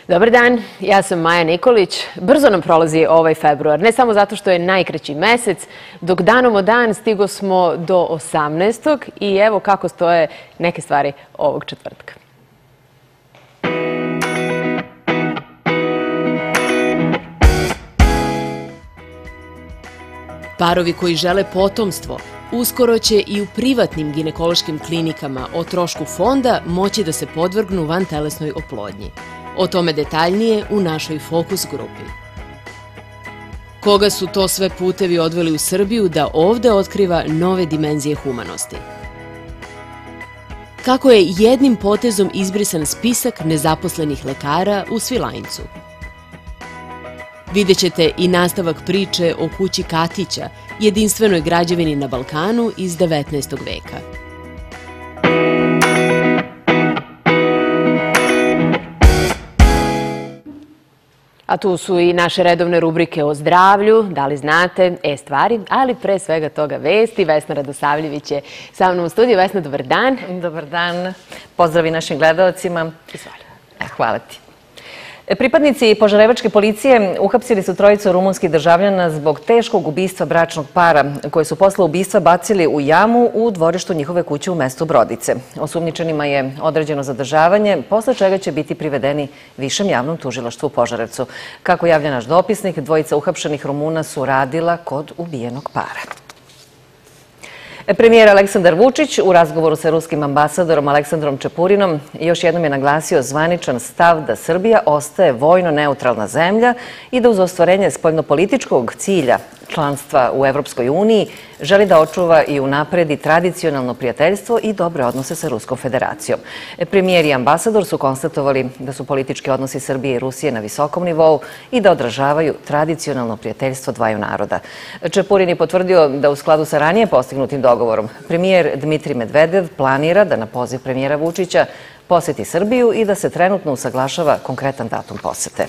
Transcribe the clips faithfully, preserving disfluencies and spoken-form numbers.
Dobar dan, ja sam Maja Nikolić. Brzo nam prolazi ovaj februar, ne samo zato što je najkraći mesec, dok danom o dan stigo smo do osamnaestog i evo kako stoje neke stvari ovog četvrtka. Parovi koji žele potomstvo uskoro će i u privatnim ginekološkim klinikama o trošku fonda moći da se podvrgnu vantelesnoj oplodnji. O tome detaljnije u našoj Fokus grupi. Koga su to sve putevi odveli u Srbiju da ovde otkriva nove dimenzije humanosti? Kako je jednim potezom izbrisan spisak nezaposlenih lekara u Svilajncu? Vidjet ćete i nastavak priče o kući Katića, jedinstvenoj građevini na Balkanu iz devetnaestog veka. A tu su i naše redovne rubrike o zdravlju, da li znate, e-stvari, ali pre svega toga vesti. Vesna Radosavljević je sa mnom u studiju. Vesna, dobar dan. Dobar dan. Pozdravi našim gledalcima. Hvala ti. Pripadnici požarevačke policije uhapsili su trojicu rumunskih državljana zbog teškog ubistva bračnog para, koje su posle ubistva bacili u jamu u dvorištu njihove kuće u mestu Brodice. Osumnjičenima je određeno zadržavanje, posle čega će biti privedeni Višem javnom tužilaštvu u Požarevcu. Kako javlja naš dopisnik, dvojica uhapšenih Rumuna su radila kod ubijenog para. Premijer Aleksandar Vučić u razgovoru sa ruskim ambasadorom Aleksandrom Čepurinom još jednom je naglasio zvaničan stav da Srbija ostaje vojno neutralna zemlja i da uz ostvarenje spoljnopolitičkog cilja članstva u Evropskoj uniji želi da očuva i unapredi tradicionalno prijateljstvo i dobre odnose sa Ruskom federacijom. Premijer i ambasador su konstatovali da su politički odnosi Srbije i Rusije na visokom nivou i da odražavaju tradicionalno prijateljstvo dvaju naroda. Čepurin je potvrdio da u skladu sa ranije postignutim dogovorom premijer Dmitrij Medvedev planira da na poziv premijera Vučića poseti Srbiju i da se trenutno usaglašava konkretan datum posete.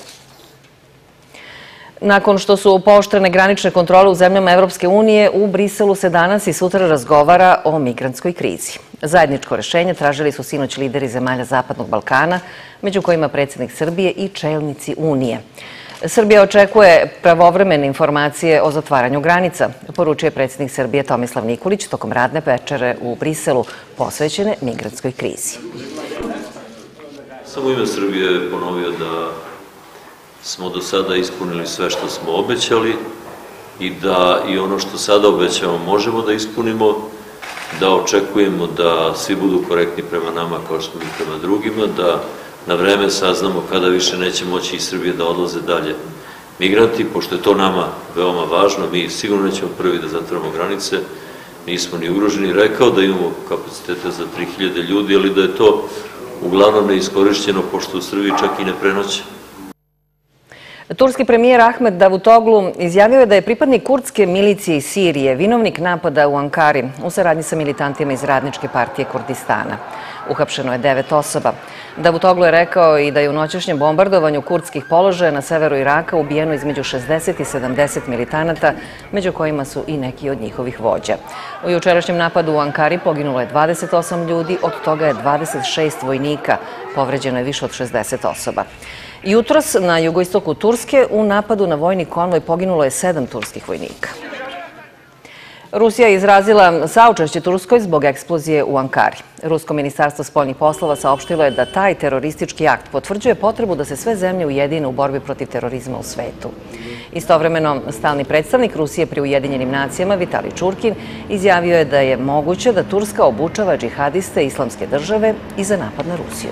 Nakon što su pooštrene granične kontrole u zemljama Evropske unije, u Briselu se danas i sutra razgovara o migrantskoj krizi. Zajedničko rešenje tražili su sinoć lideri zemalja Zapadnog Balkana, među kojima predsjednik Srbije i čelnici Unije. Srbija očekuje pravovremene informacije o zatvaranju granica, poručuje predsjednik Srbije Tomislav Nikolić tokom radne večere u Briselu posvećene migrantskoj krizi. Samo ime Srbije ponovio da smo do sada ispunili sve što smo obećali i da i ono što sada obećamo možemo da ispunimo, da očekujemo da svi budu korektni prema nama kao što mi prema drugima, da na vreme saznamo kada više neće moći iz Srbije da odlaze dalje migranti, pošto je to nama veoma važno. Mi sigurno nećemo prvi da zatvorimo granice, nismo ni ugroženi. Rekao da imamo kapacitete za tri hiljade ljudi, ali da je to uglavnom neiskorišćeno, pošto u Srbiji čak i ne prenoće. Turski premijer Ahmed Davutoglu izjavio je da je pripadnik kurdske milicije iz Sirije vinovnik napada u Ankari u saradnji sa militantima iz Radničke partije Kurdistana. Uhapšeno je devet osoba. Davutoglu je rekao i da je u noćašnjem bombardovanju kurdskih položaja na severu Iraka ubijeno između šezdeset i sedamdeset militanata, među kojima su i neki od njihovih vođa. U jučerašnjem napadu u Ankari poginulo je dvadeset osam ljudi, od toga je dvadeset šest vojnika, povređeno je više od šezdeset osoba. Jutros na jugoistoku Turske u napadu na vojni konvoj poginulo je sedam turskih vojnika. Rusija je izrazila saučešće Turskoj zbog eksplozije u Ankari. Rusko ministarstvo spoljnih poslova saopštilo je da taj teroristički akt potvrđuje potrebu da se sve zemlje ujedine u borbi protiv terorizma u svetu. Istovremeno, stalni predstavnik Rusije pri Ujedinjenim nacijama Vitalij Čurkin izjavio je da je moguće da Turska obučava džihadiste Islamske države i za napad na Rusiju.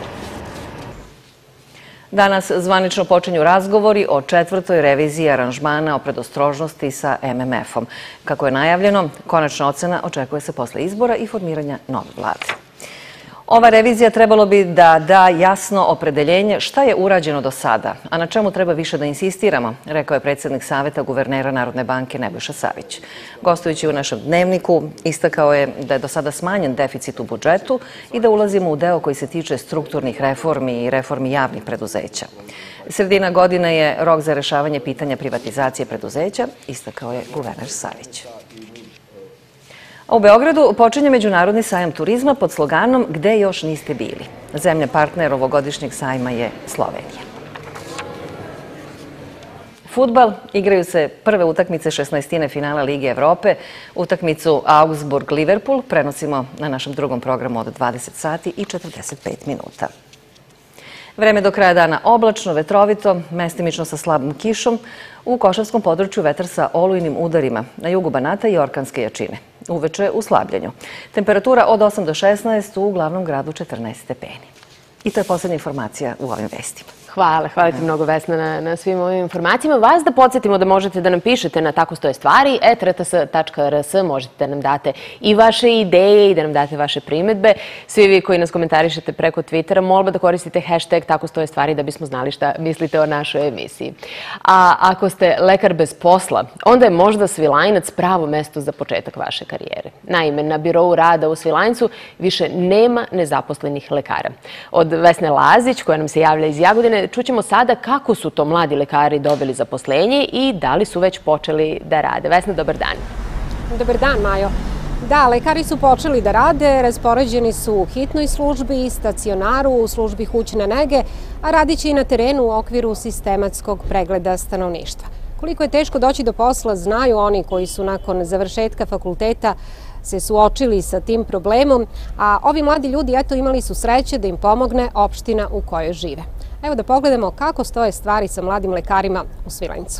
Danas zvanično počinju razgovori o četvrtoj reviziji aranžmana o predostrožnosti sa M M F-om. Kako je najavljeno, konačna ocena očekuje se posle izbora i formiranja nove vlade. Ova revizija trebalo bi da da jasno opredeljenje šta je urađeno do sada, a na čemu treba više da insistiramo, rekao je predsjednik Saveta guvernera Narodne banke Nebojša Savić. Gostujući u našem dnevniku, istakao je da je do sada smanjen deficit u budžetu i da ulazimo u deo koji se tiče strukturnih reformi i reformi javnih preduzeća. Sredina godine je rok za rešavanje pitanja privatizacije preduzeća, istakao je guverner Savić. U Beogradu počinje Međunarodni sajam turizma pod sloganom Gde još niste bili. Zemlja partner ovogodišnjeg sajma je Slovenija. Fudbal, igraju se prve utakmice šesnaestine finala Lige Evrope. Utakmicu Augsburg-Liverpool prenosimo na našem drugom programu od dvadeset sati i četrdeset pet minuta. Vreme do kraja dana oblačno, vetrovito, mestimično sa slabom kišom. U košarskom području vetar sa olujnim udarima, na jugu Banata i orkanske jačine. Uveče u slabljenju. Temperatura od osam do šesnaest, u glavnom gradu četrnaest stepeni. I to je poslednja informacija u ovim vestima. Hvala, hvala ti mnogo Vesna na, na svim ovim informacijama. Vas da podsjetimo da možete da nam pišete na Tako stoje stvari, et er te es tačka er es, možete da nam date i vaše ideje i da nam date vaše primedbe. Svi vi koji nas komentarišete preko Twittera, molba da koristite hashtag Tako stoje stvari da bismo znali šta mislite o našoj emisiji. A ako ste lekar bez posla, onda je možda Svilajnac pravo mesto za početak vaše karijere. Naime, na birou rada u Svilajncu više nema nezaposlenih lekara. Od Vesne Lazić, koja nam se javlja iz Jagodine, čućemo sada kako su to mladi lekari dobili zaposlenje i da li su već počeli da rade. Vesna, dobar dan. Dobar dan, Majo. Da, lekari su počeli da rade, raspoređeni su u hitnoj službi, stacionaru, u službi kućne nege, a radit će i na terenu u okviru sistematskog pregleda stanovništva. Koliko je teško doći do posla, znaju oni koji su nakon završetka fakulteta se suočili sa tim problemom, a ovi mladi ljudi eto imali su sreće da im pomogne opština u kojoj žive. Evo da pogledamo kako stoje stvari sa mladim lekarima u Svilajncu.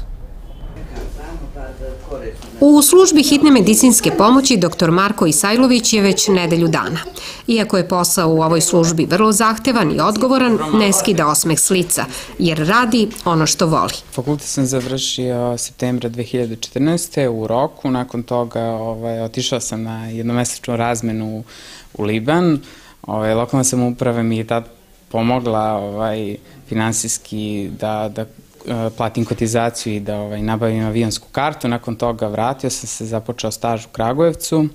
U službi hitne medicinske pomoći doktor Marko Isajlović je već nedelju dana. Iako je posao u ovoj službi vrlo zahtevan i odgovoran, ne skida osmeh s lica, jer radi ono što voli. Fakultet sam završio septembra dve hiljade četrnaeste. u roku. Nakon toga ovaj, otišao sam na jednomesečnu razmenu u Liban. Ovaj, lokalna samouprava mi je tad pomogla ovaj, finansijski da, da platim kotizaciju i da ovaj, nabavim avionsku kartu. Nakon toga vratio sam se, započeo staž u Kragujevcu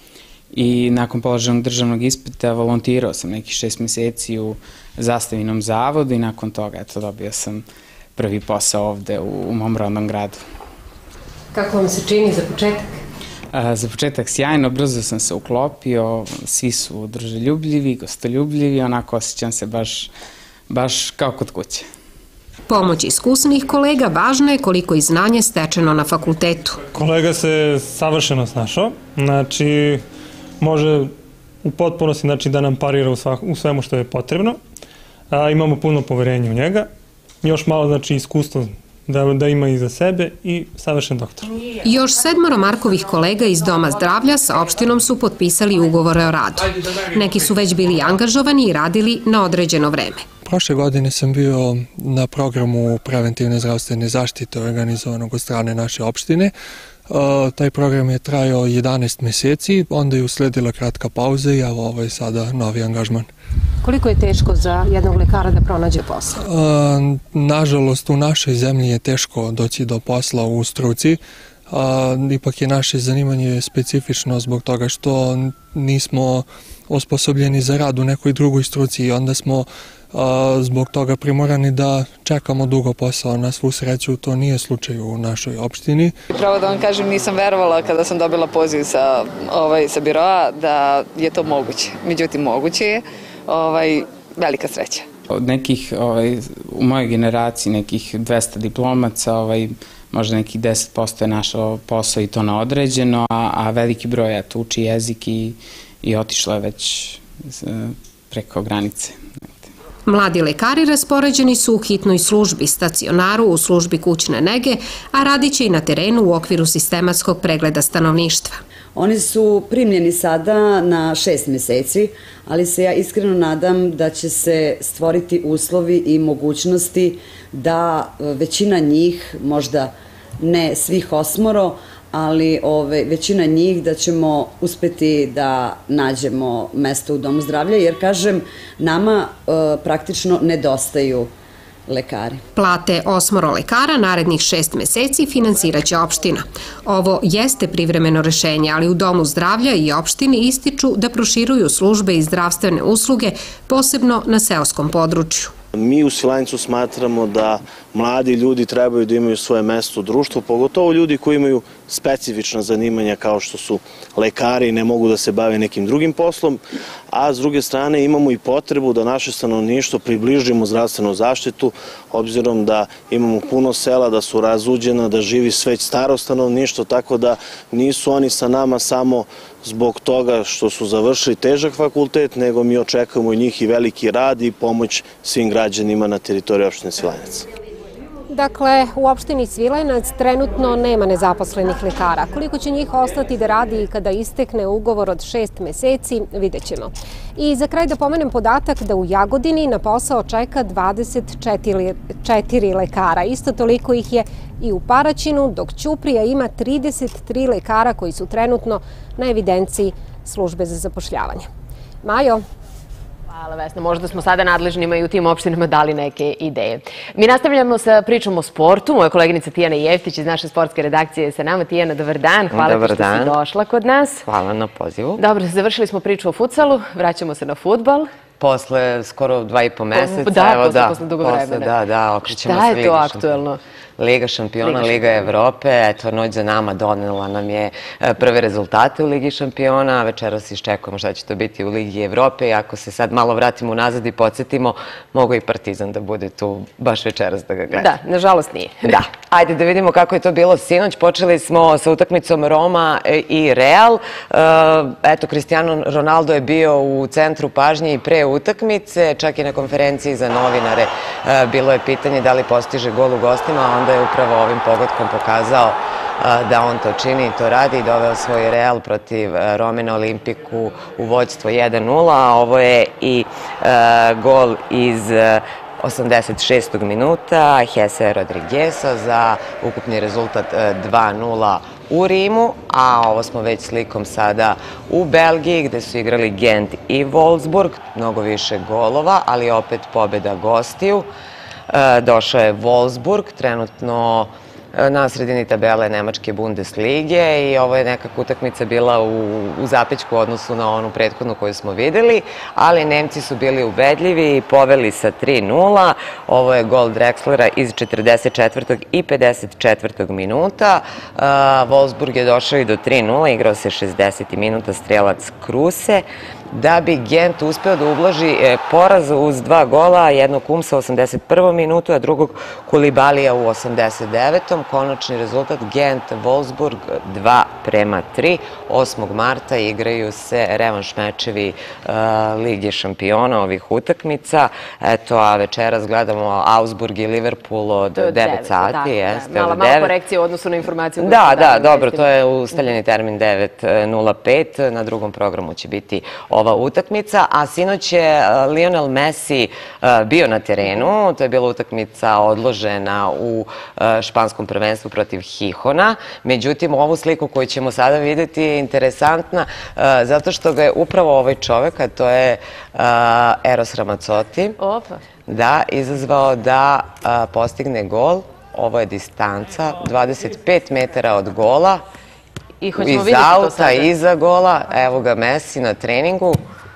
i nakon položenog državnog ispita volontirao sam nekih šest meseci u Zastavinom zavodu i nakon toga eto, dobio sam prvi posao ovde u, u mom rodnom gradu. Kako vam se čini za početak? A, za početak sjajno, brzo sam se uklopio, svi su druželjubljivi, gostoljubljivi, onako osjećam se baš, baš kao kod kuće. Pomoć iskusnih kolega važno je koliko i znanje stečeno na fakultetu. Kolega se savršeno snašao, znači može u potpunosti znači, da nam parira u, svak, u svemu što je potrebno. A, imamo puno poverenja u njega, još malo znači iskustvo da, da ima i za sebe i savršen doktor. Još sedmoro Markovih kolega iz Doma zdravlja sa opštinom su potpisali ugovore o radu. Neki su već bili angažovani i radili na određeno vreme. Prošle godine sam bio na programu preventivne zdravstvene zaštite organizovanog od strane naše opštine. Taj program je trajao jedanaest meseci, onda je usledila kratka pauza i evo ovo je sada novi angažman. Koliko je teško za jednog lekara da pronađe posao? Nažalost, u našoj zemlji je teško doći do posla u struci. Ipak je naše zanimanje specifično zbog toga što nismo osposobljeni za rad u nekoj drugoj struci i onda smo zbog toga primorani da čekamo dugo posao. Na svu sreću to nije slučaj u našoj opštini. Pravo da vam kažem, nisam verovala kada sam dobila poziv sa, ovaj, sa biroa da je to moguće. Međutim, moguće je. Ovaj, velika sreća. Od nekih, ovaj, u mojoj generaciji, nekih dvesta diplomaca, ovaj, možda nekih deset posto je našao posao i to na određeno, a, a veliki broj eto, uči jezik i, i otišlo je već preko granice. Mladi lekari raspoređeni su u hitnoj službi, stacionaru, u službi kućne nege, a radit će i na terenu u okviru sistematskog pregleda stanovništva. Oni su primljeni sada na šest meseci, ali se ja iskreno nadam da će se stvoriti uslovi i mogućnosti da većina njih, možda ne svih osmoro, ali ove, većina njih da ćemo uspeti da nađemo mesto u Domu zdravlja, jer kažem, nama e, praktično nedostaju lekari. Plate osmoro lekara narednih šest meseci finansiraće opština. Ovo jeste privremeno rešenje, ali u Domu zdravlja i opštini ističu da proširuju službe i zdravstvene usluge, posebno na seoskom području. Mi u Svilajncu smatramo da mladi ljudi trebaju da imaju svoje mesto u društvu, pogotovo ljudi koji imaju specifična zanimanja kao što su lekari i ne mogu da se bave nekim drugim poslom, a s druge strane imamo i potrebu da naše stanovništvo približimo zdravstvenu zaštitu, obzirom da imamo puno sela, da su razuđena, da živi sve staro stanovništvo, tako da nisu oni sa nama samo zbog toga što su završili težak fakultet, nego mi očekujemo od njih i veliki rad i pomoć svim građanima na teritoriji opštine Svilajnac. Dakle, u opštini Svilajnac trenutno nema nezaposlenih lekara. Koliko će njih ostati da radi i kada istekne ugovor od šest meseci, vidjet ćemo. I za kraj da pomenem podatak da u Jagodini na posao čeka dvadeset četiri lekara. Isto toliko ih je i u Paraćinu, dok Ćuprija ima trideset tri lekara koji su trenutno na evidenciji službe za zapošljavanje. Majo? Hvala Vesna, možda smo sada nadležnima i u tim opštinama dali neke ideje. Mi nastavljamo sa pričom o sportu. Moja koleginica Tijana Jeftić iz naše sportske redakcije je sa nama. Tijana, dobar dan. Hvala ti što si došla kod nas. Hvala na pozivu. Dobro, završili smo priču o futsalu, vraćamo se na fudbal. Posle skoro dva i po meseca. Da, posle dugo vremena. Da, da, okrećemo se. Šta je to aktuelno? Liga šampiona, Liga Evrope, eto, noć za nama donela nam je prve rezultate u Ligi šampiona, večeras iščekujemo šta će to biti u Ligi Evrope i ako se sad malo vratimo unazad i podsjetimo, mogu i Partizan da bude tu baš večeras da ga gleda. Da, nažalost nije. Da, ajde da vidimo kako je to bilo sinoć. Počeli smo sa utakmicom Roma i Real. Eto, Cristiano Ronaldo je bio u centru pažnje i pre utakmice, čak i na konferenciji za novinare bilo je pitanje da li postiže gol u gostima, a onda je upravo ovim pogodkom pokazao da on to čini i to radi i doveo svoj Real protiv Rome na Olimpiku u vođstvo jedan nula, a ovo je i gol iz osamdeset šestog minuta Jose Rodrigueza za ukupni rezultat dva nula u Rimu, a ovo smo već slikom sada u Belgiji gde su igrali Gent i Wolfsburg, mnogo više golova, ali opet pobeda gostiju. Došao je Wolfsburg, trenutno na sredini tabele Nemačke Bundeslige i ovo je nekako utakmica bila u zapećku u odnosu na onu prethodnu koju smo videli, ali Nemci su bili ubedljivi i poveli sa tri nula. Ovo je gol Drexlera iz četrdeset četvrtog i pedeset četvrtog minuta. Wolfsburg je došao i do tri nula, igrao se šezdeset minuta strelac Kruse, da bi Gent uspeo da ublaži poraz uz dva gola, jednog Kumsa u osamdeset prvom minutu, a drugog Kulibalija u osamdeset devetom Konačni rezultat Gent-Wolfsburg dva prema tri. osmog marta igraju se revanš mečevi Lige šampiona ovih utakmica. Eto, a večeras gledamo Augsburg i Liverpool od devet sati. Mala korekcija u odnosu na informaciju. Da, da, dobro, to je ustaljeni termin devet nula pet. Na drugom programu će biti ova utakmica, a sinoć je Lionel Messi bio na terenu. To je bila utakmica odložena u španskom prvenstvu protiv Hihona. Međutim, ovu sliku koju ćemo sada vidjeti je interesantna zato što ga je upravo ovaj čovek, a to je Eros Ramazzotti, da, izazvao da postigne gol. Ovo je distanca, dvadeset pet metara od gola. Iz auta, iza gola, evo ga Messi na treningu.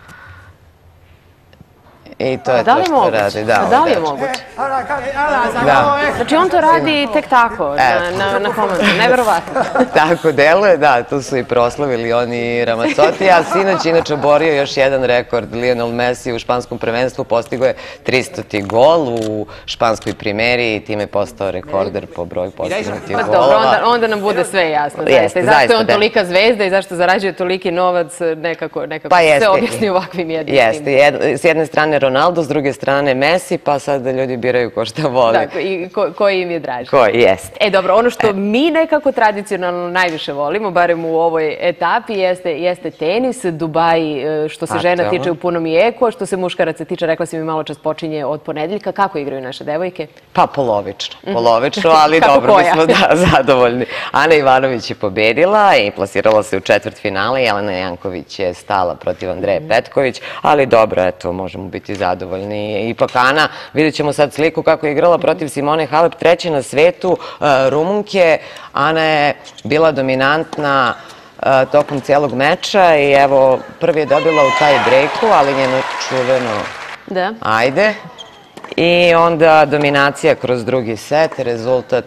I to je to što radi. Da li je moguće? Znači on to radi tek tako, na komandu, neverovatno. Tako deluje, da, tu su i proslavili oni Ramazzotti, a sinoć inače oborio još jedan rekord. Lionel Messi u španskom prvenstvu postigao je tristoti gol u španskoj primeri i time je postao rekorder po broju postignutih golova. Onda nam bude sve jasno. Zašto je on tolika zvezda i zašto zarađuje toliki novac, nekako se objasni ovakvim jednim. Jeste, s jedne strane Ronaldo, s druge strane Messi, pa sad da ljudi biraju ko šta voli. Tako, i koji im je draži. Koji, jeste. E, dobro, ono što mi nekako tradicionalno najviše volimo, barem u ovoj etapi, jeste tenis. Dubaji, što se žena tiče, u punom jeku, a što se muškaraca tiče, rekla si mi malo čas, počinje od ponedeljka. Kako igraju naše devojke? Pa polovično. Polovično, ali dobro, mi smo zadovoljni. Ana Ivanović je pobedila i plasirala se u četvrt finale. Jelena Janković je stala protiv Andreje Petković, ali dobro, eto, možemo biti zadovoljni. Ipak Ana, vidjet ćemo sad sliku kako je igrala protiv Simone Halep, treće na svetu, Rumunke. Ana je bila dominantna tokom cijelog meča i evo, prvi je dobila u taj breaku, ali njeno čuveno... Da. Ajde. I onda dominacija kroz drugi set, rezultat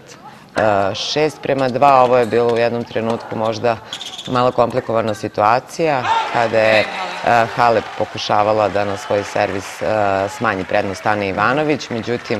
šest prema dva. Ovo je bilo u jednom trenutku možda malo komplikovana situacija kada je Halep pokušavala da na svoj servis smanji prednost Ane Ivanović. Međutim,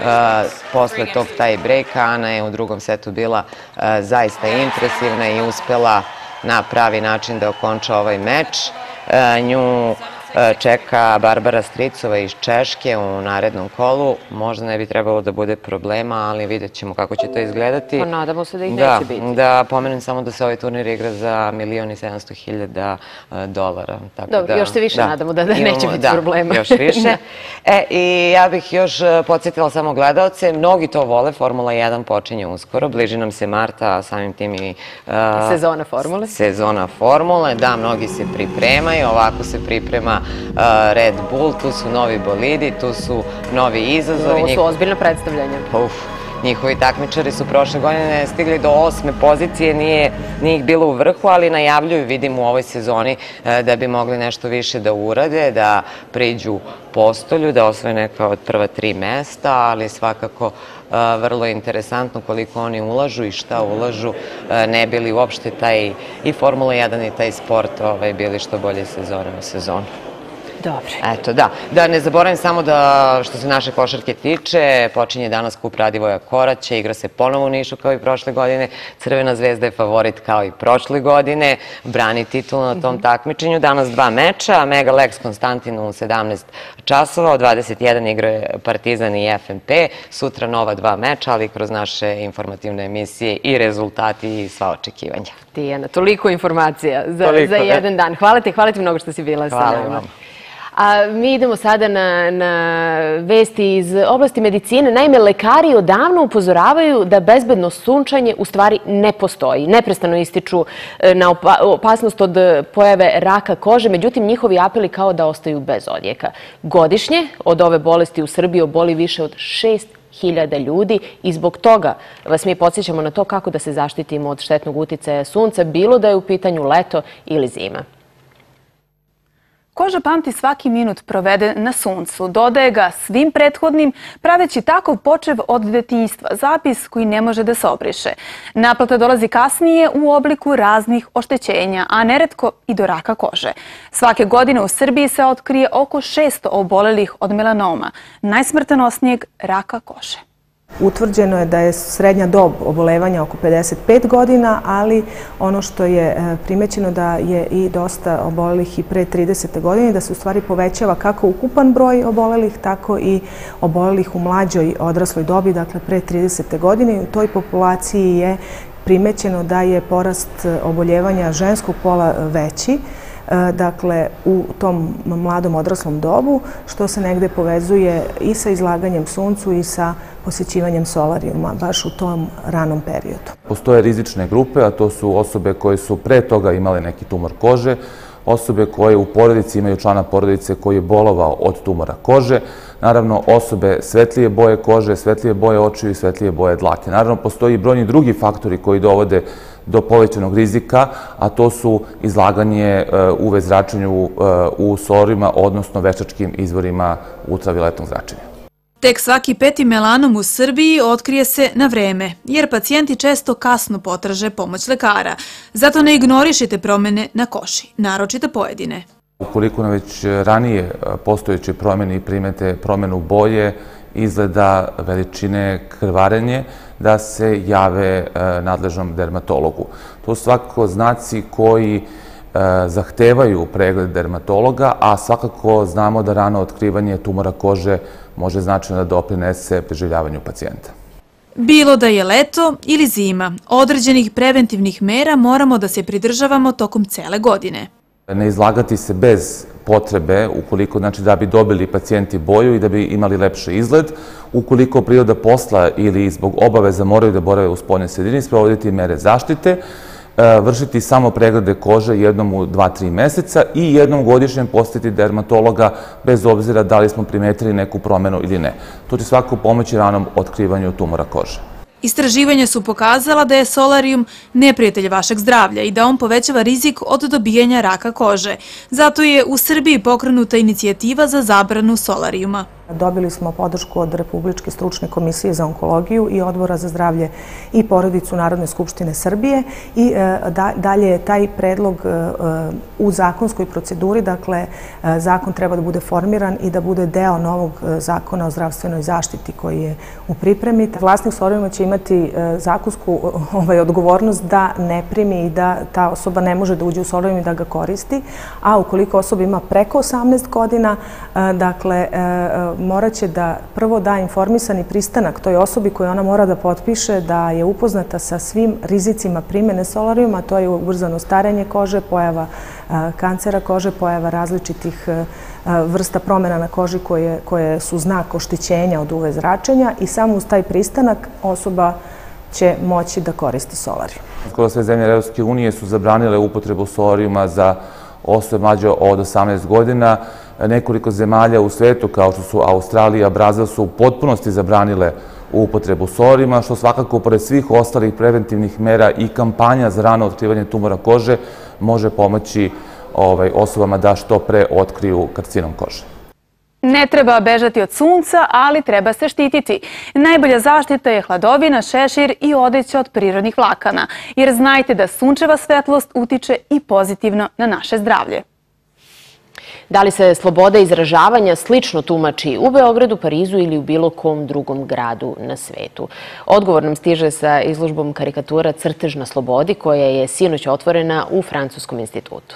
posle tog taj breaka Ana je u drugom setu bila zaista impresivna i uspela na pravi način da okonča ovaj meč. Nju čeka Barbara Stricova iz Češke u narednom kolu. Možda ne bi trebalo da bude problema, ali vidjet ćemo kako će to izgledati. Pa nadamo se da ih neće biti. Da pomenem samo da se ovaj turnir igra za milion i sedamsto hiljada dolara. Dobro, još se više nadamo da neće biti problema. Da, još više. I ja bih još podsjetila samo gledalce, mnogi to vole, Formula jedan počinje uskoro, bliži nam se marta, a samim tim i sezona formule. Sezona formule, da, mnogi se pripremaju, ovako se priprema Red Bull, tu su novi bolidi, tu su novi izazovi. Ovo su ozbiljno predstavljanja. Uf, njihovi takmičari su prošle godine stigli do osme pozicije, nije ih bilo u vrhu, ali najavljuju, vidim u ovoj sezoni, da bi mogli nešto više da urade, da priđu postolju, da osvoje neka od prva tri mesta, ali svakako vrlo interesantno koliko oni ulažu i šta ulažu, ne bili uopšte taj i Formula jedan i taj sport bili što bolje sezone u sezonu. Dobro. Eto, da. Da ne zaboravim samo da, što se naše košarke tiče, počinje danas kup Radivoja Koraća, igra se ponovo u Nišu kao i prošle godine. Crvena zvezda je favorit kao i prošle godine, brani titul na tom takmičenju. Danas dva meča, Mega Lex Konstantin u sedamnaest časova, u dvadeset jedan igraju Partizan i F N P, sutra nova dva meča, ali kroz naše informativne emisije i rezultati i sva očekivanja. Tijana, toliko informacija za jedan dan. Hvala ti, hvala ti mnogo što si bila sa nama. Hvala vam. A mi idemo sada na vesti iz oblasti medicine. Naime, lekari odavno upozoravaju da bezbedno sunčanje u stvari ne postoji. Neprestano ističu na opasnost od pojave raka kože, međutim njihovi apeli kao da ostaju bez odjeka. Godišnje od ove bolesti u Srbiji oboli više od šest hiljada ljudi i zbog toga vas mi podsjećamo na to kako da se zaštitimo od štetnog uticaja sunca, bilo da je u pitanju leto ili zima. Koža pamti svaki minut provede na suncu, dodaje ga svim prethodnim, praveći takav počev od detinjstva, zapis koji ne može da se obriše. Naplata dolazi kasnije u obliku raznih oštećenja, a neretko i do raka kože. Svake godine u Srbiji se otkrije oko šesto obolelih od melanoma, najsmrtonosnijeg raka kože. Utvrđeno je da je srednja dob obolevanja oko pedeset pet godina, ali ono što je primećeno da je i dosta obolelih i pre tridesete godine, da se u stvari povećava kako ukupan broj obolelih, tako i obolelih u mlađoj odrasloj dobi, dakle pre tridesete godine. U toj populaciji je primećeno da je porast oboljevanja ženskog pola veći, dakle u tom mladom odraslom dobu, što se negde povezuje i sa izlaganjem suncu i sa posjećivanjem solarijuma, baš u tom ranom periodu. Postoje rizične grupe, a to su osobe koje su pre toga imale neki tumor kože, osobe koje u porodici imaju člana porodice koji je bolovao od tumora kože, naravno osobe svetlije boje kože, svetlije boje očiju i svetlije boje dlake. Naravno, postoji i brojni drugi faktori koji dovode do povećanog rizika, a to su izlaganje U V zračenju u solarima, odnosno veštačkim izvorima ultravioletnog zračenja. Tek svaki peti melanom u Srbiji otkrije se na vreme, jer pacijenti često kasno potraže pomoć lekara. Zato ne ignorišite promene na koži, naročito pojedine. Ukoliko na već ranije postojeće promene i primete promenu boje, izgleda, veličine, krvarenje, da se jave nadležnom dermatologu. To su svakako znaci koji zahtevaju pregled dermatologa, a svakako znamo da rano otkrivanje tumora kože može značajno da doprinese preživljavanju pacijenta. Bilo da je leto ili zima, određenih preventivnih mera moramo da se pridržavamo tokom cele godine. Ne izlagati se bez potrebe, ukoliko znači da bi dobili pacijenti boju i da bi imali lepši izgled, ukoliko priroda posla ili zbog obaveza moraju da borave u spoljnoj sredini, sprovoditi mere zaštite, vršiti samo preglede kože jednom u dva do tri meseca i jednom godišnjem posjetiti dermatologa bez obzira da li smo primetili neku promenu ili ne. To će svakako pomoći ranom otkrivanju tumora kože. Istraživanja su pokazala da je solarijum neprijatelj vašeg zdravlja i da on povećava rizik od dobijanja raka kože. Zato je u Srbiji pokrenuta inicijativa za zabranu solarijuma. Dobili smo podršku od Republičke stručne komisije za onkologiju i Odbora za zdravlje i porodicu Narodne skupštine Srbije i dalje je taj predlog u zakonskoj proceduri, dakle zakon treba da bude formiran i da bude deo novog zakona o zdravstvenoj zaštiti koji je u pripremi. Vlasnik solarijuma će imati zakonsku odgovornost da ne primi i da ta osoba ne može da uđe u solarijum i da ga koristi, a ukoliko osoba ima preko osamnaest godina, dakle, morat će da prvo da informisani pristanak toj osobi koju ona mora da potpiše da je upoznata sa svim rizicima primjene solarijuma, to je ubrzano starenje kože, pojava kancera kože, pojava različitih vrsta promjena na koži koje su znak oštećenja od U V zračenja i samo uz taj pristanak osoba će moći da koristi solarijum. Skoro sve zemlje Evropske unije su zabranile upotrebu solarijuma za osobe mlađe od osamnaest godina. Nekoliko zemalja u svetu, kao što su Australija, Brazil, su u potpunosti zabranile upotrebu solarijuma, što svakako, pored svih ostalih preventivnih mera i kampanja za rano otkrivanje tumora kože, može pomoći osobama da što pre otkriju karcinom kože. Ne treba bežati od sunca, ali treba se štititi. Najbolja zaštita je hladovina, šešir i odeća od prirodnih vlakana, jer znajte da sunčeva svetlost utiče i pozitivno na naše zdravlje. Da li se sloboda izražavanja slično tumači u Beogradu, Parizu ili u bilo kom drugom gradu na svetu? Odgovor nam stiže sa izložbom karikatura Crtež na slobodi, koja je sinoć otvorena u Francuskom institutu.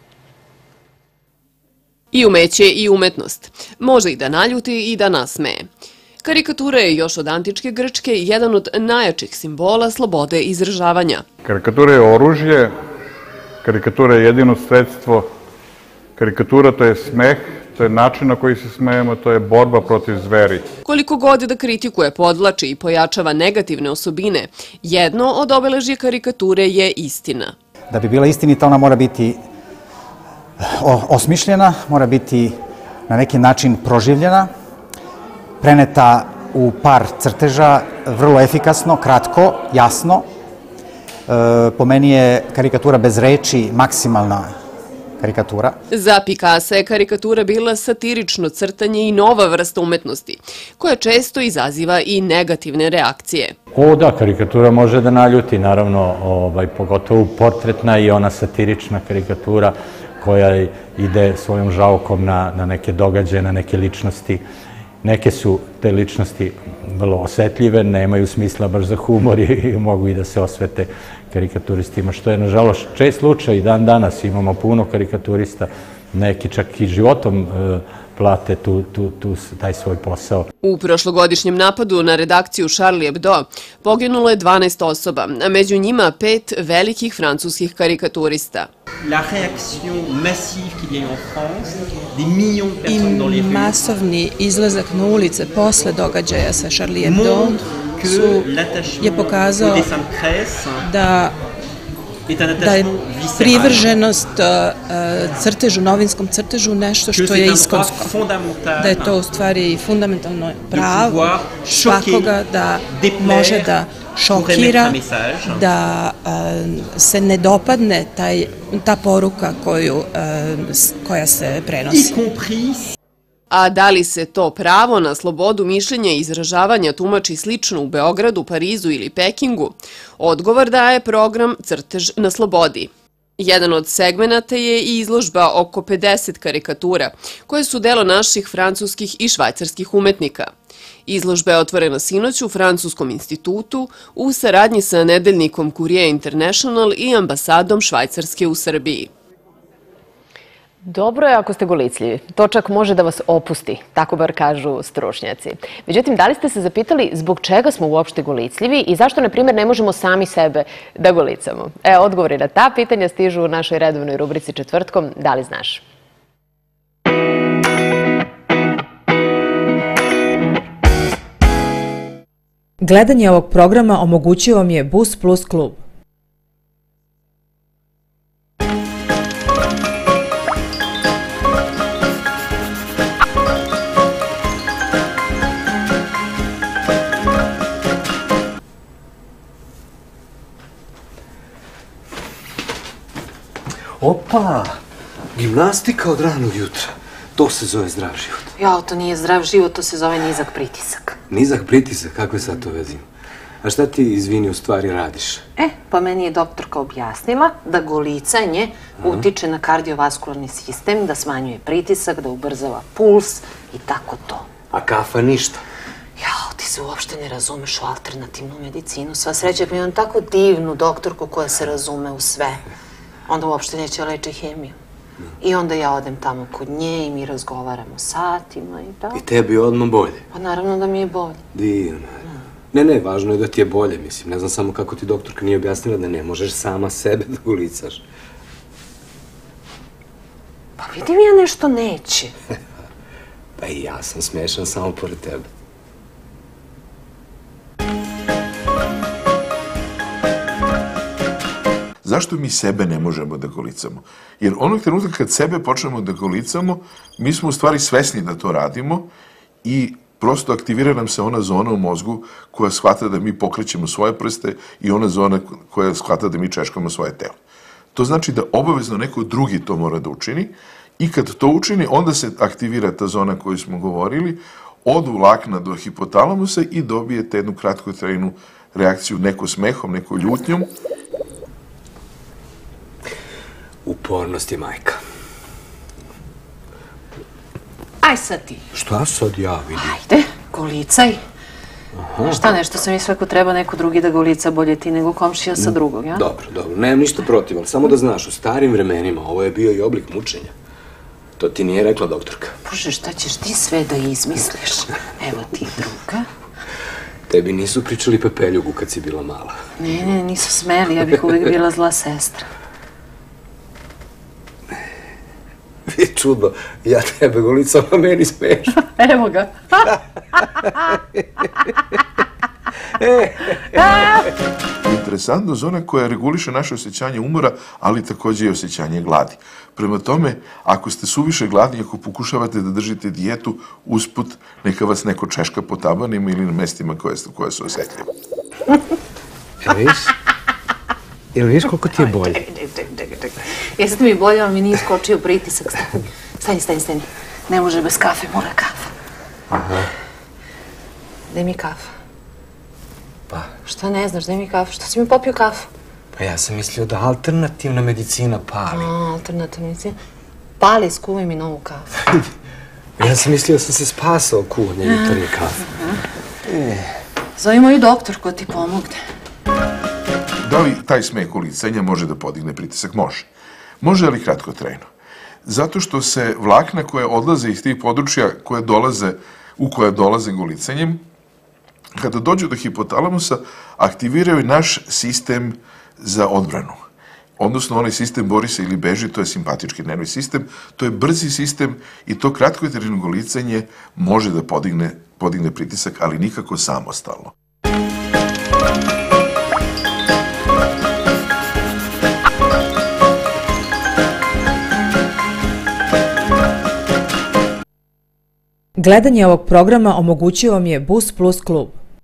I umeće i umetnost. Može i da naljuti i da nasmeje. Karikatura je još od antičke Grčke jedan od najjačih simbola slobode izražavanja. Karikatura je oružje, karikatura je jedino sredstvo, karikatura to je smeh, to je način na koji se smejemo, to je borba protiv zveri. Koliko god da kritikuje, podvlači i pojačava negativne osobine, jedno od obeležja karikature je istina. Da bi bila istinita, ona mora biti osmišljena, mora biti na neki način proživljena, preneta u par crteža, vrlo efikasno, kratko, jasno. Po meni je karikatura bez reči maksimalna karikatura. Za Picassa je karikatura bila satirično crtanje i nova vrsta umetnosti, koja često izaziva i negativne reakcije. O da, karikatura može da naljuti, naravno, pogotovo portretna i ona satirična karikatura koja ide svojom žalkom na neke događaje, na neke ličnosti. Neke su te ličnosti vrlo osetljive, nemaju smisla baš za humor i mogu i da se osvete karikaturistima, što je, nažalost, čest slučaj i dan danas. Imamo puno karikaturista, neki čak i životom plate taj svoj posao. U prošlogodišnjem napadu na redakciju Charlie Hebdo poginulo je dvanaest osoba, a među njima pet velikih francuskih karikaturista. I masovni izlazak na ulice posle događaja sa Charlie Hebdo je pokazao da da je privrženost crtežu, novinskom crtežu nešto što je iskonsko. Da je to u stvari fundamentalno pravo svakoga da može da šokira, da se ne dopadne ta poruka koja se prenosi. A da li se to pravo na slobodu mišljenja i izražavanja tumači slično u Beogradu, Parizu ili Pekingu? Odgovor daje program Crtež na slobodi. Jedan od segmenata je i izložba oko pedeset karikatura, koje su delo naših francuskih i švajcarskih umetnika. Izložba je otvorena sinoć u Francuskom institutu u saradnji sa nedeljnikom Courrier International i ambasadom Švajcarske u Srbiji. Dobro je ako ste golicljivi. To čak može da vas opusti, tako bar kažu stručnjaci. Međutim, da li ste se zapitali zbog čega smo uopšte golicljivi i zašto, na primjer, ne možemo sami sebe da golicamo? E, odgovori na ta pitanja stižu u našoj redovnoj rubrici četvrtkom Da li znaš? Gledanje ovog programa omogućio vam je Boost Plus klub. Opa, gimnastika od ranog jutra. To se zove zdrav život. Jao, to nije zdrav život, to se zove nizak pritisak. Nizak pritisak, kakve sad to veze ima? A šta ti, izvini, u stvari radiš? E, pa meni je doktorka objasnila da golicanje utiče na kardiovaskularni sistem, da smanjuje pritisak, da ubrzava puls i tako to. A kafa ništa? Jao, ti se uopšte ne razumeš u alternativnu medicinu. Sva sreća, ako imam tako divnu doktorku koja se razume u sve, onda uopšte neće leči hemiju. I onda ja odem tamo kod nje i mi razgovaramo satima i tako. I tebi je odmah bolje? Pa naravno da mi je bolje. Divno. Ne, ne, važno je da ti je bolje, mislim. Ne znam samo kako ti doktorka nije objasnila da ne možeš sama sebe da golicaš. Pa vidim ja nešto neće. Pa i ja sam smešan samo pored tebe. Zašto mi sebe ne možemo da golicamo? Jer onog trenutka kad sebe počnemo da golicamo, mi smo u stvari svesni da to radimo i prosto aktivira nam se ona zona u mozgu koja shvata da mi pokrećemo svoje prste i ona zona koja shvata da mi češkamo svoje telo. To znači da obavezno neko drugi to mora da učini i kad to učini, onda se aktivira ta zona koju smo govorili, odu vlakna do hipotalamusa i dobijete jednu kratkotrajnu reakciju, neko smehom, neko ljutnjom. Upornost je majka. Aj sad ti. Šta sad ja vidim? Ajde, golicaj. Šta nešto sam mislila ako treba neko drugi da golica bolje ti nego komšija sa drugog, ja? Dobro, dobro, nemam ništa protiv, ali samo da znaš, u starim vremenima ovo je bio i oblik mučenja. To ti nije rekla doktorka. Bože, šta ćeš ti sve da izmisliš? Evo ti druga. Tebi nisu pričali pepeljugu kad si bila mala. Ne, ne, nisu smeli, ja bih uvek bila zla sestra. Vi čudno, ja tebe golicam, a meni smiješ. Evo ga. Interesantna zona koja reguliše naše osjećanje umora, ali takođe i osjećanje gladi. Prema tome, ako ste suviše gladni, ako pokušavate da držite dijetu, usput neka vas neko češka po tabanima ili na mestima koje su osetljive. Jel viš? Jel viš koliko ti je bolje? Jeste mi bolje, ali mi nije skočio pritisak. Stani, stani, stani. Ne može bez kafe, mora kafa. Aha. Daj mi kafa. Pa? Šta ne znaš, daj mi kafu. Što si mi popio kafu? Pa ja sam mislio da alternativna medicina pali. A, alternativna medicina. Pali, skuvaj mi novu kafu. Ja sam mislio da sam se spasao kuvanje jutarnje kafe. Zove moju doktorku da ti pomogne. Da li taj smeh golicanja može da podigne pritisak? Može. Može, ali kratkotrajno. Zato što se vlakna koje odlaze iz tih područja koje dolaze, u koje dolaze golicanjem, kada dođu do hipotalamusa, aktiviraju naš sistem za odbranu. Odnosno, onaj sistem bori se ili beži, to je simpatički nervni sistem, to je brzi sistem i to kratkotrajno golicanje može da podigne, podigne pritisak, ali nikako samostalno. Gledanje ovog programa omogućio vam je Bus Plus klub.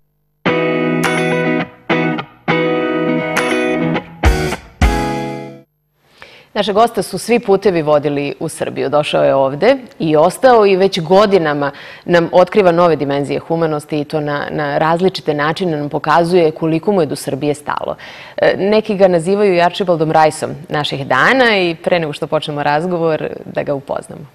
Naše gosta su svi putevi vodili u Srbiju. Došao je ovde i ostao i već godinama nam otkriva nove dimenzije humanosti i to na, na različite načine nam pokazuje koliko mu je do Srbije stalo. Neki ga nazivaju i Archibaldom Riceom naših dana i pre nego što počnemo razgovor da ga upoznamo.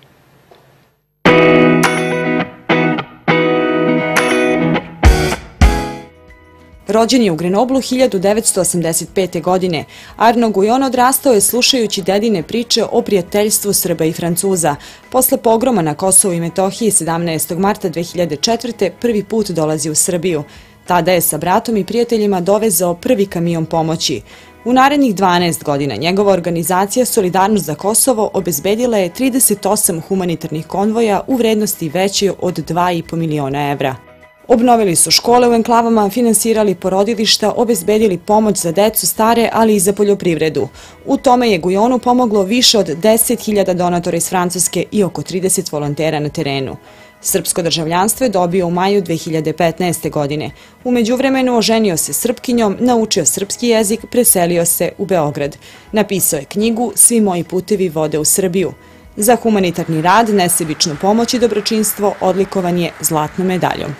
Rođen je u Grenoblu hiljadu devetsto osamdeset pete. godine. Arno Gujon odrastao je slušajući dedine priče o prijateljstvu Srba i Francuza. Posle pogroma na Kosovu i Metohiji sedamnaestog marta dve hiljade četvrte. prvi put dolazi u Srbiju. Tada je sa bratom i prijateljima dovezao prvi kamion pomoći. U narednih dvanaest godina njegova organizacija Solidarnost za Kosovo obezbedila je trideset osam humanitarnih konvoja u vrednosti veće od dva i po miliona evra. Obnovili su škole u enklavama, finansirali porodilišta, obezbedili pomoć za decu stare, ali i za poljoprivredu. U tome je Gujonu pomoglo više od deset hiljada donatora iz Francuske i oko trideset volontera na terenu. Srpsko državljanstvo je dobio u maju dve hiljade petnaeste. godine. U međuvremenu oženio se Srpkinjom, naučio srpski jezik, preselio se u Beograd. Napisao je knjigu Svi moji putevi vode u Srbiju. Za humanitarni rad, nesebičnu pomoć i dobročinstvo odlikovan je zlatnom medaljom.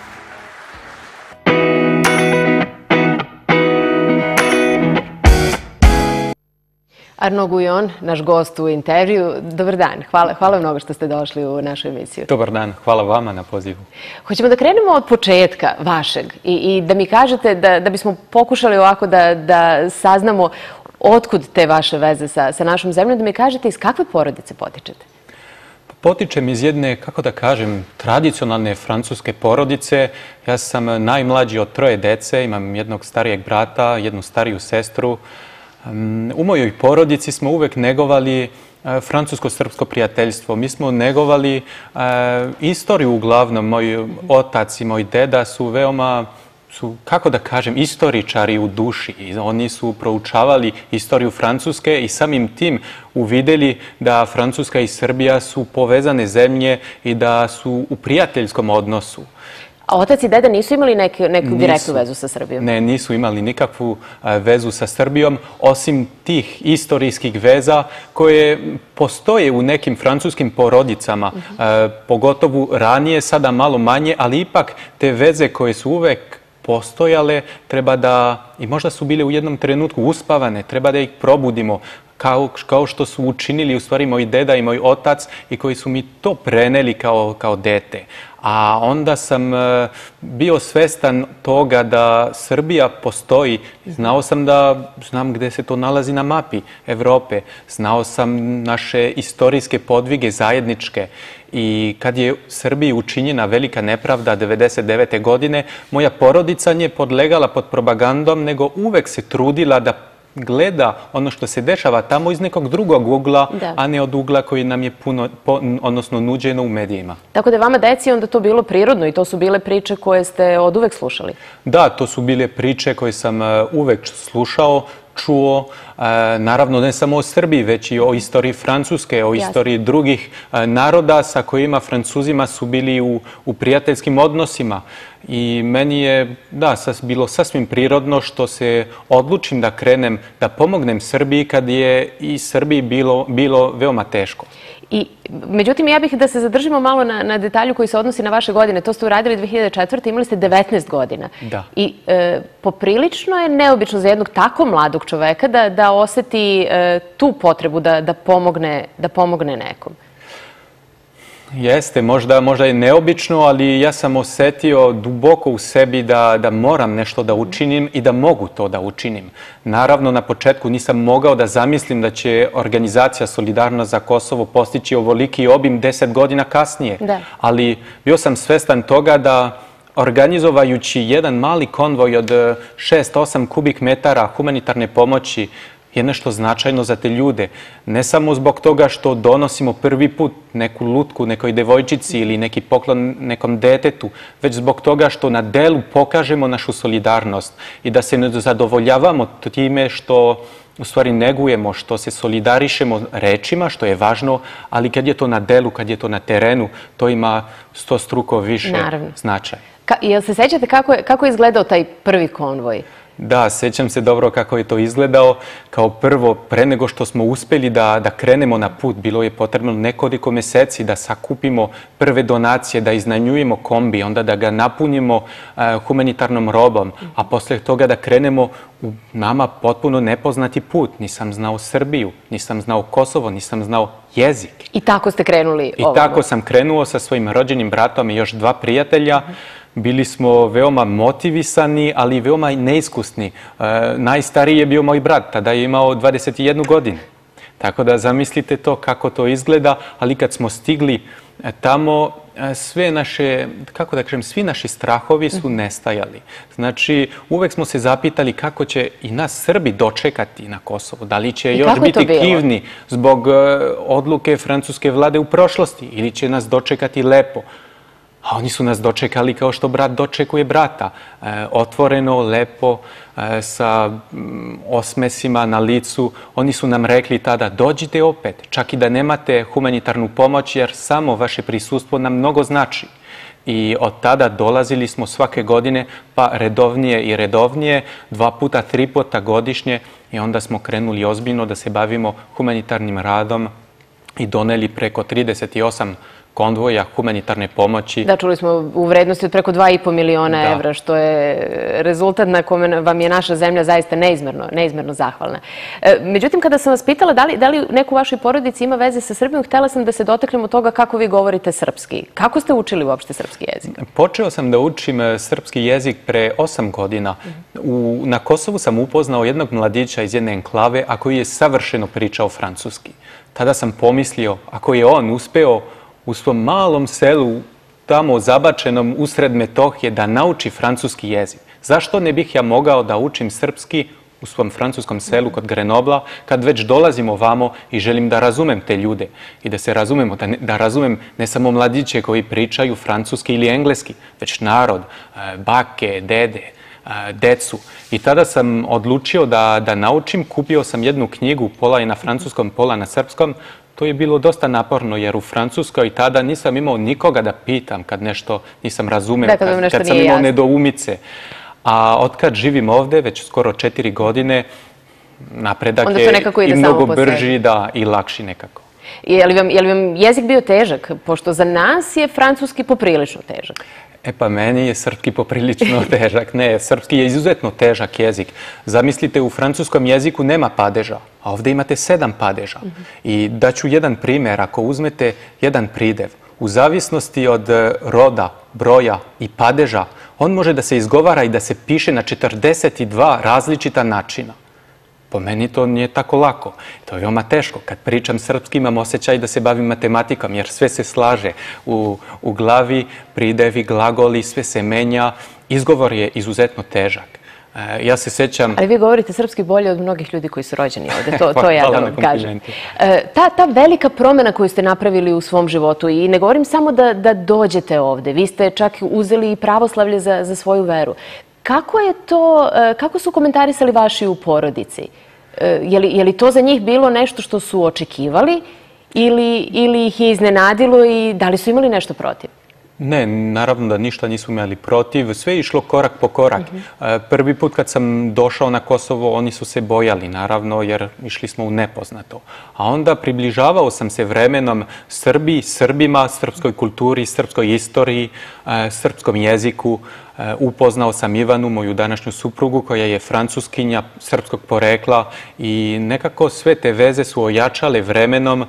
Arnaud Guyon, naš gost u intervju. Dobar dan. Hvala, hvala mnogo što ste došli u našu emisiju. Dobar dan. Hvala vama na pozivu. Hoćemo da krenemo od početka vašeg i, i da mi kažete da, da bismo pokušali ovako da, da saznamo otkud te vaše veze sa, sa našom zemljom, da mi kažete iz kakve porodice potičete? Potičem iz jedne, kako da kažem, tradicionalne francuske porodice. Ja sam najmlađi od troje dece, imam jednog starijeg brata, jednu stariju sestru. U mojoj porodici smo uvek negovali francusko-srpsko prijateljstvo. Mi smo negovali istoriju uglavnom. Moj otac i moj deda su veoma, su, kako da kažem, istoričari u duši. Oni su proučavali istoriju Francuske i samim tim uvideli da Francuska i Srbija su povezane zemlje i da su u prijateljskom odnosu. A otac i deda nisu imali neku, neku direktnu vezu sa Srbijom? Ne, nisu imali nikakvu vezu sa Srbijom, osim tih istorijskih veza koje postoje u nekim francuskim porodicama, uh-huh. pogotovo ranije, sada malo manje, ali ipak te veze koje su uvek postojale, treba da, i možda su bile u jednom trenutku uspavane, treba da ih probudimo, kao, kao što su učinili u stvari moj deda i moj otac i koji su mi to preneli kao, kao dete. A onda sam bio svestan toga da Srbija postoji. Znao sam da znam gde se to nalazi na mapi Evrope. Znao sam naše istorijske podvige zajedničke. I kad je Srbiji učinjena velika nepravda devedeset devete godine, moja porodica nije podlegala pod propagandom, nego uvek se trudila da gleda ono što se dešava tamo iz nekog drugog ugla, da. A ne od ugla koji nam je puno, po, odnosno nuđeno u medijima. Tako da je vama deci onda to bilo prirodno i to su bile priče koje ste od uvek slušali? Da, to su bile priče koje sam uvek slušao, čuo, naravno ne samo o Srbiji, već i o istoriji Francuske, o istoriji Jasne. drugih naroda sa kojima Francuzima su bili u, u prijateljskim odnosima. I meni je, da, sas, bilo sasvim prirodno što se odlučim da krenem, da pomognem Srbiji kad je i Srbiji bilo, bilo veoma teško. I, međutim, ja bih da se zadržimo malo na, na detalju koji se odnosi na vaše godine. To ste uradili dve hiljade četvrte. Imali ste devetnaest godina. Da. I e, poprilično je neobično za jednog tako mladog čoveka da, da oseti e, tu potrebu da, da, pomogne, da pomogne nekom. Jeste, možda, možda je neobično, ali ja sam osetio duboko u sebi da, da moram nešto da učinim i da mogu to da učinim. Naravno, na početku nisam mogao da zamislim da će organizacija Solidarnost za Kosovo postići ovoliki obim deset godina kasnije. Da. Ali bio sam svestan toga da organizovajući jedan mali konvoj od šest osam kubik metara humanitarne pomoći je nešto značajno za te ljude. Ne samo zbog toga što donosimo prvi put neku lutku nekoj devojčici ili neki poklon nekom detetu, već zbog toga što na delu pokažemo našu solidarnost i da se ne zadovoljavamo time što u stvari negujemo, što se solidarišemo rečima, što je važno, ali kad je to na delu, kad je to na terenu, to ima sto struko više Naravno. značaj. Ka, jel se sećate kako je, kako je izgledao taj prvi konvoj? Da, sećam se dobro kako je to izgledao. Kao prvo, pre nego što smo uspeli da, da krenemo na put, bilo je potrebno nekoliko meseci da sakupimo prve donacije, da iznajmljujemo kombi, onda da ga napunimo uh, humanitarnom robom, a posle toga da krenemo u nama potpuno nepoznati put. Nisam znao Srbiju, nisam znao Kosovo, nisam znao jezik. I tako ste krenuli I ovom. tako sam krenuo sa svojim rođenim bratom i još dva prijatelja. Bili smo veoma motivisani, ali i veoma neiskusni. E, najstariji je bio moj brat, tada je imao dvadeset jednu godinu. Tako da zamislite to kako to izgleda, ali kad smo stigli tamo, sve naše, kako da kažem, svi naši strahovi su nestajali. Znači, uvek smo se zapitali kako će i nas Srbi dočekati na Kosovo. Da li će još biti kivni zbog odluke francuske vlade u prošlosti ili će nas dočekati lepo. A oni su nas dočekali kao što brat dočekuje brata. E, otvoreno, lepo, e, sa m, osmesima na licu. Oni su nam rekli tada, dođite opet, čak i da nemate humanitarnu pomoć, jer samo vaše prisustvo nam mnogo znači. I od tada dolazili smo svake godine, pa redovnije i redovnije, dva puta, tri puta godišnje, i onda smo krenuli ozbiljno da se bavimo humanitarnim radom i doneli preko trideset osam konvoja humanitarne pomoći. Da, čuli smo u vrednosti od preko dva i po miliona evra, što je rezultat na kome vam je naša zemlja zaista neizmerno, neizmerno zahvalna. Međutim, kada sam vas pitala da li, da li neko u vašoj porodici ima veze sa Srbijom, htela sam da se dotaknemo toga kako vi govorite srpski. Kako ste učili uopšte srpski jezik? Počeo sam da učim srpski jezik pre osam godina. U, na Kosovu sam upoznao jednog mladića iz jedne enklave, a koji je savršeno pričao francuski. Tada sam pomislio, ako je on uspeo u svom malom selu, tamo zabačenom usred Metohije, da nauči francuski jezik. Zašto ne bih ja mogao da učim srpski u svom francuskom selu kod Grenobla, kad već dolazim ovamo i želim da razumem te ljude i da se razumemo, da, ne, da razumem ne samo mladiće koji pričaju francuski ili engleski, već narod, bake, dede, decu. I tada sam odlučio da, da naučim, kupio sam jednu knjigu, pola je na francuskom, pola na srpskom. To je bilo dosta naporno jer u Francuskoj tada nisam imao nikoga da pitam kad nešto nisam razumeo, da, kad, kad, kad sam imao nedoumice. A otkad živim ovde, već skoro četiri godine, napredak je i mnogo brži da, i lakši nekako. Je li vam, je li vam jezik bio težak? Pošto za nas je francuski poprilično težak. E pa meni je srpski poprilično težak. Ne, srpski je izuzetno težak jezik. Zamislite, u francuskom jeziku nema padeža, a ovde imate sedam padeža. I daću jedan primjer. Ako uzmete jedan pridev, u zavisnosti od roda, broja i padeža, on može da se izgovara i da se piše na četrdeset dva različita načina. Po meni to nije tako lako. To je veoma teško. Kad pričam srpski imam osjećaj da se bavim matematikom, jer sve se slaže u, u glavi, pridevi, glagoli, sve se menja. Izgovor je izuzetno težak. E, ja se sećam... Ali vi govorite srpski bolje od mnogih ljudi koji su rođeni ovde. To, to ja da vam kažem. E, ta, ta velika promjena koju ste napravili u svom životu, i ne govorim samo da, da dođete ovde, vi ste čak uzeli i pravoslavlje za, za svoju veru. Kako je to, kako su komentarisali vaši u porodici? Je li, je li to za njih bilo nešto što su očekivali ili, ili ih je iznenadilo i da li su imali nešto protiv? Ne, naravno da ništa nisu imali protiv. Sve je išlo korak po korak. Prvi put kad sam došao na Kosovo, oni su se bojali, naravno, jer išli smo u nepoznato. A onda približavao sam se vremenom Srbiji, Srbima, srpskoj kulturi, srpskoj istoriji, srpskom jeziku. Upoznao sam Ivanu, moju današnju suprugu, koja je francuskinja srpskog porekla, i nekako sve te veze su ojačale vremenom,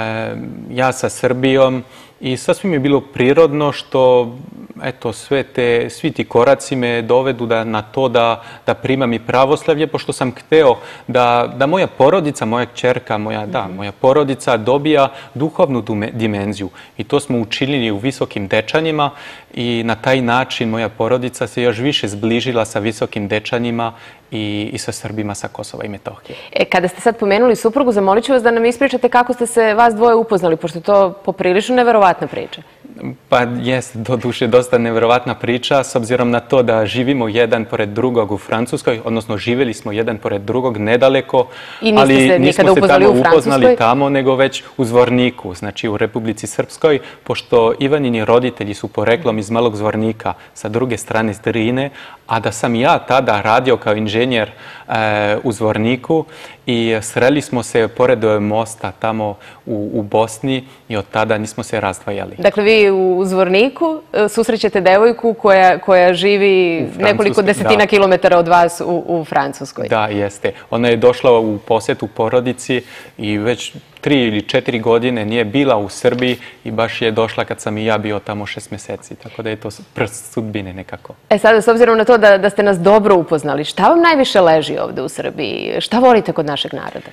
ja sa Srbijom, i sasvim je bilo prirodno što eto, sve te, svi ti koraci me dovedu da, na to da, da primam i pravoslavlje, pošto sam hteo da, da moja porodica, moja kćerka, moja, da, moja porodica dobija duhovnu dimenziju. I to smo učinili u Visokim Dečanima i na taj način moja porodica se još više zbližila sa Visokim Dečanima i, i sa Srbima sa Kosova i Metohije. E, kada ste sad pomenuli suprugu, zamolit ću vas da nam ispričate kako ste se vas dvoje upoznali, pošto je to poprilično neverovatna priča. Pa jeste, do duše, dosta neverovatna priča, s obzirom na to da živimo jedan pored drugog u Francuskoj, odnosno živjeli smo jedan pored drugog nedaleko, ali nismo se tamo upoznali tamo, nego već u Zvorniku, znači u Republici Srpskoj, pošto Ivanini roditelji su poreklom iz Malog Zvornika, sa druge strane iz Drine, a da sam ja tada radio kao inženjer e, u Zvorniku i sreli smo se pored mosta tamo u, u Bosni i od tada nismo se razdvajali. Dakle, vi u Zvorniku susrećete devojku koja, koja živi nekoliko desetina da. kilometara od vas u, u Francuskoj. Da, jeste. Ona je došla u posjetu porodici i već tri ili četiri godine nije bila u Srbiji i baš je došla kad sam i ja bio tamo šest mjeseci. Tako da je to prst sudbine nekako. E sada, s obzirom na to da, da ste nas dobro upoznali, šta vam najviše leži ovde u Srbiji? Šta volite kod našeg naroda?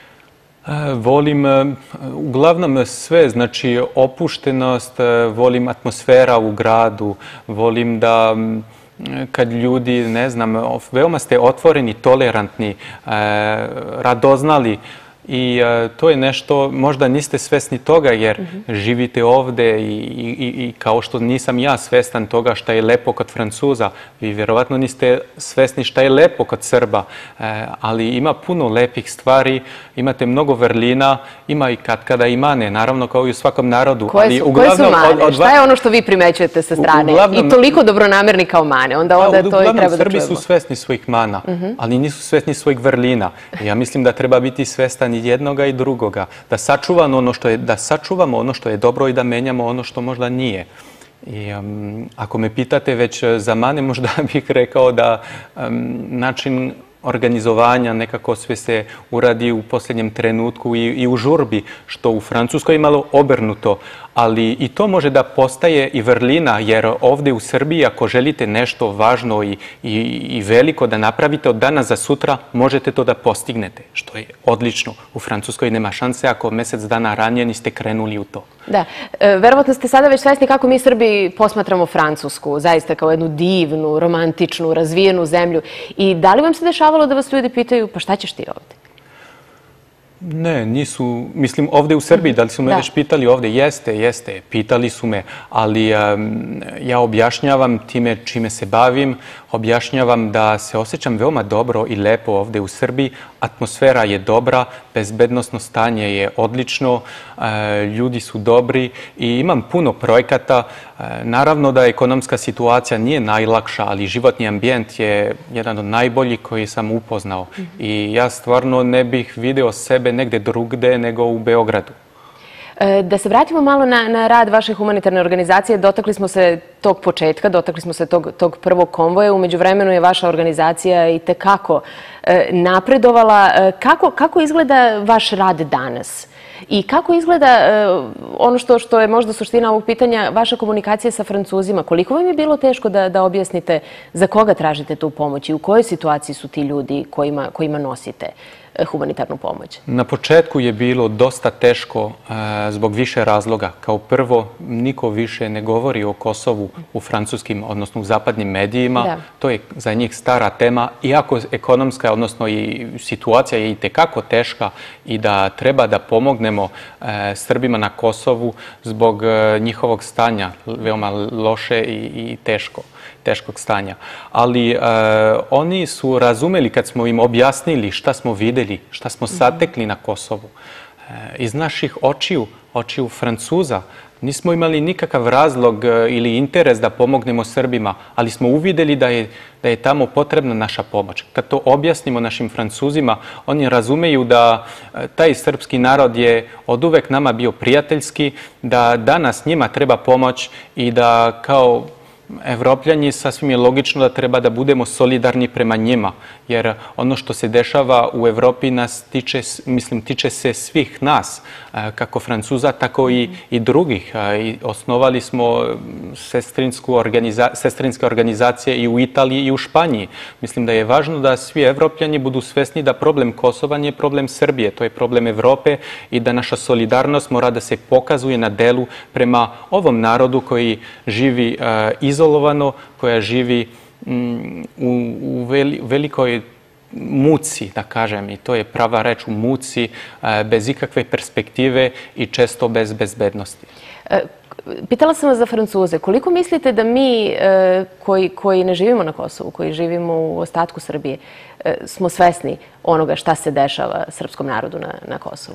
Volim uglavnom sve, znači opuštenost, volim atmosfera u gradu, volim da kad ljudi, ne znam, veoma ste otvoreni, tolerantni, radoznali, i to je nešto, možda niste svesni toga jer živite ovde i, i, i kao što nisam ja svestan toga šta je lepo kod Francuza, vi vjerovatno niste svesni šta je lepo kod Srba, ali ima puno lepih stvari, imate mnogo vrlina, ima i kad kada i mane, naravno kao i u svakom narodu. Koje su, ali uglavnom, koje su mane? Od, od, šta je ono što vi primećujete sa strane? Uglavnom, i toliko dobronamerni kao mane, onda, onda a, to i treba da čujemo. Srbi su svesni svojih mana, uh -huh. ali nisu svesni svojih vrlina. Ja mislim da treba biti svestan jedan i jednoga i drugoga. Da sačuvamo ono što je, da sačuvamo ono što je dobro i da menjamo ono što možda nije. I um, ako me pitate već za mane, možda bih rekao da um, način organizovanja nekako sve se uradi u posljednjem trenutku i, i u žurbi, što u Francuskoj je malo obrnuto. Ali i to može da postaje i vrlina, jer ovdje u Srbiji ako želite nešto važno i, i, i veliko da napravite od dana za sutra, možete to da postignete, što je odlično. U Francuskoj nema šanse ako mjesec dana ranije niste krenuli u to. Da, e, verovatno ste sada već svesni kako mi Srbi posmatramo Francusku, zaista kao jednu divnu, romantičnu, razvijenu zemlju. I da li vam se dešavalo da vas ljudi pitaju, pa šta ćeš ti ovdje? Ne, nisu, mislim ovdje u Srbiji, da li su me već pitali ovdje? Jeste, jeste, pitali su me, ali um, ja objašnjavam time čime se bavim, objašnjavam da se osjećam veoma dobro i lepo ovdje u Srbiji, atmosfera je dobra, bezbednosno stanje je odlično, e, ljudi su dobri i imam puno projekata. E, naravno da ekonomska situacija nije najlakša, ali životni ambijent je jedan od najboljih koji sam upoznao. Mm-hmm. I ja stvarno ne bih video sebe negde drugde nego u Beogradu. Da se vratimo malo na, na rad vaše humanitarne organizacije. Dotakli smo se tog početka, dotakli smo se tog, tog prvog konvoja. Umeđu vremenu je vaša organizacija i tekako e, napredovala. E, kako, kako izgleda vaš rad danas? I kako izgleda e, ono što, što je možda suština ovog pitanja, vaša komunikacija sa Francuzima? Koliko vam je bilo teško da, da objasnite za koga tražite tu pomoć i u kojoj situaciji su ti ljudi kojima, kojima nosite humanitarnu pomoć? Na početku je bilo dosta teško e, zbog više razloga. Kao prvo, niko više ne govori o Kosovu u francuskim, odnosno u zapadnim medijima. Da. To je za njih stara tema. Iako ekonomska, odnosno i situacija je i tekako teška i da treba da pomognemo e, Srbima na Kosovu zbog e, njihovog stanja, veoma loše i, i teško. teškog stanja. Ali e, oni su razumeli kad smo im objasnili šta smo videli, šta smo satekli na Kosovu. E, iz naših očiju, očiju Francuza, nismo imali nikakav razlog ili interes da pomognemo Srbima, ali smo uvideli da je, da je tamo potrebna naša pomoć. Kad to objasnimo našim Francuzima, oni razumeju da taj srpski narod je od uvek nama bio prijateljski, da danas njima treba pomoć i da kao Evropljani sasvim je logično da treba da budemo solidarni prema njima, jer ono što se dešava u Evropi nas tiče, mislim, tiče se svih nas, kako Francuza, tako i, i drugih. I osnovali smo sestrinsku organiza, sestrinske organizacije i u Italiji i u Španiji. Mislim da je važno da svi Evropljani budu svesni da problem Kosova nije problem Srbije, to je problem Evrope i da naša solidarnost mora da se pokazuje na delu prema ovom narodu koji živi uh, izolovano, koja živi um, u, u veli, velikoj muci, da kažem, i to je prava reč, u muci, bez ikakve perspektive i često bez bezbednosti. Pitala sam vas za Francuze. Koliko mislite da mi koji, koji ne živimo na Kosovu, koji živimo u ostatku Srbije, smo svesni onoga šta se dešava srpskom narodu na, na Kosovu?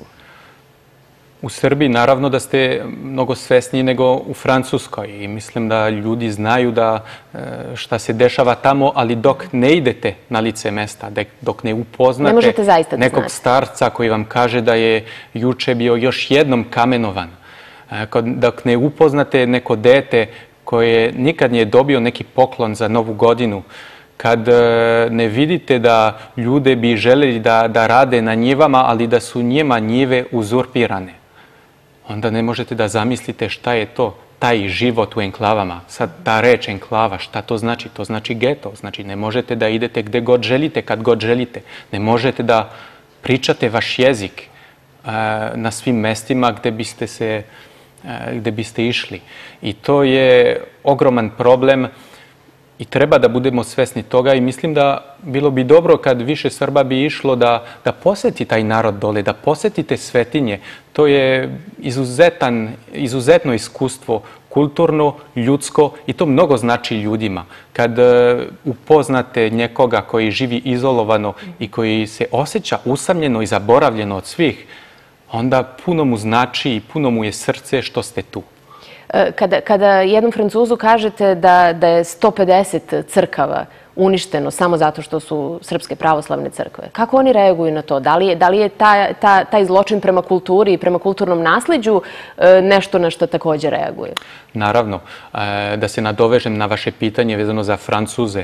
U Srbiji naravno da ste mnogo svesniji nego u Francuskoj i mislim da ljudi znaju da šta se dešava tamo, ali dok ne idete na lice mesta, dok ne upoznate ne nekog starca koji vam kaže da je juče bio još jednom kamenovan, dok ne upoznate neko dete koje nikad nije dobio neki poklon za Novu godinu, kad ne vidite da ljude bi želeli da, da rade na njivama, ali da su njima njive uzurpirane, onda ne možete da zamislite šta je to, taj život u enklavama. Sad ta reč enklava, šta to znači? To znači geto. Znači ne možete da idete gde god želite, kad god želite. Ne možete da pričate vaš jezik uh, na svim mestima gde biste, se, uh, gde biste išli. I to je ogroman problem i treba da budemo svesni toga i mislim da bilo bi dobro kad više Srba bi išlo da, da poseti taj narod dole, da posetite svetinje. To je izuzetan, izuzetno iskustvo, kulturno, ljudsko i to mnogo znači ljudima. Kad uh, upoznate nekoga koji živi izolovano i koji se osjeća usamljeno i zaboravljeno od svih, onda puno mu znači i puno mu je srce što ste tu. Kada, kada jednom Francuzu kažete da, da je sto pedeset crkava uništeno samo zato što su srpske pravoslavne crkve. Kako oni reaguju na to? Da li je, da li je ta, ta, taj zločin prema kulturi i prema kulturnom naslijeđu nešto na što također reaguju? Naravno. Da se nadovežem na vaše pitanje vezano za Francuze.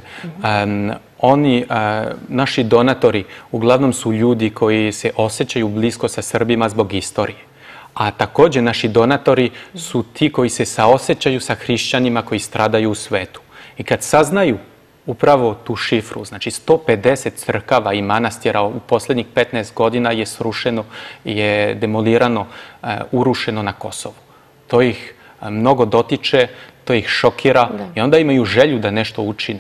Oni, naši donatori, uglavnom su ljudi koji se osjećaju blisko sa Srbima zbog istorije. A također naši donatori su ti koji se saosjećaju sa hrišćanima koji stradaju u svetu. I kad saznaju upravo tu šifru, znači sto pedeset crkava i manastira u posljednjih petnaest godina je srušeno, je demolirano, urušeno na Kosovu. To ih mnogo dotiče, to ih šokira i onda imaju želju da nešto učine.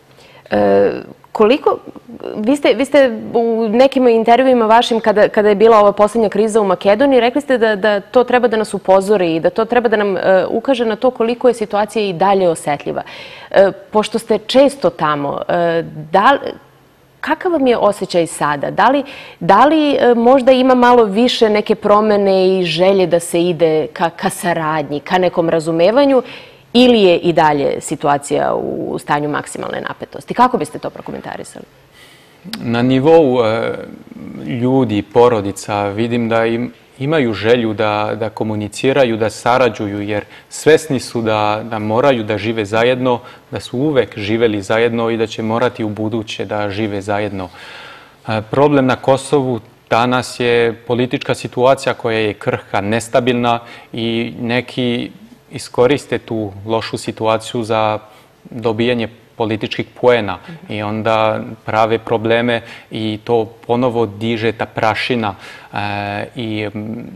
Koliko, vi ste, vi ste u nekim intervjuima vašim kada, kada je bila ova posljednja kriza u Makedoniji, rekli ste da, da to treba da nas upozori i da to treba da nam uh, ukaže na to koliko je situacija i dalje osetljiva. Uh, pošto ste često tamo, uh, da, kakav vam je osjećaj sada? Da li, da li uh, možda ima malo više neke promene i želje da se ide ka, ka saradnji, ka nekom razumevanju, ili je i dalje situacija u stanju maksimalne napetosti? Kako biste to prokomentarisali? Na nivou e, ljudi, porodica, vidim da im, imaju želju da, da komuniciraju, da sarađuju, jer svesni su da, da moraju da žive zajedno, da su uvek živeli zajedno i da će morati u buduće da žive zajedno. E, problem na Kosovu danas je politička situacija koja je krhka, nestabilna i neki iskoriste tu lošu situaciju za dobijanje političkih poena i onda prave probleme i to ponovo diže ta prašina. E, I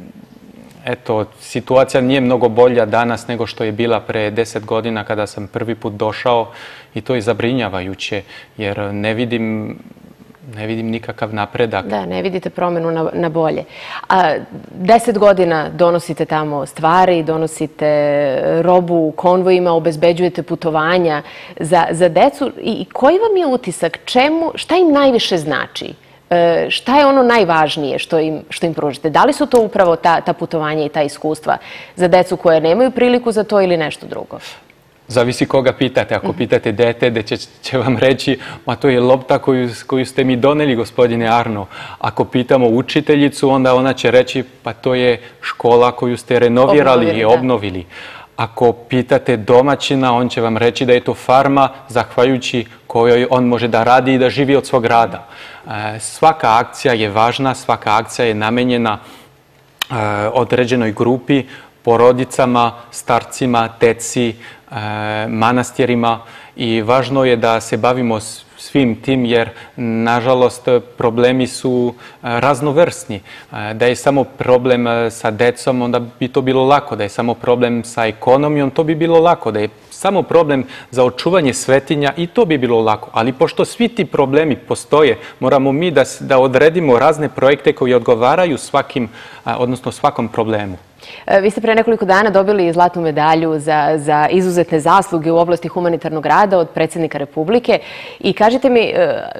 eto, situacija nije mnogo bolja danas nego što je bila pre deset godina kada sam prvi put došao i to je zabrinjavajuće jer ne vidim Ne vidim nikakav napredak. Da, ne vidite promjenu na, na bolje. A, deset godina donosite tamo stvari, donosite robu u konvojima, obezbeđujete putovanja za, za decu. I koji vam je utisak? Čemu, šta im najviše znači? E, šta je ono najvažnije što im, što im pružite? Da li su to upravo ta, ta putovanja i ta iskustva za decu koje nemaju priliku za to ili nešto drugo? Zavisi koga pitate. Ako pitate dete, da će, će vam reći ma to je lopta koju, koju ste mi doneli, gospodine Arno. Ako pitamo učiteljicu, onda ona će reći pa to je škola koju ste renovirali i obnovili. Ako pitate domaćina, on će vam reći da je to farma zahvaljujući kojoj on može da radi i da živi od svog rada. Svaka akcija je važna, svaka akcija je namenjena određenoj grupi, porodicama, starcima, deci, manastirima i važno je da se bavimo svim tim jer, nažalost, problemi su raznovrsni. Da je samo problem sa decom, onda bi to bilo lako. Da je samo problem sa ekonomijom, to bi bilo lako. Da je samo problem za očuvanje svetinja i to bi bilo lako. Ali pošto svi ti problemi postoje, moramo mi da, da odredimo razne projekte koji odgovaraju svakim, odnosno svakom problemu. Vi ste pre nekoliko dana dobili zlatnu medalju za, za izuzetne zasluge u oblasti humanitarnog rada od predsjednika Republike. I kažite mi,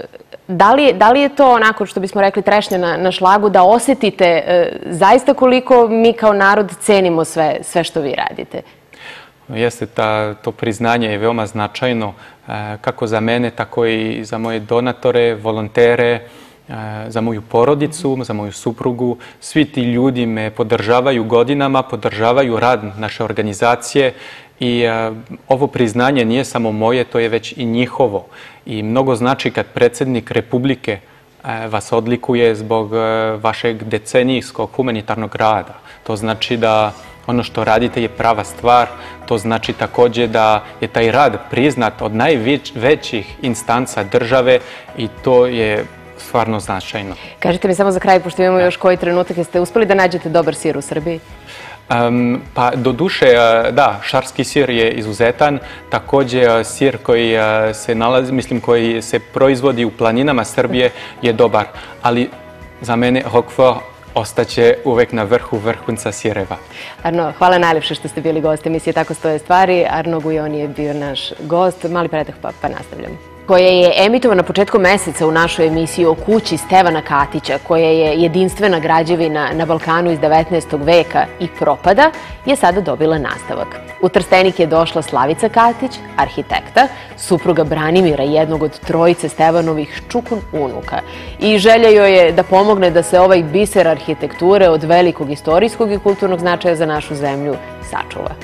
da li, da li je to onako što bismo rekli trešnja na, na šlagu, da osjetite zaista koliko mi kao narod cenimo sve, sve što vi radite? Jeste, ta, to priznanje je veoma značajno kako za mene, tako i za moje donatore, volontere, za moju porodicu, za moju suprugu. Svi ti ljudi me podržavaju godinama, podržavaju rad naše organizacije i a, ovo priznanje nije samo moje, to je već i njihovo. I mnogo znači kad predsjednik Republike a, vas odlikuje zbog a, vašeg decenijskog humanitarnog rada. To znači da ono što radite je prava stvar, to znači također da je taj rad priznat od najvećih instanca države i to je stvarno značajno. Kažite mi samo za kraj, pošto imamo još koji trenutak, jeste uspeli da nađete dobar sir u Srbiji? Um, pa do duše, da, šarski sir je izuzetan, također sir koji se nalazi, mislim koji se proizvodi u planinama Srbije je dobar, ali za mene Roquefort ostaće uvek na vrhu vrhunca sireva. Arno, hvala najljepše što ste bili gost emisije Tako stoje stvari. Arno Gujon je bio naš gost. Mali predah pa, pa nastavljamo. koja je emitovana početkom meseca u našoj emisiji o kući Stevana Katića, koja je jedinstvena građevina na Balkanu iz devetnaestog veka i propada, je sada dobila nastavak. U Trstenik je došla Slavica Katić, arhitekta, supruga Branimira, jednog od trojice Stevanovih čukun unuka. I želja joj je da pomogne da se ovaj biser arhitekture od velikog istorijskog i kulturnog značaja za našu zemlju sačuva.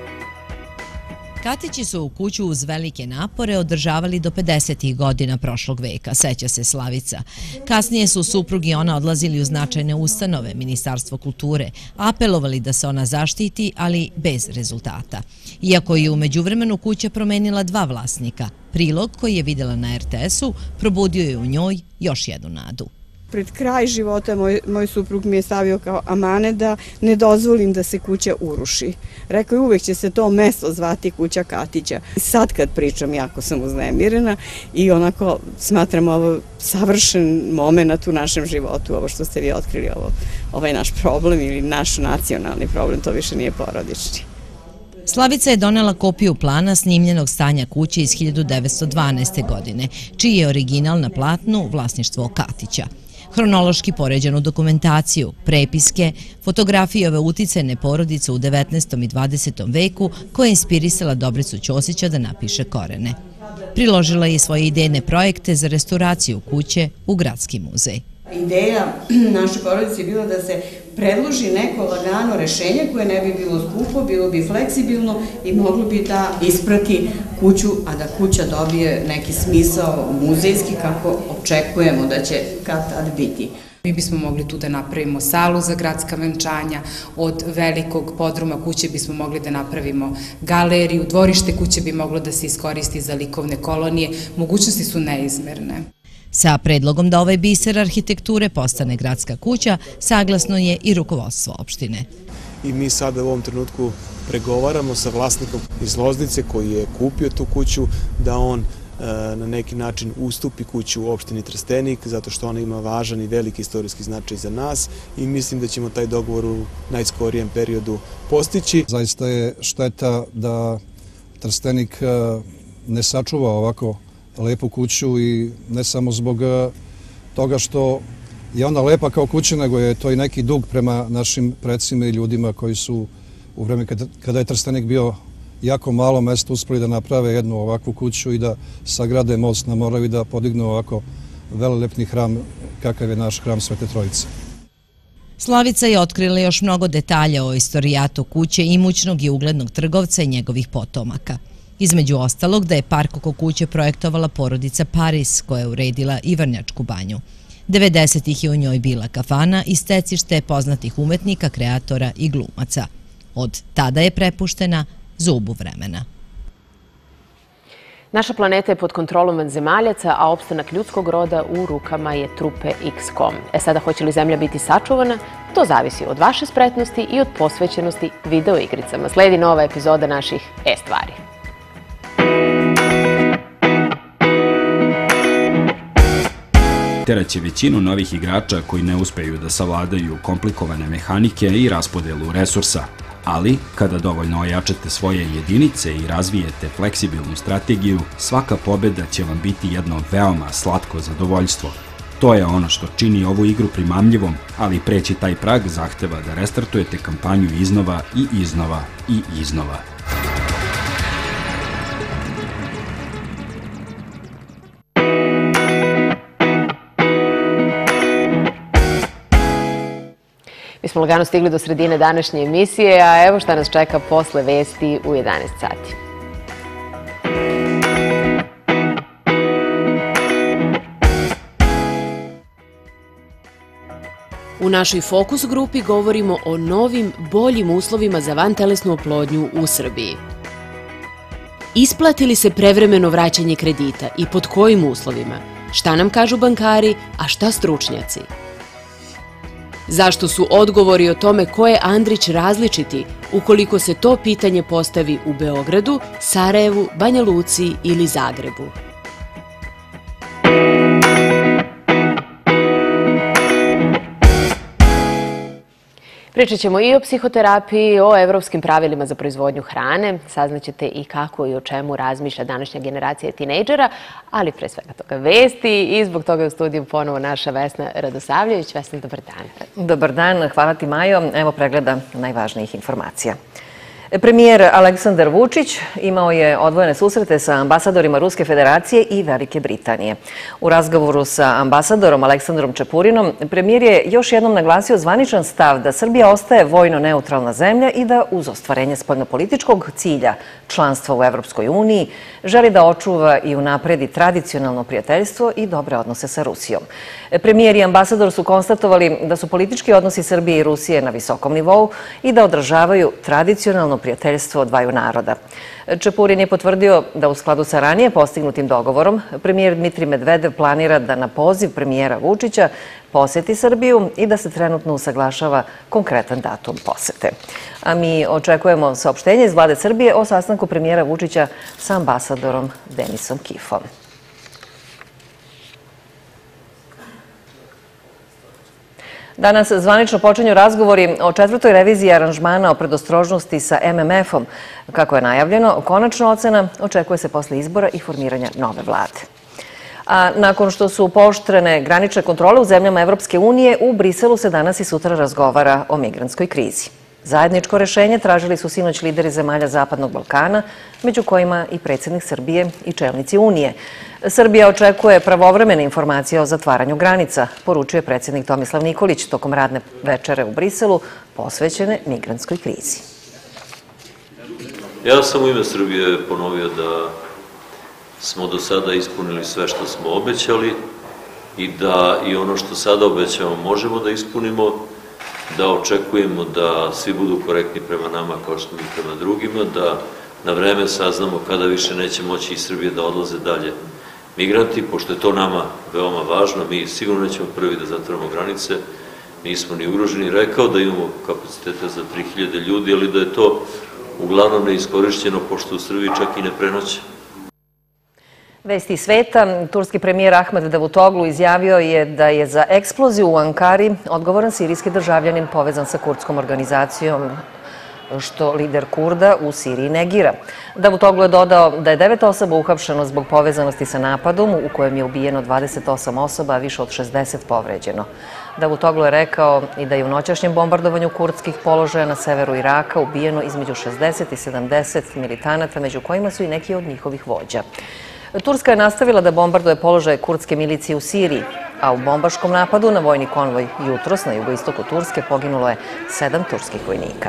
Katići su u kuću uz velike napore održavali do pedesetih godina prošlog veka, seća se Slavica. Kasnije su suprug i ona odlazili u značajne ustanove, Ministarstvo kulture, apelovali da se ona zaštiti, ali bez rezultata. Iako je u međuvremenu kuća promenila dva vlasnika, prilog koji je videla na er te esu probudio je u njoj još jednu nadu. Pred kraj života moj, moj suprug mi je stavio kao amanet da ne dozvolim da se kuća uruši. Rekao je uvek će se to mesto zvati kuća Katića. Sad kad pričam jako sam uznemirena i onako smatram ovo savršen moment u našem životu, ovo što ste vi otkrili, ovo, ovaj naš problem ili naš nacionalni problem, to više nije porodični. Slavica je donela kopiju plana snimljenog stanja kuće iz hiljadu devetsto dvanaeste. godine, čiji je original na platnu vlasništvo Katića. Hronološki poređenu dokumentaciju, prepiske, fotografije ove uticajne porodice u devetnaestom i dvadesetom veku koja je inspirisala Dobricu Ćosića da napiše Korene. Priložila je svoje idejne projekte za restauraciju kuće u Gradski muzej. Ideja naše porodice je bila da se predloži neko lagano rešenje koje ne bi bilo skupo, bilo bi fleksibilno i moglo bi da isprati kuću, a da kuća dobije neki smisao muzejski kako očekujemo da će kad tad biti. Mi bismo mogli tu da napravimo salu za gradska venčanja, od velikog podruma kuće bismo mogli da napravimo galeriju, dvorište kuće bi moglo da se iskoristi za likovne kolonije, mogućnosti su neizmerne. Sa predlogom da ovaj biser arhitekture postane gradska kuća, saglasno je i rukovodstvo opštine. I mi sada u ovom trenutku pregovaramo sa vlasnikom iz Loznice koji je kupio tu kuću, da on na neki način ustupi kuću u opštini Trstenik, zato što ona ima važan i veliki istorijski značaj za nas i mislim da ćemo taj dogovor u najskorijem periodu postići. Zaista je šteta da Trstenik ne sačuva ovako lepu kuću i ne samo zbog toga što je ona lepa kao kuća, nego je to i neki dug prema našim predsima i ljudima koji su u vreme kada je Trstenik bio jako malo mesto uspeli da naprave jednu ovakvu kuću i da sagrade most na Moravi, da podignu ovako velelepni hram kakav je naš hram Svete Trojice. Slavica je otkrila još mnogo detalja o istorijatu kuće imućnog i uglednog trgovca i njegovih potomaka. Između ostalog da je park oko kuće projektovala porodica Paris koja je uredila i Vrnjačku banju. devedesetih je u njoj bila kafana i stecište poznatih umetnika, kreatora i glumaca. Od tada je prepuštena zubu vremena. Naša planeta je pod kontrolom vanzemaljaca, a opstanak ljudskog roda u rukama je trupe iks kom. E sada, hoće li Zemlja biti sačuvana? To zavisi od vaše spretnosti i od posvećenosti videoigricama. Sledi nova epizoda naših E-stvari. Teraće većinu novih igrača koji ne uspeju da savladaju komplikovane mehanike i raspodelu resursa. Ali, kada dovoljno ojačate svoje jedinice i razvijete fleksibilnu strategiju, svaka pobjeda će vam biti jedno veoma slatko zadovoljstvo. To je ono što čini ovu igru primamljivom, ali preći taj prag zahteva da restartujete kampanju iznova i iznova i iznova. Mi smo lagano stigli do sredine današnje emisije, a evo šta nas čeka posle vesti u jedanaest sati. U našoj Fokus grupi govorimo o novim, boljim uslovima za vantelesnu oplodnju u Srbiji. Isplati li se prevremeno vraćanje kredita i pod kojim uslovima? Šta nam kažu bankari, a šta stručnjaci? Zašto su odgovori o tome ko je Andrić različiti ukoliko se to pitanje postavi u Beogradu, Sarajevu, Banja Luci ili Zagrebu? Pričat ćemo i o psihoterapiji, o evropskim pravilima za proizvodnju hrane. Saznaćete i kako i o čemu razmišlja današnja generacija tinejdžera, ali pre svega toga vesti i zbog toga je u studiju ponovo naša Vesna Radosavljević. Vesna, dobar dan. Dobar dan, hvala ti Majo. Evo pregleda najvažnijih informacija. Premijer Aleksandar Vučić imao je odvojene susrete sa ambasadorima Ruske federacije i Velike Britanije. U razgovoru sa ambasadorom Aleksandrom Čepurinom, premijer je još jednom naglasio zvaničan stav da Srbija ostaje vojno neutralna zemlja i da uz ostvarenje spoljnopolitičkog cilja članstva u Evropskoj uniji želi da očuva i unapredi tradicionalno prijateljstvo i dobre odnose sa Rusijom. Premijer i ambasador su konstatovali da su politički odnosi Srbije i Rusije na visokom nivou i da odražavaju tradicionalno prijateljstvo dvaju naroda. Čepurin je potvrdio da u skladu sa ranije postignutim dogovorom premijer Dmitrij Medvedev planira da na poziv premijera Vučića poseti Srbiju i da se trenutno usaglašava konkretan datum posete. A mi očekujemo saopštenje iz vlade Srbije o sastanku premijera Vučića sa ambasadorom Denisom Kifom. Danas zvanično počinju razgovori o četvrtoj reviziji aranžmana o predostrožnosti sa M M F-om. Kako je najavljeno, konačna ocena očekuje se posle izbora i formiranja nove vlade. A nakon što su pooštrene granične kontrole u zemljama Evropske unije, u Briselu se danas i sutra razgovara o migrantskoj krizi. Zajedničko rešenje tražili su sinoć lideri zemalja Zapadnog Balkana, među kojima i predsjednik Srbije i čelnici Unije. Srbija očekuje pravovremene informacije o zatvaranju granica, poručuje predsjednik Tomislav Nikolić tokom radne večere u Briselu posvećene migrantskoj krizi. Ja sam u ime Srbije ponovio da smo do sada ispunili sve što smo obećali i da i ono što sada obećamo možemo da ispunimo, da očekujemo da svi budu korektni prema nama kao što mi prema drugima, da na vreme saznamo kada više neće moći iz Srbije da odlaze dalje migranti, pošto je to nama veoma važno. Mi sigurno nećemo prvi da zatvorimo granice, nismo ni ugroženi. Rekao da imamo kapacitete za tri hiljade ljudi, ali da je to uglavnom neiskorišćeno, pošto u Srbiji čak i ne prenoće. Vesti sveta. Turski premijer Ahmed Davutoglu izjavio je da je za eksploziju u Ankari odgovoran sirijski državljanin povezan sa kurdskom organizacijom, što lider Kurda u Siriji negira. Davutoglu je dodao da je devet osoba uhapšeno zbog povezanosti sa napadom u kojem je ubijeno dvadeset osam osoba, a više od šezdeset povređeno. Davutoglu je rekao i da je u noćašnjem bombardovanju kurdskih položaja na severu Iraka ubijeno između šezdeset i sedamdeset militanata, među kojima su i neki od njihovih vođa. Turska je nastavila da bombarduje položaje kurdske milicije u Siriji, a u bombaškom napadu na vojni konvoj jutros na jugoistoku Turske poginulo je sedam turskih vojnika.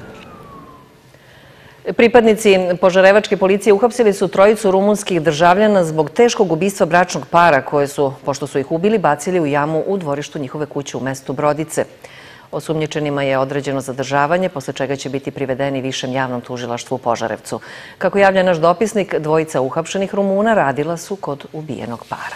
Pripadnici požarevačke policije uhapsili su trojicu rumunskih državljana zbog teškog ubistva bračnog para koje su, pošto su ih ubili, bacili u jamu u dvorištu njihove kuće u mestu Brodice. Osumnjičenima je određeno zadržavanje, posle čega će biti privedeni višem javnom tužilaštvu u Požarevcu. Kako javlja naš dopisnik, dvojica uhapšenih Rumuna radila su kod ubijenog para.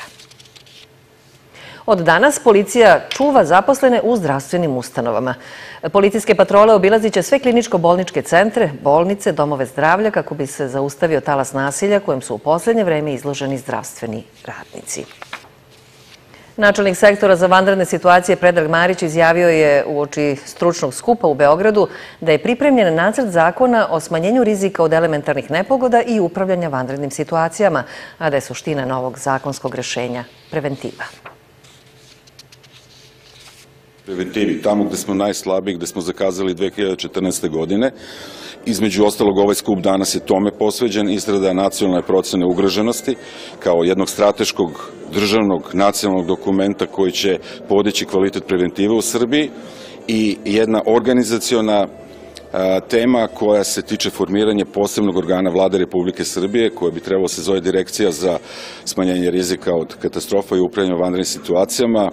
Od danas policija čuva zaposlene u zdravstvenim ustanovama. Policijske patrole obilazit će sve kliničko-bolničke centre, bolnice, domove zdravlja kako bi se zaustavio talas nasilja kojem su u poslednje vreme izloženi zdravstveni radnici. Načelnik sektora za vanredne situacije Predrag Marić izjavio je uoči stručnog skupa u Beogradu da je pripremljen nacrt zakona o smanjenju rizika od elementarnih nepogoda i upravljanja vanrednim situacijama, a da je suština novog zakonskog rešenja preventiva. Preventivi, tamo gde smo najslabiji, gde smo zakazali dve hiljade četrnaeste. godine. Između ostalog, ovaj skup danas je tome posveđen, izrada nacionalne procene ugroženosti kao jednog strateškog državnog nacionalnog dokumenta koji će podići kvalitet preventive u Srbiji i jedna organizaciona tema koja se tiče formiranja posebnog organa Vlade Republike Srbije koja bi trebalo se zove Direkcija za smanjenje rizika od katastrofa i upravljanje vanrednim situacijama.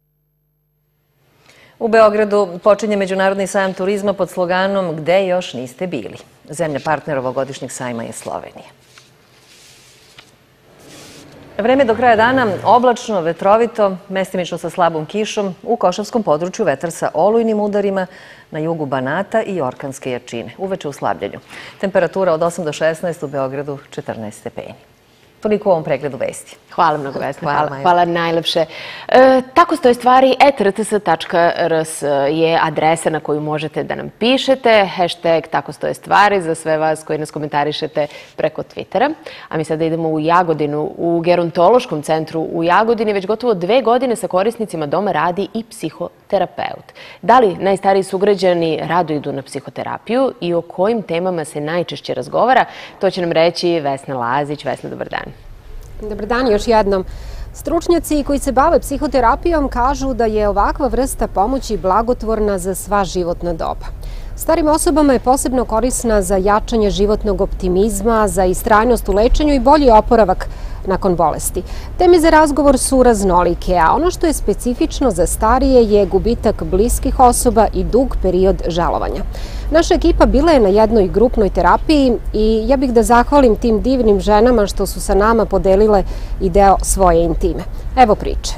U Beogradu počinje Međunarodni sajam turizma pod sloganom Gde još niste bili. Zemlja partner ovogodišnjeg sajma je Slovenija. Vreme do kraja dana oblačno, vetrovito, mestimično sa slabom kišom, u Košavskom području vetar sa olujnim udarima, na jugu Banata i orkanske jačine. Uveče u slabljenju. Temperatura od osam do šesnaest, u Beogradu četrnaest stepeni. Toliko u ovom pregledu vesti. Hvala mnogo, Vesna. Hvala, Hvala, hvala najlepše. E, tako stoje stvari, et r t s tačka r s je adresa na koju možete da nam pišete. Hashtag tako stoje stvari za sve vas koji nas komentarišete preko Twittera. A mi sada idemo u Jagodinu. U gerontološkom centru u Jagodini već gotovo dve godine sa korisnicima doma radi i psihoterapeut. Da li najstariji sugrađani rado idu na psihoterapiju i o kojim temama se najčešće razgovara, to će nam reći Vesna Lazić. Vesna, dobar dan. Dobar dan još jednom. Stručnjaci koji se bave psihoterapijom kažu da je ovakva vrsta pomoći blagotvorna za sva životna doba. Starim osobama je posebno korisna za jačanje životnog optimizma, za istrajnost u lečenju i bolji oporavak nakon bolesti. Teme za razgovor su raznolike, a ono što je specifično za starije je gubitak bliskih osoba i dug period žalovanja. Naša ekipa bila je na jednoj grupnoj terapiji i ja bih da zahvalim tim divnim ženama što su sa nama podelile i deo svoje intime. Evo priče.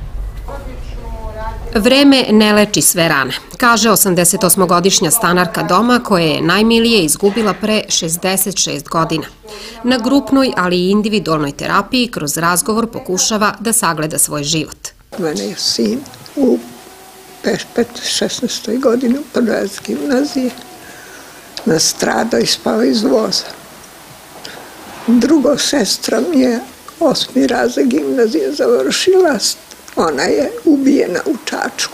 Vreme ne leči sve rane, kaže osamdesetosmogodišnja stanarka doma koja je najmilije izgubila pre šezdeset šest godina. Na grupnoj, ali i individualnoj terapiji kroz razgovor pokušava da sagleda svoj život. Mene je sin u šesnaestoj godini u prvac gimnazije nastradao i spao iz voza. Drugo sestra mi je osmi razred gimnazije završila. Ona je ubijena u Čačku.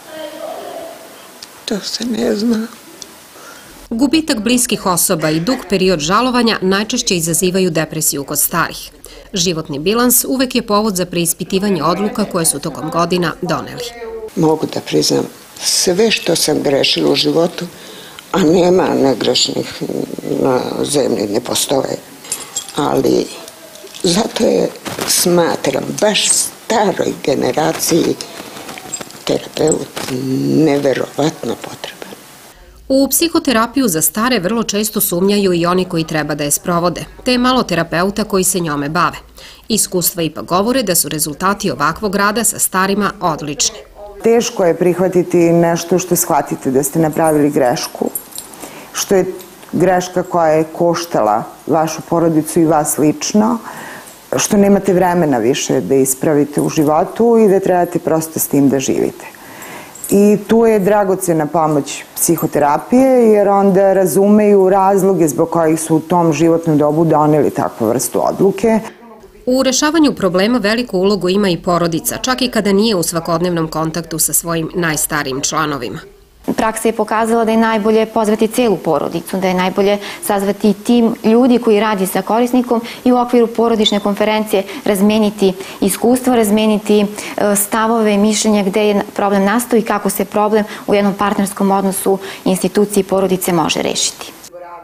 To se ne zna. Gubitak bliskih osoba i dug period žalovanja najčešće izazivaju depresiju kod starih. Životni bilans uvek je povod za preispitivanje odluka koje su tokom godina doneli. Mogu da priznam sve što sam grešila u životu, a nema negrešnih na zemlji, ne postoje. Ali zato je, smatram, baš staroj generaciji terapeut neverovatno potreban. U psihoterapiju za stare vrlo često sumnjaju i oni koji treba da je sprovode, te malo terapeuta koji se njome bave. Iskustva ipak govore da su rezultati ovakvog rada sa starima odlični. Teško je prihvatiti nešto što shvatite da ste napravili grešku, što je greška koja je koštala vašu porodicu i vas lično, što nemate vremena više da ispravite u životu i da trebate prosto s tim da živite. I tu je dragocena pomoć psihoterapije, jer onda razumeju razloge zbog kojih su u tom životnom dobu doneli takvu vrstu odluke. U rešavanju problema veliku ulogu ima i porodica, čak i kada nije u svakodnevnom kontaktu sa svojim najstarijim članovima. Praksa je pokazala da je najbolje pozvati celu porodicu, da je najbolje sazvati tim ljudi koji radi sa korisnikom i u okviru porodične konferencije razmeniti iskustva, razmeniti stavove, mišljenja gde je problem nastao i kako se problem u jednom partnerskom odnosu institucije i porodice može rešiti.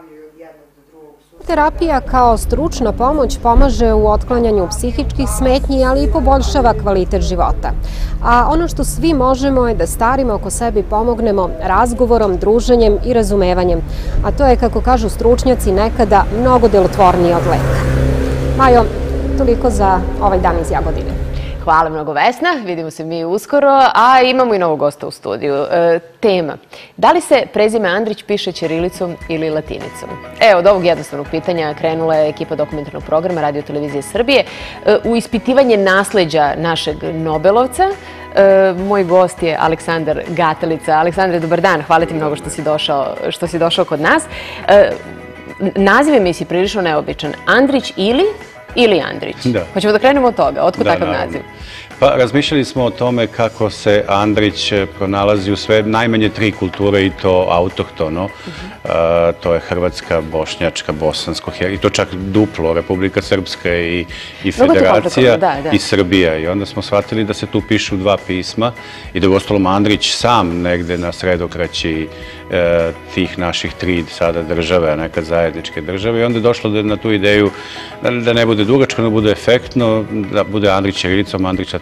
Terapija kao stručna pomoć pomaže u otklanjanju psihičkih smetnji, ali i poboljšava kvalitet života. A ono što svi možemo je da starima oko sebi pomognemo razgovorom, druženjem i razumevanjem. A to je, kako kažu stručnjaci, nekada mnogo delotvornije od leka. Majo, toliko za ovaj dan iz Jagodine. Hvala mnogo, Vesna. Vidimo se mi uskoro, a imamo i novog gosta u studiju. E, tema. Da li se prezime Andrić piše ćirilicom ili latinicom? Evo, od ovog jednostavnog pitanja krenula je ekipa dokumentarnog programa Radio Televizije Srbije e, u ispitivanje nasleđa našeg Nobelovca. E, moj gost je Aleksandar Gatelica. Aleksandre, dobar dan. Hvala ti mnogo što si došao, što si došao kod nas. E, naziv emisije je prilično neobičan. Andrić ili... ili Andrić. Da. Hoćemo da krenemo od toga. Otkud takav naziv? Pa razmišljali smo o tome kako se Andrić pronalazi u sve najmanje tri kulture i to autohtono. To je Hrvatska, Bošnjačka, Bosansko, i to čak duplo, Republika Srpska i Federacija i Srbija. I onda smo shvatili da se tu pišu dva pisma i da uostalom Andrić sam negde na sredokraći tih naših tri sada države, a nekad zajedničke države. I onda je došlo na tu ideju da ne bude dugačko, da bude efektno, da bude Andrić ćirilicom, Andrić latinicom.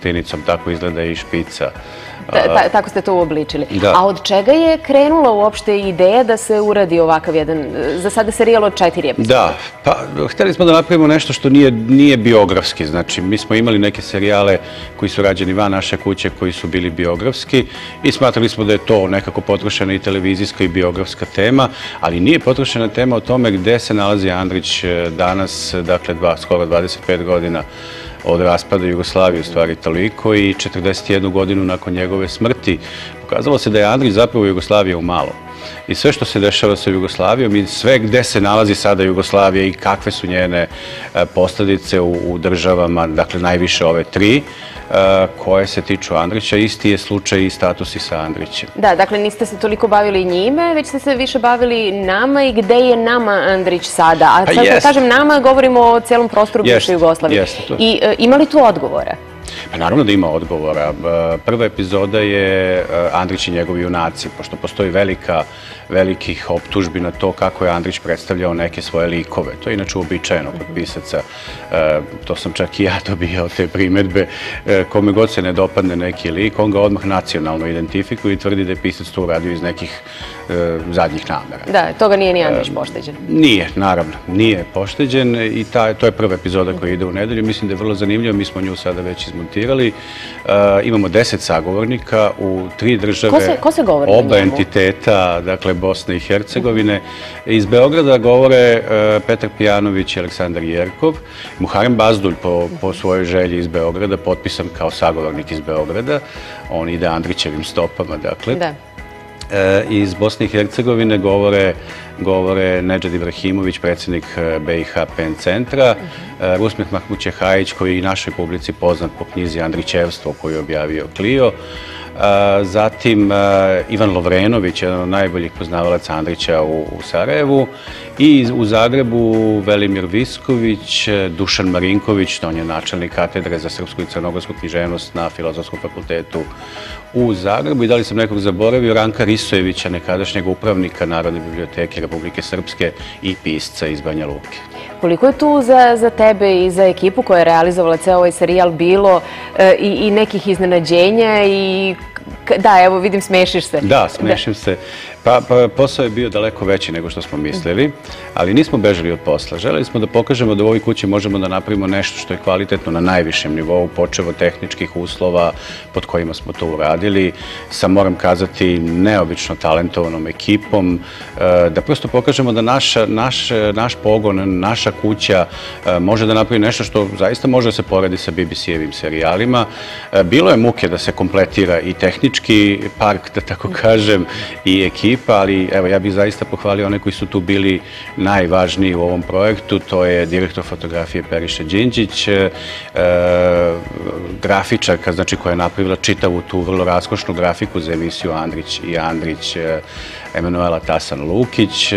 sortinicom, tako izgleda i špica. Tako ste to uobličili. Da. A od čega je krenula uopšte ideja da se uradi ovakav jedan, za sada serijal od četiri epizoda? Da, pa hteli smo da napravimo nešto što nije biografski. Znači, mi smo imali neke serijale koji su rađeni van naše kuće, koji su bili biografski i smatrali smo da je to nekako potrošena i televizijska i biografska tema, ali nije potrošena tema o tome gde se nalazi Andrić danas, dakle, skoro dvadeset pet godina od raspada Jugoslavije, u stvari toliko, i četrdeset jednu godinu nakon njegove smrti. Pokazalo se da je Andrić zapravo Jugoslavija u malo. I sve što se dešava sa Jugoslavijom i sve gde se nalazi sada Jugoslavija i kakve su njene posljedice u državama, dakle najviše ove tri, koje se tiču Andrića, isti je slučaj i status i sa Andrićem. Da, dakle niste se toliko bavili njime, već ste se više bavili nama i gde je nama Andrić sada. A sad kad kažem nama, govorimo o celom prostoru bivše Jugoslavije. I ima li tu odgovora? Pa naravno da ima odgovora. Prva epizoda je Andrić i njegovi junaci, pošto postoji velika, velikih optužbi na to kako je Andrić predstavljao neke svoje likove. To je inače uobičajeno kod pisaca. To sam čak i ja dobio te primedbe. Kome god se ne dopadne neki lik, on ga odmah nacionalno identifikuje i tvrdi da je pisac to uradio iz nekih zadnjih namera. Da, toga nije ni Andrić pošteđen. Nije, naravno, nije pošteđen i to je prva epizoda koja ide u nedelju. Mislim da je vrlo zanimljivo, mi smo nju sada već izmontirali. Imamo deset sagovornika u tri države, oba entiteta, dakle Bosne i Hercegovine. Iz Beograda govore Petar Pijanović i Aleksandar Jerkov. Muharem Bazdulj po svojoj želji iz Beograda, potpisan kao sagovornik iz Beograda. On ide Andrićevim stopama, dakle. Da. Iz Bosne i Hercegovine govore Nedžad Ibrahimović, predsjednik B i H P N centra, Rusmeh Mahmućehajić, koji je i našoj publici poznat po knjizi Andrićevstvo koju je objavio Clio, zatim Ivan Lovrenović, jedan od najboljih poznavalaca Andrića u Sarajevu, i u Zagrebu Velimir Visković, Dušan Marinković, on je načelnik katedre za srpsku i crnogorsku književnost na Filozofskom fakultetu u Zagrebu, i da li sam nekog zaboravio, Ranka Risojevića, nekadašnjeg upravnika Narodne biblioteke Republike Srpske i pisca iz Banja Luke. Koliko je tu za tebe i za ekipu koja je realizovala ceo ovaj serijal bilo i nekih iznenađenja i da, evo vidim, smešiš se. Da, smešim se. Pa posao je bio daleko veći nego što smo mislili, ali nismo bežali od posla. Želeli smo da pokažemo da u ovoj kući možemo da napravimo nešto što je kvalitetno na najvišem nivou, počev od tehničkih uslova pod kojima smo to uradili, sa, moram kazati, neobično talentovanom ekipom, da prosto pokažemo da naš pogon, naša kuća može da napravi nešto što zaista može da se poredi sa B B C-evim serijalima. Bilo je muke da se kompletira i tehnički park, da tako kažem, i ekipa, ali evo, ja bih zaista pohvalio one koji su tu bili najvažniji u ovom projektu. To je direktor fotografije Periša Đinđić, grafičarka, znači koja je napravila čitavu tu vrlo raskošnu grafiku za emisiju Andrić i Andrić, Emanuela Tasan-Lukić,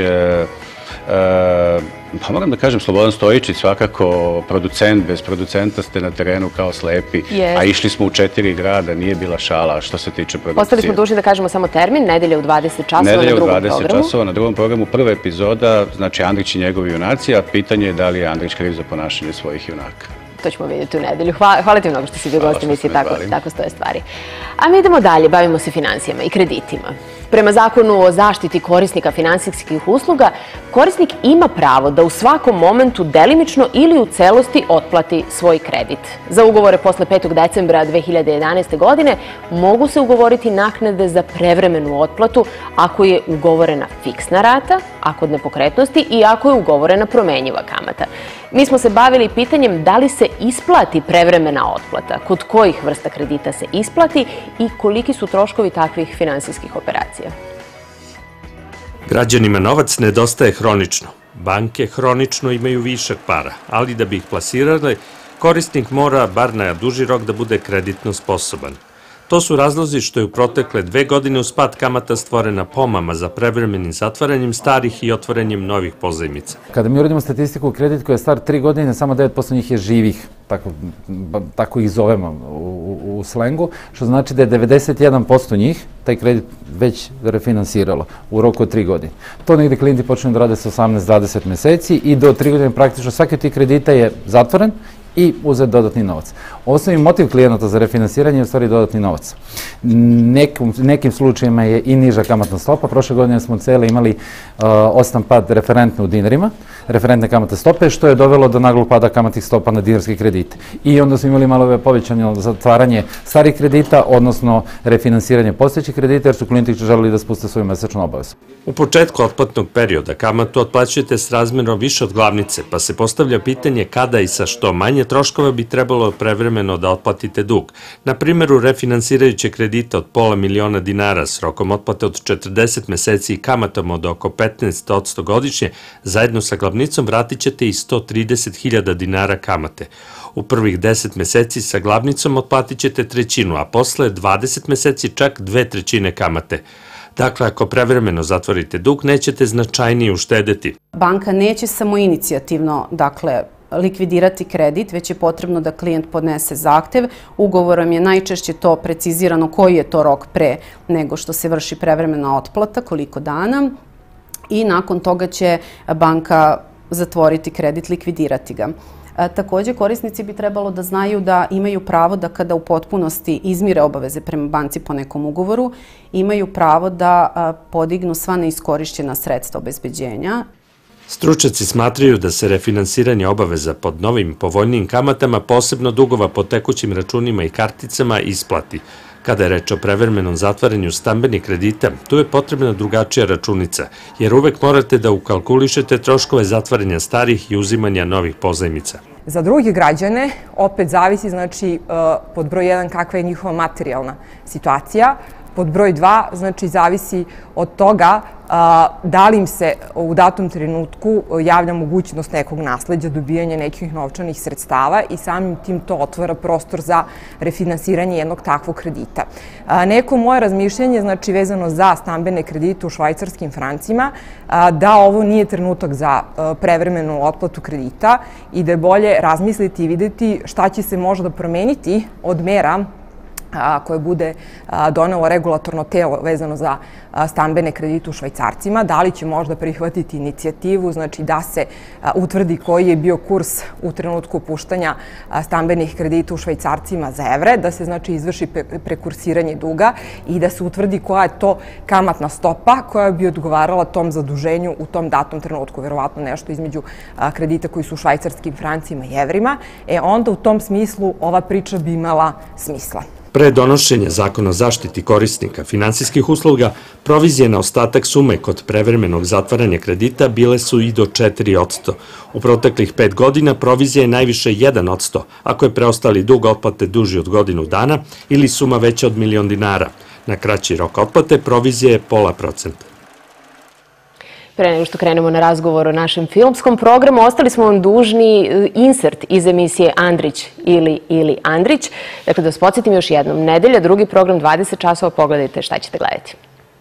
pa moram da kažem Slobodan Stojičić, svakako producent, bez producenta ste na terenu kao slepi, a išli smo u četiri grada, nije bila šala što se tiče produkcije. Ostali smo dužni da kažemo samo termin, nedelja u dvadeset časova na drugom programu. Nedelja u dvadeset časova na drugom programu, prva epizoda, znači Andrić i njegovi junaci, a pitanje je da li je Andrić kriv za ponašanje svojih junaka. To ćemo vidjeti u nedelju. Hvala ti mnogo što si bio gost emisije, tako stoje stvari. A mi idemo dalje, bavimo se finansijama i kreditima. Prema zakonu o zaštiti korisnika finansijskih usluga, korisnik ima pravo da u svakom momentu delimično ili u celosti otplati svoj kredit. Za ugovore posle petog decembra dve hiljade jedanaeste. godine mogu se ugovoriti naknade za prevremenu otplatu ako je ugovorena fiksna rata, a kod nepokretnosti i ako je ugovorena promenjiva kamata. Mi smo se bavili pitanjem da li se isplati prevremena otplata, kod kojih vrsta kredita se isplati i koliki su troškovi takvih finansijskih operacija. Građanima novac nedostaje hronično. Banke hronično imaju višak para, ali da bi ih plasirale, korisnik mora, bar na duži rok, da bude kreditno sposoban. To su razlozi što je u protekle dve godine uz pad kamata stvorena pomama za prevremenim zatvaranjem starih i otvaranjem novih pozajmica. Kada mi uradimo statistiku, kredit koji je star tri godine, samo devet posto njih je živih, tako ih zovemo u slengu, što znači da je devedeset jedan posto njih taj kredit već refinansiralo u roku od tri godine. To negde klijenti počnu da rade sa osamnaest do dvadeset meseci i do tri godine praktično svaki od tih kredita je zatvoren i uzeti dodatni novac. Osnovni motiv klijenata za refinansiranje je u stvari dodatni novac. Nekim, nekim slučajima je i niža kamatna stopa. Prošle godine smo cele imali uh, osam pad referentne u dinarima, referentne kamatne stope, što je dovelo do naglog pada kamatnih stopa na dinarske kredite. I onda smo imali malo povećanje zatvaranje starih kredita, odnosno refinansiranje postojećih kredita, jer su klijenti želeli da spuste svoju mesečnu obavezu. U početku otplatnog perioda kamatu otplaćujete srazmerno više od glavnice, pa se postavlja pitanje kada i sa što manje troškova bi trebalo prevremeno da otplatite dug. Na primjeru refinansirajuće kredita od pola miliona dinara s rokom otplate od četrdeset meseci i kamatom od oko petnaest posto godišnje, zajedno sa glavnicom vratit ćete i sto trideset hiljada dinara kamate. U prvih deset meseci sa glavnicom otplatit ćete trećinu, a posle dvadeset meseci čak dve trećine kamate. Dakle, ako prevremeno zatvorite dug, nećete značajnije uštedeti. Banka neće samo inicijativno, dakle, likvidirati kredit, već je potrebno da klijent podnese zahtev. Ugovorom je najčešće to precizirano koji je to rok pre nego što se vrši prevremena otplata, koliko dana, i nakon toga će banka zatvoriti kredit, likvidirati ga. Također, korisnici bi trebalo da znaju da imaju pravo da kada u potpunosti izmire obaveze prema banci po nekom ugovoru, imaju pravo da podignu sva neiskorišćena sredstva obezbeđenja. Stručnjaci smatraju da se refinansiranje obaveza pod novim povoljnijim kamatama, posebno dugova po tekućim računima i karticama, isplati. Kada je reč o prevremenom zatvaranju stambenih kredita, tu je potrebna drugačija računica, jer uvek morate da ukalkulišete troškove zatvaranja starih i uzimanja novih pozajmica. Za druge građane opet zavisi, znači, pod broj jedan kakva je njihova materijalna situacija, pod broj dva, znači, zavisi od toga da li im se u datom trenutku javlja mogućnost nekog nasleđa, dobijanja nekih novčanih sredstava i samim tim to otvara prostor za refinansiranje jednog takvog kredita. Neko moje razmišljanje, znači, vezano za stambene kredite u švajcarskim francima, da ovo nije trenutak za prevremenu otplatu kredita i da je bolje razmisliti i videti šta će se možda promeniti od mera koje bude donelo regulatorno telo vezano za stambene kredite u švajcarcima, da li će možda prihvatiti inicijativu, znači da se utvrdi koji je bio kurs u trenutku puštanja stambenih kredita u švajcarcima za evre, da se, znači, izvrši prekursiranje duga i da se utvrdi koja je to kamatna stopa koja bi odgovarala tom zaduženju u tom datom trenutku, verovatno nešto između kredita koji su u švajcarskim francima i evrima, e onda u tom smislu ova priča bi imala smisla. Pre donošenja zakona o zaštiti korisnika finansijskih usluga, provizije na ostatak sume kod prevremenog zatvaranja kredita bile su i do četiri posto. U proteklih pet godina provizija je najviše jedan posto, ako je preostali dug otplate duži od godinu dana ili suma veća od milion dinara. Na kraći rok otplate provizija je pola procenta. Pre nego što krenemo na razgovor o našem filmskom programu, ostali smo vam dužni insert iz emisije Andrić ili ili Andrić. Dakle, da vas podsjetim još jednom, nedelja, drugi program, dvadeset časova, pogledajte šta ćete gledati.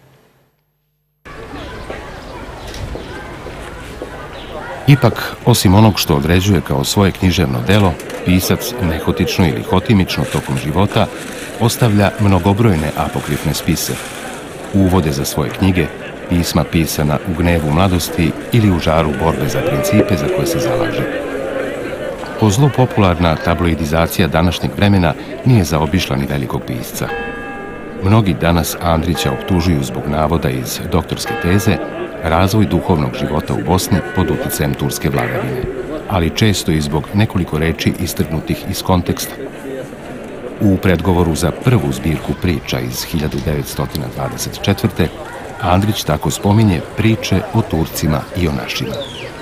Ipak, osim onog što određuje kao svoje književno delo, pisac nehotično ili hotimično tokom života ostavlja mnogobrojne apokrifne spise, uvode za svoje knjige, pisma pisana u gnevu mladosti ili u žaru borbe za principe za koje se zalaže. Po zlo popularna tabloidizacija današnjeg vremena nije zaobišla ni velikog pisca. Mnogi danas Andrića optužuju zbog navoda iz doktorske teze razvoj duhovnog života u Bosni pod uticajem turske vladavine, ali često i zbog nekoliko reči istrgnutih iz konteksta. U predgovoru za prvu zbirku priča iz hiljadu devetsto dvadeset četvrte. Andrić tako spominje priče o Turcima i o našima.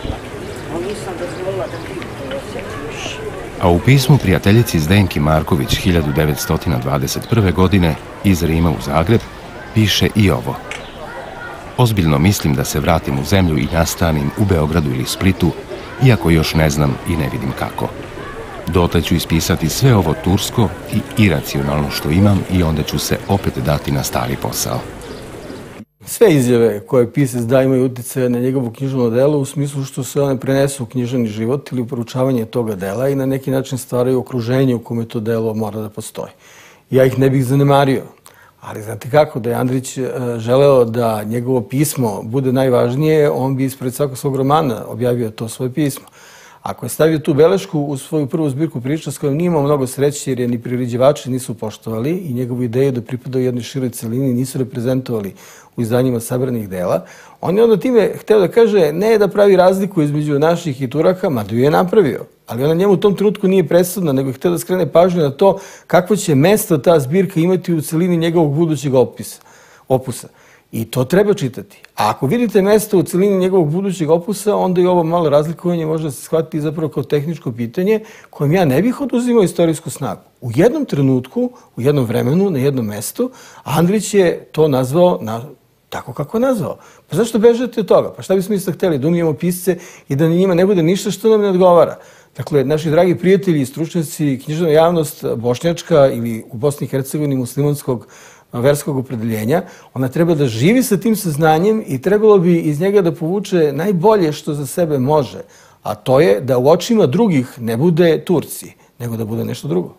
A u pismu prijateljici Zdenki Marković hiljadu devetsto dvadeset prve. godine iz Rima u Zagreb piše i ovo. Ozbiljno mislim da se vratim u zemlju i nastanim u Beogradu ili Splitu, iako još ne znam i ne vidim kako. Dotle ću ispisati sve ovo tursko i iracionalno što imam i onda ću se opet dati na stari posao. Sve izjave koje pisac da imaju uticaja na njegovo književno delo u smislu što se one prenesu u književni život ili u proučavanje toga dela i na neki način stvaraju okruženje u kome to delo mora da postoji. Ja ih ne bih zanemario, ali znate kako, da je Andrić želeo da njegovo pismo bude najvažnije, on bi ispred svakog svog romana objavio to svoje pismo. Ako je stavio tu belešku u svoju prvu zbirku priča s kojom nije imao mnogo sreće jer je ni priređivači nisu poštovali i njegovu ideju da pripadaju jednoj široj celini nisu reprezentovali u izdanjima sabranih dela, on je onda time hteo da kaže ne da pravi razliku između naših i Turaka, mada ju je napravio. Ali ona njemu u tom trenutku nije presudna, nego je hteo da skrene pažnju na to kakvo će mesto ta zbirka imati u celini njegovog budućeg opisa, opusa. I to treba čitati. A ako vidite mesto u celini njegovog budućeg opusa, onda i ovo malo razlikovanje može se shvatiti zapravo kao tehničko pitanje kojem ja ne bih oduzimao istorijsku snagu. U jednom trenutku, u jednom vremenu, na jednom mestu, Andrić je to nazvao na tako kako je nazvao. Pa zašto bežate od toga? Pa šta bismo isto hteli? Da umijemo pisce i da njima ne bude ništa što nam ne odgovara. Dakle, naši dragi prijatelji, stručnjaci, književna javnost bošnjačka ili u Bosni i Hercegovini muslimanskog verskog opredeljenja, ona treba da živi sa tim saznanjem i trebalo bi iz njega da povuče najbolje što za sebe može, a to je da u očima drugih ne bude Turci, nego da bude nešto drugo.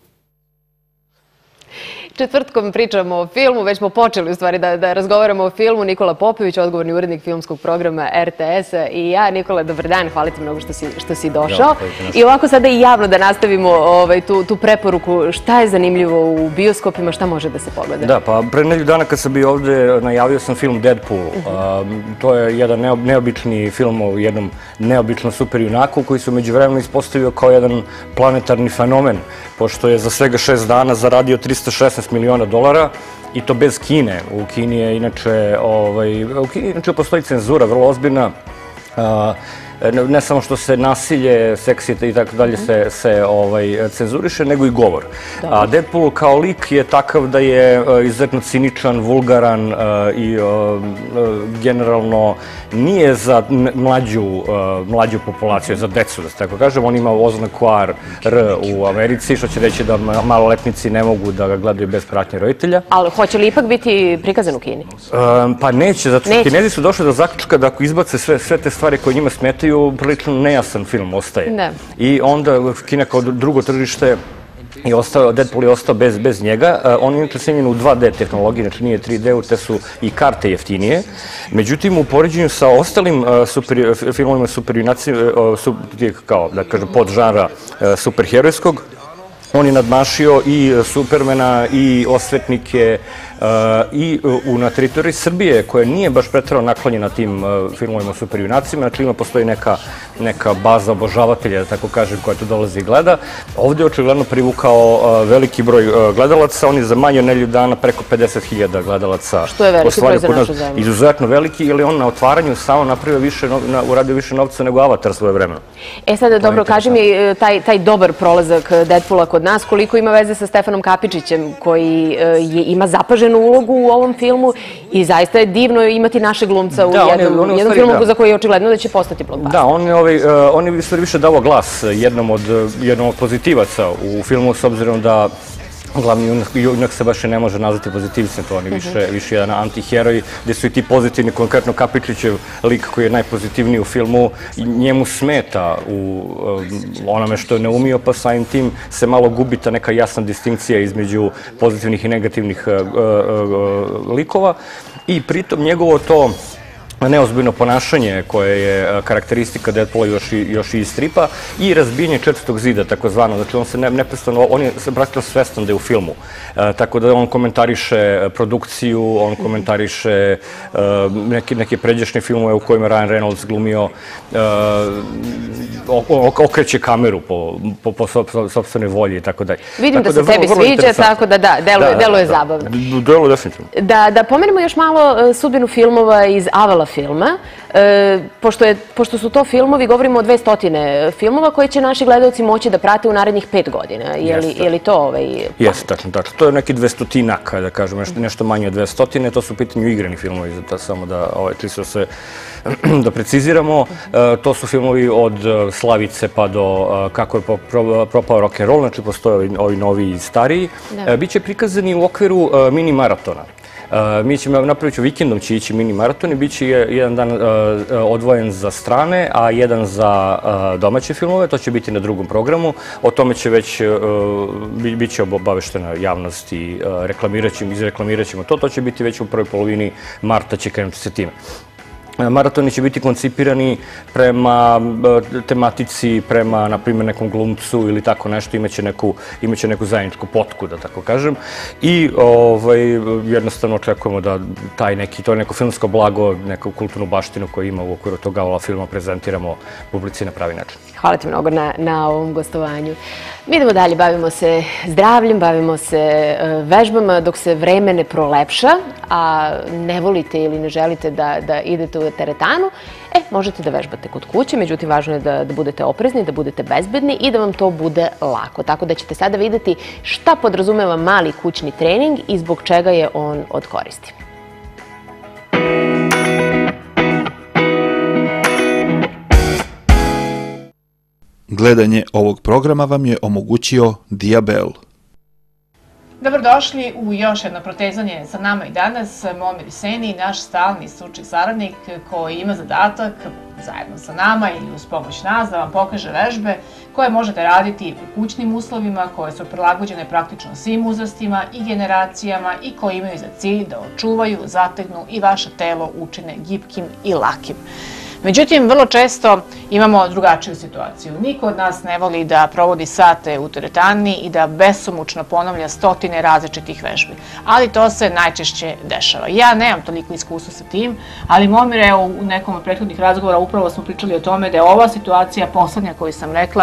Četvrtkom pričamo o filmu, već smo počeli u stvari da, da razgovaramo o filmu. Nikola Popović, odgovorni urednik filmskog programa R T S-a i ja. Nikola, dobar dan, hvala ti mnogo što si, što si došao. I ovako sada i javno da nastavimo ovaj, tu, tu preporuku. Šta je zanimljivo u bioskopima, šta može da se pogleda? Da, pa pre nedelju dana kad sam bio ovde, najavio sam film Deadpool. Uh-huh. uh, to je jedan neob, neobični film o jednom neobičnom superjunaku koji se međuvremeno ispostavio kao jedan planetarni fenomen, pošto je za svega šest dana zaradio trista šesnaest miliona dolara i to bez Kine. U Kini je inače, ovaj, u Kini inače postoji cenzura vrlo ozbiljna. A, ne samo što se nasilje, seksi i tako dalje se, se ovaj, cenzuriše, nego i govor. A Deadpool kao lik je takav da je izuzetno ciničan, vulgaran i generalno nije za mlađu, mlađu populaciju, za decu, da se tako kažem. On ima oznaku R u Americi, što će reći da maloletnici ne mogu da ga gledaju bez pratnje roditelja. Ali hoće li ipak biti prikazan u Kini? Pa neće, zato što Kinezi su došli do zaključka da ako izbace sve, sve te stvari koje njima smetaju, prilično nejasan film ostaje. Da. I onda Kina kao drugo tržište i ostao, Deadpool je ostao bez, bez njega. Uh, on je inače snimljen u dva D tehnologiji, znači nije tri D, te su i karte jeftinije. Međutim, u poređenju sa ostalim uh, super, filmovima superjunaci, uh, su, kao, da kažem, podžanra uh, superherojskog, on je nadmašio i Supermana, i Osvetnike, i na teritoriji Srbije, koja nije baš preterano naklonjena tim filmovima o superjunacima, znači ima postoji neka, neka baza obožavatelja, da tako kažem, koja tu dolazi i gleda. Ovdje je očigledno privukao veliki broj gledalaca, on je za manje od nedelju dana preko pedeset hiljada gledalaca. Što je veliki broj za našu zemlju. Izuzetno veliki, jer je on na otvaranju samo napravio više, na, uradio više novca nego Avatar svoje vremena. E sada, dobro, kaži mi taj, taj dobar prolazak Deadpoola kod nas, koliko ima veze sa Stefanom Kapičićem, koji je, ima zapažen ulogu u ovom filmu i zaista je divno imati naše glumca u jednom, jednom filmu za koji je očigledno da će postati blockbuster. Da, on je, ovaj, on je više davao glas jednom od, jednom od pozitivaca u filmu, s obzirom da glavni junak se baš ne može nazvati pozitivcem, to on je više, više jedan antiheroj, gde su i ti pozitivni, konkretno Kapičićev lik koji je najpozitivniji u filmu, njemu smeta u onome što je ne umio, pa samim tim se malo gubi ta neka jasna distinkcija između pozitivnih i negativnih likova i pritom njegovo to neozbiljno ponašanje koje je karakteristika Deadpoola još i, još i iz stripa i razbijanje četvrtog zida, takozvano. Znači, on se ne, neprestano, on je praktično svestan da je u filmu. E, tako da on komentariše produkciju, on komentariše e, neke, neke pređašnje filmove u kojima Ryan Reynolds glumio, e, okreće kameru po, po, po sopstvenoj volji i tako dalje. Vidim tako da se tebi sviđa, tako da da, deluje, da, deluje da, zabavno. Deluje definitivno. Da, da pomenemo još malo sudbinu filmova iz Avala filma, e, pošto, je, pošto su to filmovi, govorimo o dve stotine filmova koje će naši gledalci moći da prate u narednih pet godina. Je li, je li to ovaj... Jeste, tačno, tačno. To je neki dvestotinak, da kažem, nešto, nešto manje od dvestotine, to su u pitanju igrani filmovi, da, samo da, ovaj, čisto se da preciziramo. E, to su filmovi od Slavice pa do e, kako je propao rock'n'roll, znači postoje ovi, ovi novi i stariji. E, biće prikazani u okviru e, mini maratona. Uh, mi ćemo napraviti vikendom će ići mini maraton i bit će jedan dan uh, odvojen za strane, a jedan za uh, domaće filmove. To će biti na drugom programu. O tome će već uh, bit će obaveštena javnost i uh, reklamirat ćemo, izreklamirat ćemo to. To će biti već u prvoj polovini marta će krenuti se time. Maratoni će biti koncipirani prema tematici, prema, na primjer, nekom glumcu ili tako nešto, imaće neku, imaće neku zajedničku potku, da tako kažem. I ovaj, jednostavno očekujemo da taj neki, to je neko filmsko blago, neku kulturnu baštinu koju ima u okviru toga ova filma prezentiramo publici na pravi način. Hvala ti mnogo na, na ovom gostovanju. Mi idemo dalje, bavimo se zdravljem, bavimo se vežbama dok se vreme ne prolepša, a ne volite ili ne želite da, da idete u teretanu, e, možete da vežbate kod kuće, međutim, važno je da, da budete oprezni, da budete bezbedni i da vam to bude lako. Tako da ćete sada vidjeti šta podrazumeva mali kućni trening i zbog čega je on od koristi. Gledanje ovog programa vam je omogućio Diabel. Dobrodošli u još jedno protezanje sa nama i danas. Momir Seni, naš stalni stručni saradnik koji ima zadatak zajedno sa nama ili uz pomoć nas da vam pokaže vežbe koje možete raditi u kućnim uslovima, koje su prilagođene praktično svim uzrastima i generacijama i koje imaju za cilj da očuvaju, zategnu i vaše telo učine gibkim i lakim. Međutim, vrlo često imamo drugačiju situaciju. Niko od nas ne voli da provodi sate u teretani i da besomučno ponavlja stotine različitih vežbi. Ali to se najčešće dešava. Ja nemam toliko iskustva sa tim, ali Momir, evo, u nekom od prethodnih razgovora upravo smo pričali o tome da je ova situacija, poslednja koju sam rekla,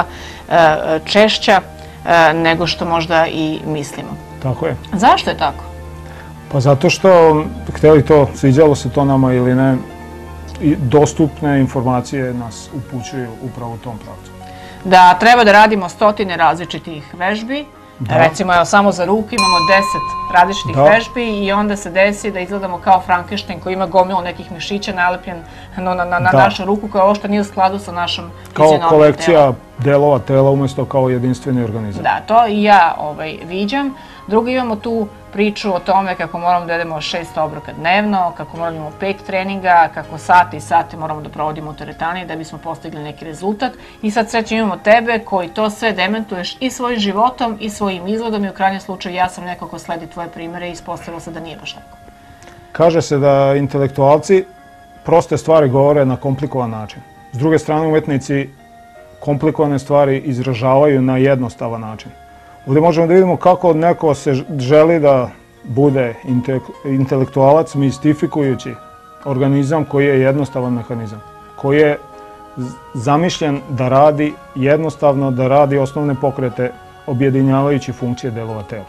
češća nego što možda i mislimo. Tako je. Zašto je tako? Pa zato što, htjeli to, sviđalo se to nama ili ne, i dostupne informacije nas upućuju upravo u tom pravcu. Da treba da radimo stotine različitih vežbi, recimo evo samo za ruke imamo deset različitih vežbi i onda se desi da izgledamo kao Frankenstein koji ima gomilu nekih mišića nalepljen na našu ruku koja uopšte nije u skladu sa našom fizionomijom tela. Kao kolekcija delova tela umjesto kao jedinstveni organizam. Da, to i ja viđam. Drugo, imamo tu priču o tome kako moramo da jedemo šest obroka dnevno, kako moramo da imamo pet treninga, kako sate i sate moramo da provodimo u teretani da bismo postigli neki rezultat. I sad srećem imamo tebe koji to sve dementuješ i svojim životom i svojim izgledom i u krajnjem slučaju ja sam neko ko sledi tvoje primere i ispostavilo se da nije baš tako. Kaže se da intelektualci proste stvari govore na komplikovan način. S druge strane, umetnici komplikovane stvari izražavaju na jednostavan način. Ovdje možemo da vidimo kako neko se želi da bude intelektualac mistifikujući organizam koji je jednostavan mehanizam, koji je zamišljen da radi jednostavno, da radi osnovne pokrete objedinjavajući funkcije delova tela.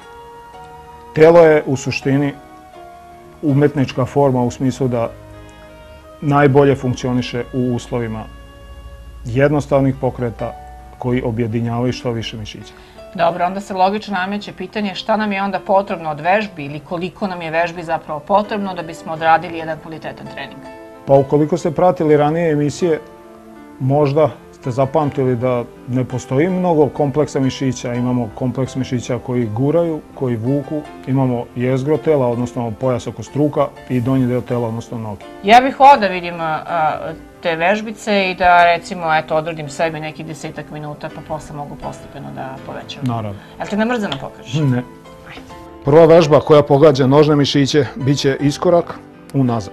Telo je u suštini umetnička forma u smislu da najbolje funkcioniše u uslovima jednostavnih pokreta koji objedinjavaju što više mišića. Dobro, onda se logično nameće pitanje šta nam je onda potrebno od vežbi ili koliko nam je vežbi zapravo potrebno da bismo odradili jedan kvalitetan trening. Pa ukoliko ste pratili ranije emisije, možda ste zapamtili da ne postoji mnogo kompleksa mišića. Imamo kompleks mišića koji guraju, koji vuku, imamo jezgro tela, odnosno pojas oko struka i donji deo tela, odnosno noge. Ja bih ovdje da vidim te vežbice i da recimo eto odradim sebi neki desetak minuta pa posle mogu postepeno da povećam. Naravno. Jel te namrzano pokažeš? Ne. Prva vežba koja pogađa nožne mišiće biće iskorak unazad.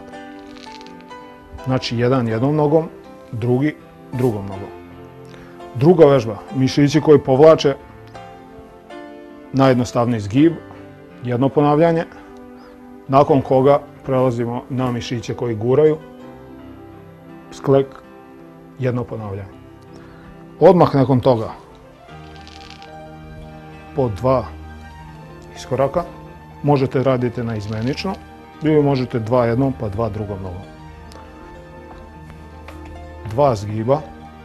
Znači jedan jednom nogom, drugi drugom nogom. Druga vežba, mišići koji povlače, najjednostavniji zgib, jedno ponavljanje, nakon koga prelazimo na mišiće koji guraju, sklek, jedno ponavljanje. Odmah nakon toga po dva iskoraka možete raditi na izmenično ili možete dva jednom pa dva drugom nogom. Dva zgiba,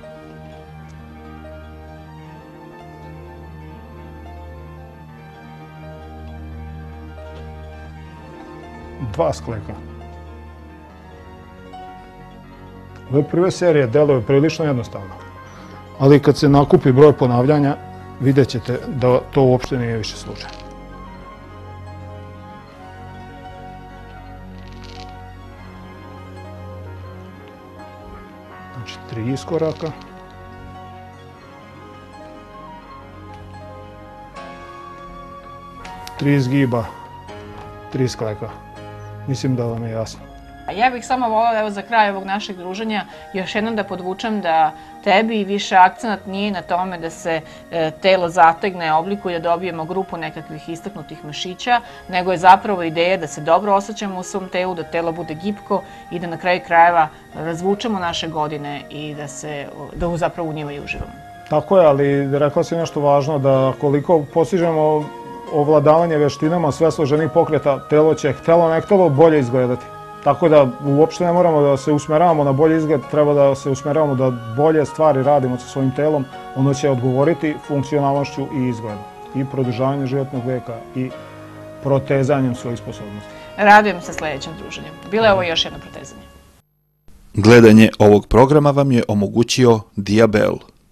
dva skleka. Ove prve serije deluju prilično jednostavno, ali kad se nakupi broj ponavljanja, vidjet ćete da to uopšte nije više slučaj. Znači, tri iskoraka. Tri zgiba, tri skleka. Mislim da vam je jasno. Ja bih samo volila, evo za kraj ovog našeg druženja, još jednom da podvučem da tebi više akcenat nije na tome da se e, telo zategne, oblikuje, da dobijemo grupu nekakvih istaknutih mišića, nego je zapravo ideja da se dobro osjećamo u svom telu, da telo bude gipko i da na kraju krajeva razvučemo naše godine i da se, da zapravo u njima i uživamo. Tako je, ali rekla si nešto važno, da koliko postižemo ovladavanje veštinama sve složenih pokreta, telo će htelo ne htelo bolje izgledati. Tako da uopšte ne moramo da se usmeravamo na bolji izgled, treba da se usmeravamo da bolje stvari radimo sa svojim telom, ono će odgovoriti funkcionalnošću i izgledom. I produžavanjem životnog veka i protezanjem svojih sposobnosti. Radujem se sljedećem druženju. Bilo je ovo još jedno protezanje. Gledanje ovog programa vam je omogućio Diabel.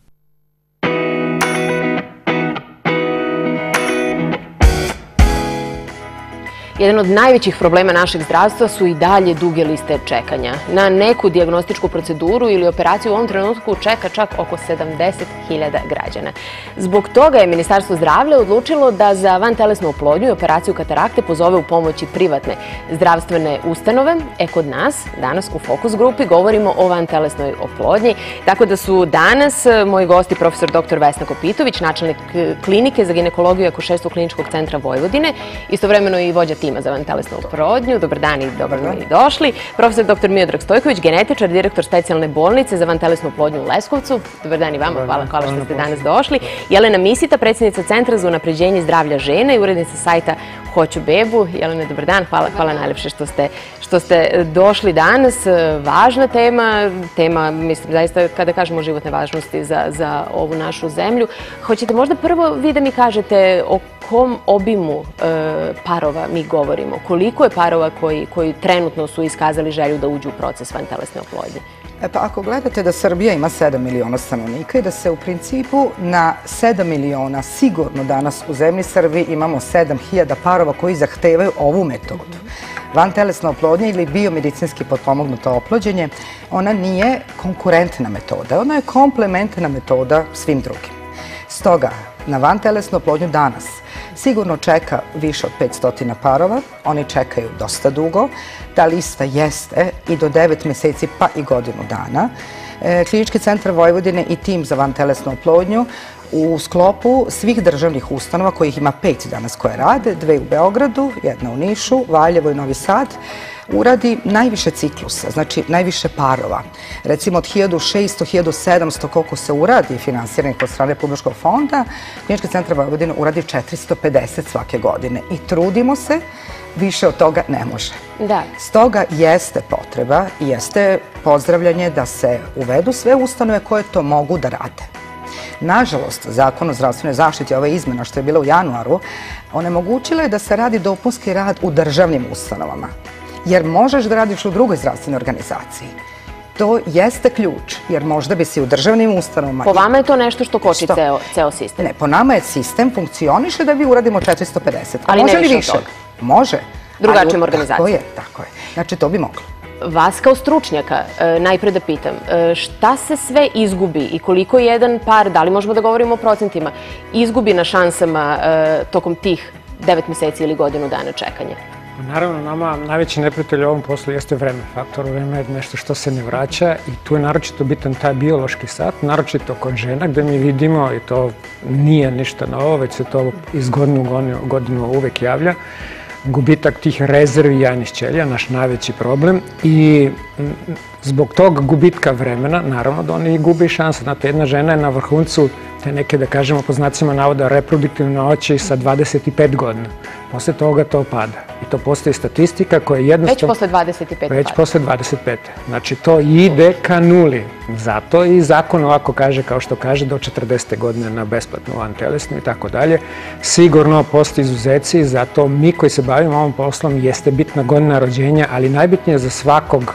Jedan od najvećih problema našeg zdravstva su i dalje duge liste čekanja. Na neku dijagnostičku proceduru ili operaciju u ovom trenutku čeka čak oko sedamdeset hiljada građana. Zbog toga je Ministarstvo zdravlja odlučilo da za vantelesnu oplodnju i operaciju katarakte pozove u pomoći privatne zdravstvene ustanove. E kod nas, danas u Fokus grupi govorimo o vantelesnoj oplodnji. Tako da su danas moji gosti profesor doktor Vesna Kopitović, načelnik klinike za ginekologiju i akušerstvo Kliničkog centra Vojvodine, istovremeno i vođa tima za vantelesnu oplodnju. Dobar dan i dobro mi došli. Profesor doktor Miodrag Stojković, genetičar, direktor specijalne bolnice za vantelesnu oplodnju u Leskovcu. Dobar dan i vama. Hvala, hvala što ste danas došli. Jelena Misita, predsjednica Centra za unapređenje zdravlja žena i urednica sajta Hoću bebu. Jelena, dobar dan. Hvala, hvala najlepše što ste, što ste došli danas. Važna tema, tema, mislim, zaista kada kažemo životne važnosti za, za ovu našu zemlju. Hoćete možda prvo vi da mi kažete o kom obimu e, parova mi govorimo? Koliko je parova koji, koji trenutno su iskazali želju da uđu u proces vantelesne oplodnje? E pa ako gledate da Srbija ima sedam miliona stanovnika i da se u principu na sedam miliona sigurno danas u zemlji Srbiji imamo sedam hiljada parova koji zahtevaju ovu metodu. Vantelesna oplodnja ili biomedicinski potpomognuto oplođenje, ona nije konkurentna metoda, ona je komplementarna metoda svim drugim. Stoga, na vantelesnu oplodnju danas sigurno čeka više od petsto parova, oni čekaju dosta dugo, ta lista jeste i do devet meseci pa i godinu dana. Klinički centar Vojvodine i tim za vantelesnu oplodnju u sklopu svih državnih ustanova, kojih ima pet danas koje rade, dve u Beogradu, jedna u Nišu, Valjevo i Novi Sad, uradi najviše ciklusa, znači najviše parova. Recimo od hiljadu šesto do hiljadu sedamsto koliko se uradi finansiranih od strane Republičkog fonda, Klinički centar Vojvodine uradi četiristo pedeset svake godine i trudimo se, više od toga ne može. Da. Stoga jeste potreba i jeste pozdravljanje da se uvedu sve ustanove koje to mogu da rade. Nažalost, Zakon o zdravstvenoj zaštiti, ova izmena što je bila u januaru, onemogućila je da se radi dopunski rad u državnim ustanovama. Jer možeš da radiš u drugoj zdravstvenoj organizaciji. To jeste ključ, jer možda bi si u državnim ustanovama... Po vama je to nešto što koči ceo, ceo sistem? Ne, po nama je sistem funkcioniše da bi uradimo četiristo pedeset. Ali može ne li više više? od toga? Može. Drugačijom organizacijom. Tako je, tako je. Znači, to bi moglo. Vas kao stručnjaka, najpre da pitam, šta se sve izgubi i koliko jedan par, da li možemo da govorimo o procentima, izgubi na šansama tokom tih devet meseci ili godinu dana čekanja? Naravno, nama najveći neprijatelj u ovom poslu jeste vreme. Faktor vreme je nešto što se ne vraća i tu je naročito bitan taj biološki sat, naročito kod žena gde mi vidimo, i to nije ništa novo, već se to iz godine u godinu uvek javlja, gubitak tih rezervi jajnih ćelija, naš najveći problem, i zbog tog gubitka vremena, naravno da oni gube šanse. Znate, jedna žena je na vrhuncu te neke, da kažemo, po znacima navoda, reproduktivne moći sa dvadeset pet godina. Posle toga to pada. I to postoji statistika koja je jednostavno... Već posle dvadeset pet. Već posle dvadeset pet. Znači, to ide ka nuli. Zato i zakon ovako kaže, kao što kaže, do četrdesete godine na besplatnu vantelesnu i tako dalje. Sigurno postoji izuzeci, zato mi koji se bavimo ovom poslom jeste bitna godina rođenja, ali najbitnije za svakog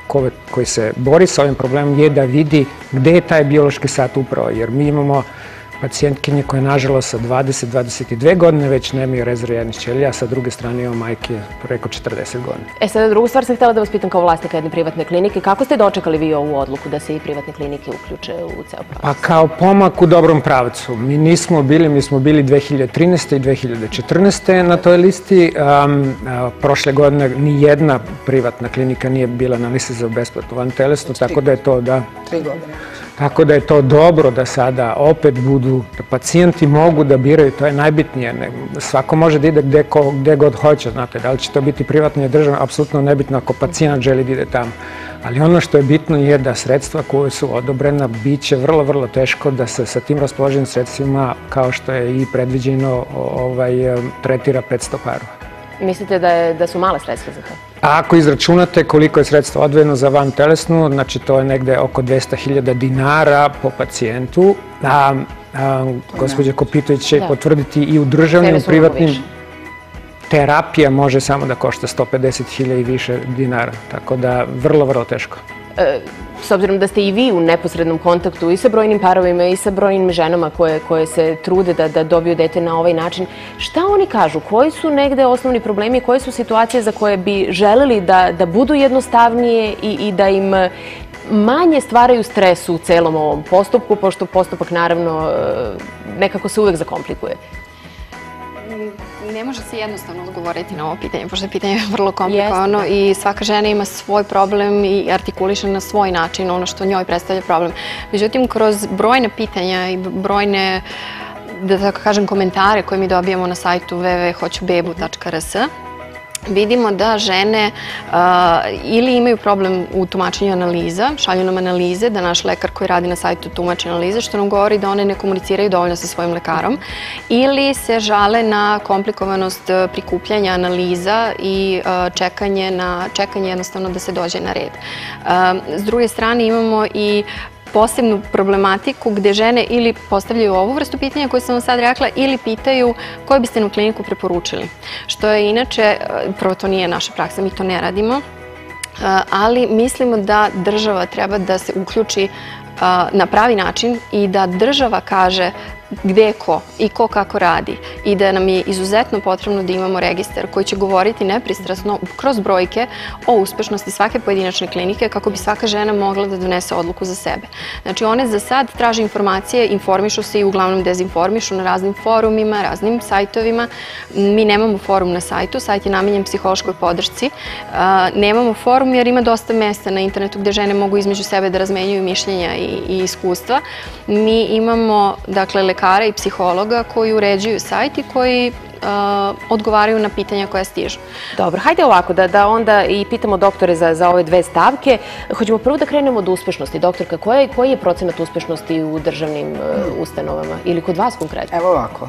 koji se bori sa ovim problemom je da vidi gde je taj biološki sat upravo, jer mi imamo pacijentkinje koje, nažalost, sa dvadeset do dvadeset dve godine već nemaju rezervu jednih ćelija, a sa druge strane imamo majke preko četrdeset godina. E, sada drugu stvar sam htjela da vas pitam kao vlasnika jedne privatne klinike. Kako ste dočekali vi ovu odluku da se i privatne klinike uključe u ceo proces? Pa kao pomak u dobrom pravcu. Mi nismo bili, mi smo bili dve hiljade trinaeste i dve hiljade četrnaeste na toj listi. Prošle godine ni jedna privatna klinika nije bila na listi za besplatnu vantelesnu, tako da je to da... Tri godine. Tako da je to dobro da sada opet budu, da pacijenti mogu da biraju, to je najbitnije. Svako može da ide gde god hoće, znate, da li će to biti privatno ili državno, apsolutno nebitno ako pacijent želi da ide tamo. Ali ono što je bitno je da sredstva koje su odobrena bit će vrlo, vrlo teško da se sa tim raspoloženim sredstvima, kao što je i predviđeno, tretira petsto parova. Mislite da su male sredstva za to? A ako izračunate koliko je sredstva odvojeno za vantelesnu, znači to je negde oko dvesta hiljada dinara po pacijentu. Gospođa Kopitović će potvrditi i u državnim, privatnim terapija može samo da košta sto pedeset hiljada i više dinara. Tako da vrlo, vrlo teško. S obzirom da ste i vi u neposrednom kontaktu i sa brojnim parovima i sa brojnim ženama koje se trude da dobiju dete na ovaj način, šta oni kažu? Koji su negde osnovni problemi, koje su situacije za koje bi želeli da budu jednostavnije i da im manje stvaraju stres u celom ovom postupku, pošto postupak naravno nekako se uvek zakomplikuje? Ne može se jednostavno odgovoriti na ovo pitanje, pošto je pitanje vrlo komplikovano i svaka žena ima svoj problem i artikuliše na svoj način ono što njoj predstavlja problem. Međutim, kroz brojne pitanja i brojne, da tako kažem, komentare koje mi dobijamo na sajtu w w w tačka hoću bebu tačka r s, vidimo da žene ili imaju problem u tumačenju analiza, šalju nam analize, da naš lekar koji radi na sajtu tumači analize, što nam govori da one ne komuniciraju dovoljno sa svojim lekarom, ili se žale na komplikovanost prikupljanja analiza i čekanje jednostavno da se dođe na red. S druge strane imamo i posebnu problematiku gde žene ili postavljaju ovu vrstu pitanja koju sam vam sad rekla ili pitaju koju biste nam kliniku preporučili. Što je inače, prvo to nije naša praksa, mi to ne radimo, ali mislimo da država treba da se uključi na pravi način i da država kaže gde ko i ko kako radi i da nam je izuzetno potrebno da imamo registar koji će govoriti nepristrasno kroz brojke o uspešnosti svake pojedinačne klinike kako bi svaka žena mogla da donese odluku za sebe. Znači one za sad traže informacije, informišu se i uglavnom dezinformišu na raznim forumima, raznim sajtovima. Mi nemamo forum na sajtu, sajt je namenjen psihološkoj podršci. Nemamo forum jer ima dosta mesta na internetu gde žene mogu između sebe da razmenjuju mišljenja i iskustva. Mi imamo, dakle, lekara i psihologa koji uređuju sajt i koji odgovaraju na pitanja koja stižu. Dobro, hajde ovako da onda i pitamo doktore za ove dve stavke. Hoćemo prvo da krenemo od uspešnosti. Doktorka, koji je procenat uspešnosti u državnim ustanovama ili kod vas konkretno? Evo ovako,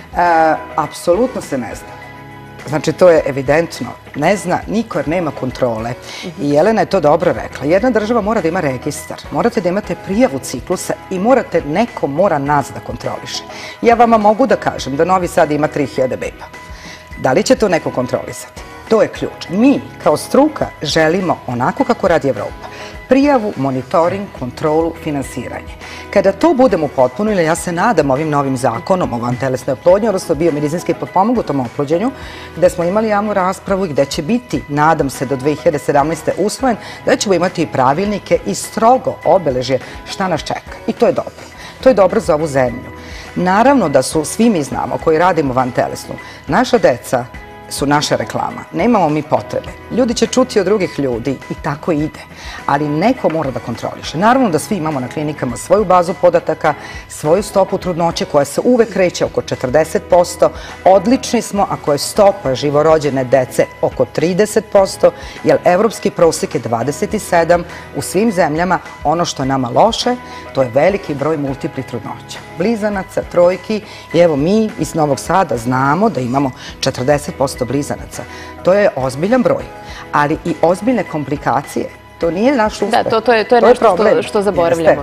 apsolutno se ne zna. Znači, to je evidentno. Ne zna, niko jer nema kontrole. I Jelena je to dobro rekla. Jedna država mora da ima registar. Morate da imate prijavu ciklusa i morate, neko mora nas da kontroliše. Ja vama mogu da kažem da Novi Sad ima tri hiljade beba. Da li će to neko kontrolisati? To je ključ. Mi, kao struka, želimo onako kako radi Evropa. Prijavu, monitoring, kontrolu, finansiranje. Kada to budemo potpunili, ja se nadam ovim novim zakonom o vantelesnoj oplodnji, odnosno biomedicinski potpomognutom oplođenju, gde smo imali javnu raspravu i gde će biti, nadam se, do dve hiljade sedamnaeste. usvojen, da ćemo imati i pravilnike i strogo obeležje šta nas čeka. I to je dobro. To je dobro za ovu zemlju. Naravno da su, svi mi znamo, koji radimo vantelesnu, naša deca su naša reklama. Nemamo mi potrebe. Ljudi će čuti od drugih ljudi i tako ide. Ali neko mora da kontroliše. Naravno da svi imamo na klinikama svoju bazu podataka, svoju stopu trudnoće koja se uvek kreće oko četrdeset posto. Odlični smo ako je stopa živorođene dece oko trideset posto, jer evropski prosek je dvadeset sedam. U svim zemljama ono što je nama loše, to je veliki broj multipli trudnoća. Blizanaca, trojki i evo mi iz Novog Sada znamo da imamo četrdeset posto blizanaca. To je ozbiljan broj, ali i ozbiljne komplikacije. To nije naš uspeh. Da, to je nešto što zaboravljamo.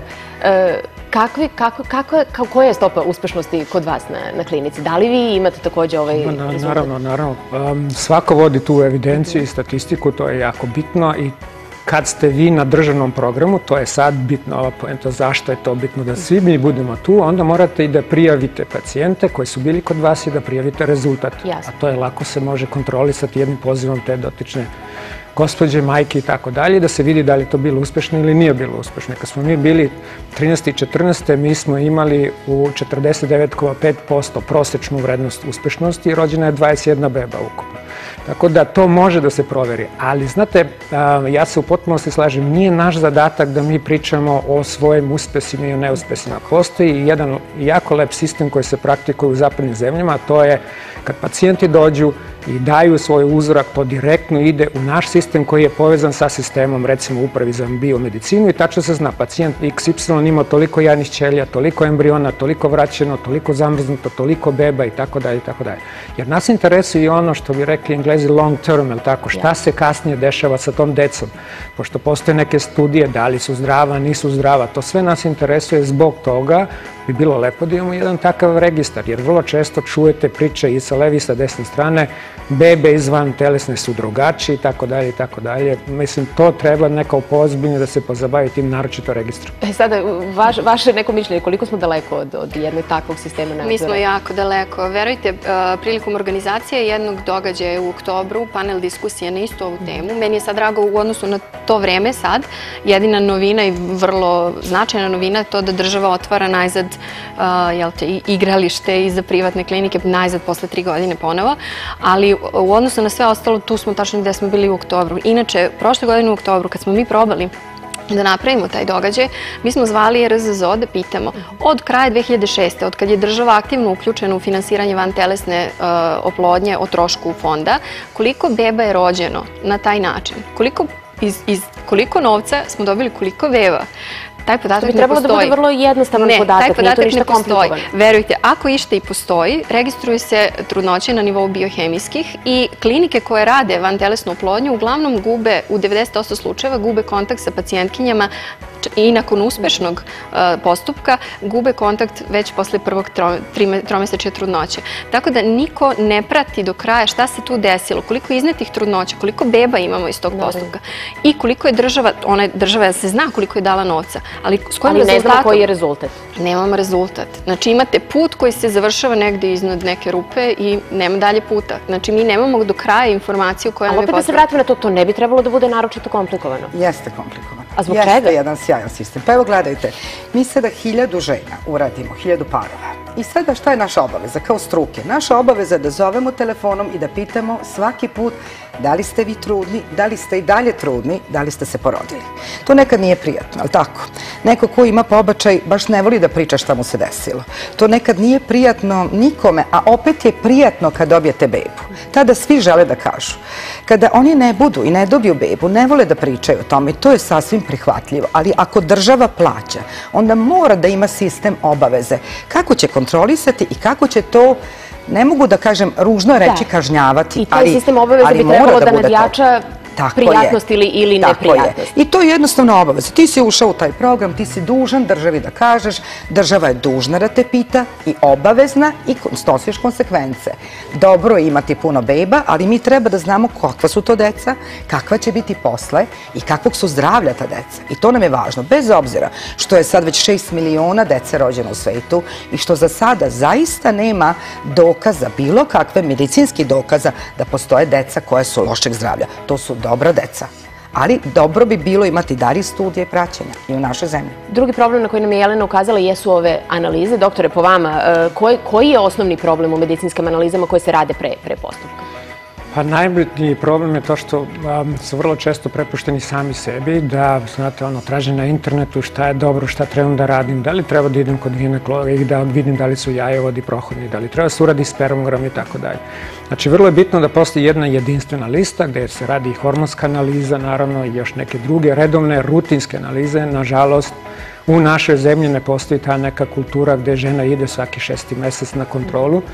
Koja je stopa uspešnosti kod vas na klinici? Da li vi imate također ovaj rezultat? Naravno, naravno. Svako vodi tu evidenciju i statistiku, to je jako bitno i kad ste vi na državnom programu, to je sad bitno, ova poenta zašto je to bitno da svi mi budemo tu, onda morate i da prijavite pacijente koji su bili kod vas i da prijavite rezultat. A to je lako se može kontrolisati jednim pozivom te dotične gospođe, majke i tako dalje, da se vidi da li je to bilo uspešno ili nije bilo uspešno. Kad smo mi bili trinaeste i četrnaeste mi smo imali u četrdeset devet zarez pet posto prosečnu vrednost uspešnosti i rođena je dvadeset jedna beba ukupno. Tako da to može da se proveri. Ali, znate, ja se u potpunosti slažem, nije naš zadatak da mi pričamo o svojim uspesima i o neuspesima. Postoji jedan jako lep sistem koji se praktikuje u zapadnim zemljama, a to je kad pacijenti dođu i daju svoj uzorak, to direktno ide u naš sistem koji je povezan sa sistemom, recimo upravi za biomedicinu i tačno se zna, pacijent iks ipsilon ima toliko jajnih ćelija, toliko embriona, toliko vraćeno, toliko zamrznuto, toliko beba i tako dalje i tako dalje. Jer nas interesuje i ono što bi rekli Englezi long term, ili tako, šta se kasnije dešava sa tom decom, pošto postoje neke studije, da li su zdrava, nisu zdrava, to sve nas interesuje, zbog toga bi bilo lepo da imamo jedan takav registar, jer vrlo često čujete priče i sa leve i sa desne strane, bebe izvan telesne su drugačije i tako dalje i tako dalje. Mislim, to treba neko poozbiljno da se pozabavi tim naročito registrom. E sada, vaše neko mišljenje, koliko smo daleko od jednog takvog sistema nadzora? Mi smo jako daleko. Verujte, prilikom organizacije jednog događaja u oktobru, panel diskusije na istu ovu temu, meni je sad drago u odnosu na to vreme sad, jedina novina i vrlo značajna novina je to da država otvara najzad igralište i za privatne klinike, najzad posle tri godine ponovo, ali u odnosu na sve ostalo, tu smo tačno gde smo bili u oktobru. Inače, prošle godine u oktobru, kad smo mi probali da napravimo taj događaj, mi smo zvali er zet zet o da pitamo od kraja dve hiljade šeste. od kad je država aktivno uključena u finansiranje vantelesne oplodnje o trošku fonda, koliko beba je rođeno na taj način, koliko novca smo dobili, koliko beba. Taj podatak ne postoji. To bi trebalo da bude vrlo jednostavan podatak, nije to ništa komplikovano. Verujte, ako išta i postoji, registruju se trudnoće na nivou biohemijskih i klinike koje rade vantelesnu oplodnju uglavnom gube, u devedeset posto slučajeva, gube kontakt sa pacijentkinjama i nakon uspešnog postupka gube kontakt već posle prvog tromesečja trudnoće. Tako da niko ne prati do kraja šta se tu desilo, koliko iznetih trudnoća, koliko beba imamo iz tog postupka i koliko je država, ona država se zna koliko je dala novca, ali s kojim rezultatom? Ali ne znamo koji je rezultat. Nemamo rezultat. Znači imate put koji se završava negde iznad neke rupe i nema dalje puta. Znači mi nemamo do kraja informaciju koja nam je potrebna. Ali opet da se vratimo na to, to ne bi trebalo da bude naročito komplikovano. Jeste komplikovano. A zbog čega? Jeste jedan sjajan sistem. Pa evo gledajte, mi sada hiljadu žena uradimo, hiljadu parova. I sada šta je naša obaveza kao struke? Naša obaveza je da zovemo telefonom i da pitamo svaki put da li ste vi trudni, da li ste i dalje trudni, da li ste se porodili. To nekad nije prijatno, ali tako? Neko ko ima pobačaj baš ne voli da priča šta mu se desilo. To nekad nije prijatno nikome, a opet je prijatno kad dobijete bebu. Tada svi žele da kažu. Kada oni ne budu i ne dobiju bebu, ne vole da pričaju o tome i to je sasvim prihvatljivo. Ali ako država plaća, onda mora da ima sistem obaveze. Kako će kontrolisati i kako će to, ne mogu da kažem, ružno reći kažnjavati. I taj sistem obaveze bi trebalo da nadjača prijatnost ili neprijatnost. I to je jednostavno obaveza. Ti si ušao u taj program, ti si dužan državi da kažeš, država je dužna da te pita i obavezna i snosiš konsekvence. Dobro je imati puno beba, ali mi treba da znamo kakva su to deca, kakva će biti posle i kakvog su zdravlja ta deca. I to nam je važno, bez obzira što je sad već šest miliona dece rođeno u svetu i što za sada zaista nema dokaza, bilo kakve medicinskih dokaza da postoje deca koja su lošeg zdravlja. To su dobra deca. Ali dobro bi bilo imati dalje studije i praćenja i u našoj zemlji. Drugi problem na koji nam je Jelena ukazala jesu ove analize. Doktore, po vama, koji je osnovni problem u medicinskim analizama koje se rade pre postupka? Pa najbitniji problem je to što su vrlo često prepušteni sami sebi, da, znate, ono, traže na internetu šta je dobro, šta trebam da radim, da li treba da idem kod ginekologa i da vidim da li su jajovodi prohodni, da li treba da se uradi spermogram i tako dalje. Znači, vrlo je bitno da postoji jedna jedinstvena lista gde se radi i hormonska analiza, naravno, i još neke druge redovne, rutinske analize. Nažalost, u našoj zemlji ne postoji ta neka kultura gde žena ide svaki šesti mesec na kontrolu.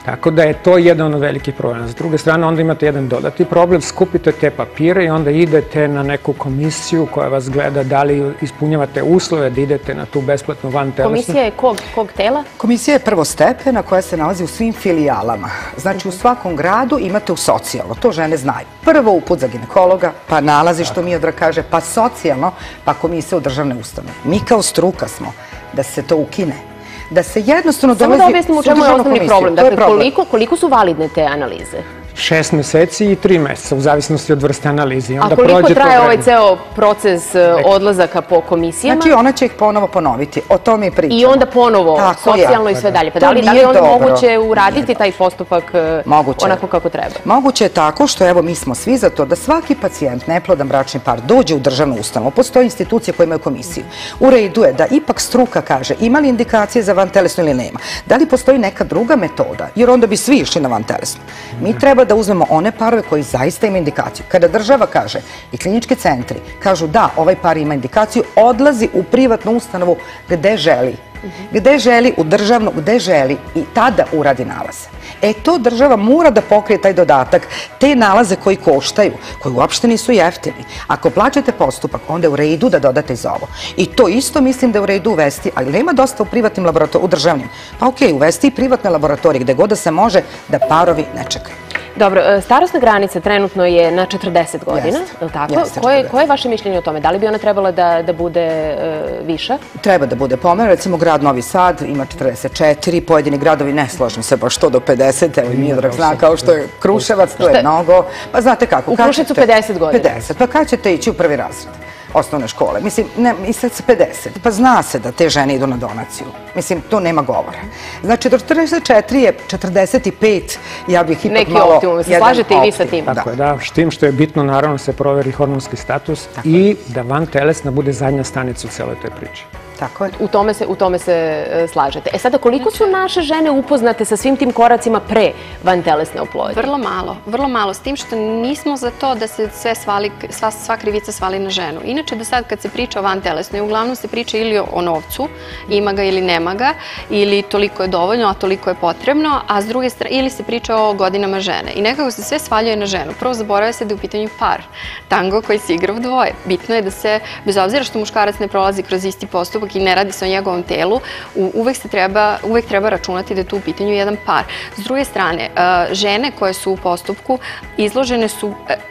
Tako da je to jedan od velikih problema. S druge strane, onda imate jedan dodatni problem, skupite te papire i onda idete na neku komisiju koja vas gleda da li ispunjavate uslove da idete na tu besplatnu vantelesnu. Komisija je kog, kog tela? Komisija je prvostepena koja se nalazi u svim filijalama. Znači u svakom gradu imate u socijalno, to žene znaju. Prvo uput za ginekologa, pa nalazi što Miodrag kaže, pa socijalno, pa komisija u državne ustanove. Mi kao struka smo da se to ukine. Da se jednostavno dolazi... Samo da objasnimo u čemu je osnovni problem. Dakle, koliko, koliko su validne te analize? Šest meseci i tri meseca, u zavisnosti od vrste analize. A koliko traje ovaj ceo proces odlazaka po komisijama? Znači, ona će ih ponovo ponoviti. O tome i pričamo. I onda ponovo, socijalno i sve dalje. Pa da li je onda moguće uraditi taj postupak onako kako treba? Moguće je tako što, evo, mi smo svi za to da svaki pacijent, neplodan bračni par, dođe u državnu ustanovu. Postoje institucije koje imaju komisiju. U redu je da ipak struka kaže ima li indikacije za vantelesnu ili nema. Da li postoji neka druga metoda? Jer onda bi svi išli na vantelesnu. Mi treba da uzmemo one parove koji zaista ima indikaciju. Kada država kaže i klinički centri kažu da, ovaj par ima indikaciju, odlazi u privatnu ustanovu gde želi. Gde želi, u državnu, gde želi i tada uradi nalaze. E to država mora da pokrije taj dodatak, te nalaze koji koštaju, koji uopšte nisu jeftini. Ako plaćate postupak, onda je u redu da dodate iz ovo. I to isto mislim da je u redu uvesti, ali nema dosta u privatnim laboratorijama, u državnim. Pa okej, uvesti i privatne laboratorije gde god da se može da parovi ne čekaju. Dobro, starosna granica trenutno je na četrdeset godina, je li tako? Koje je vaše mišljenje o tome? Da li bi ona trebala da bude viša? Treba da bude pomerena. Recimo, grad Novi Sad ima četrdeset četiri, pojedini gradovi ne slažem se baš to do pedeset, evo i Miodrag zna kao što je Kruševac, to je mnogo. Pa znate kako? U Kruševcu pedeset godina? pedeset, pa kada ćete ići u prvi razred osnovne škole? Mislim, i sad se pedeset, pa zna se da te žene idu na donaciju. Mislim, to nema govora. Znači, do četrdeset četiri je četrdeset pet, ja bih ipak malo... Neki optimum, se slažete i vi sa tim? Tako je, da. S tim što je bitno, naravno, se proveri hormonski status i da vantelesna bude zadnja stanica u celoj toj priči. Tako je. U tome se slažete. E sada, koliko su naše žene upoznate sa svim tim koracima pre vantelesne oplodnje? Vrlo malo, vrlo malo. S tim što nismo za to da se sve svali, sva krivica svali na ženu. Inače, do sad kad se priča o vantelesnoj, uglavnom se priča ili o novcu, ima ga ili nema ga, ili toliko je dovoljno, a toliko je potrebno, a s druge strane, ili se priča o godinama žene. I nekako se sve svaljuje na ženu. Prvo zaboravlja se da je u pitanju par. Tango koji se igra u dvoje. Bitno je da se, bez obzira što muškarac ne prolazi kroz isti postupak i ne radi se o njegovom telu, uvek treba, uvek treba računati da je tu u pitanju jedan par. S druge strane, žene koje su u postupku izložene su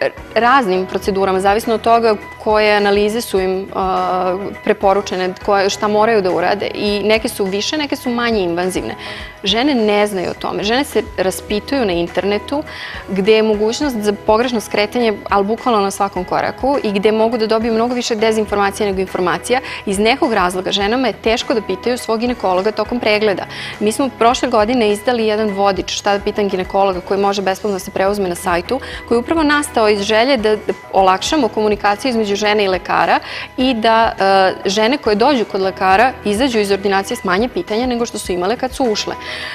raznim procedurama, zavisno od toga koje analize su im preporučene, šta moraju da urade i neke su više, neke su manje invazivne. Žene ne znaju o tome. Žene se raspituju na internetu gde je mogućnost za pogrešno skretanje, ali bukvalno na svakom koraku i gde mogu da dobiju mnogo više dezinformacija nego informacija. Iz nekog razloga ženama je teško da pitaju svog ginekologa tokom pregleda. Mi smo prošle godine izdali jedan vodič, šta da pitam ginekologa, koji može besplatno da se preuzme na sajtu, koji je upravo nastao iz želje da olakšamo komunikaciju između žene i lekara i da žene koje dođu kod lekara izađu iz ordinacije s manje pitanja nego što su imale kad su ušle.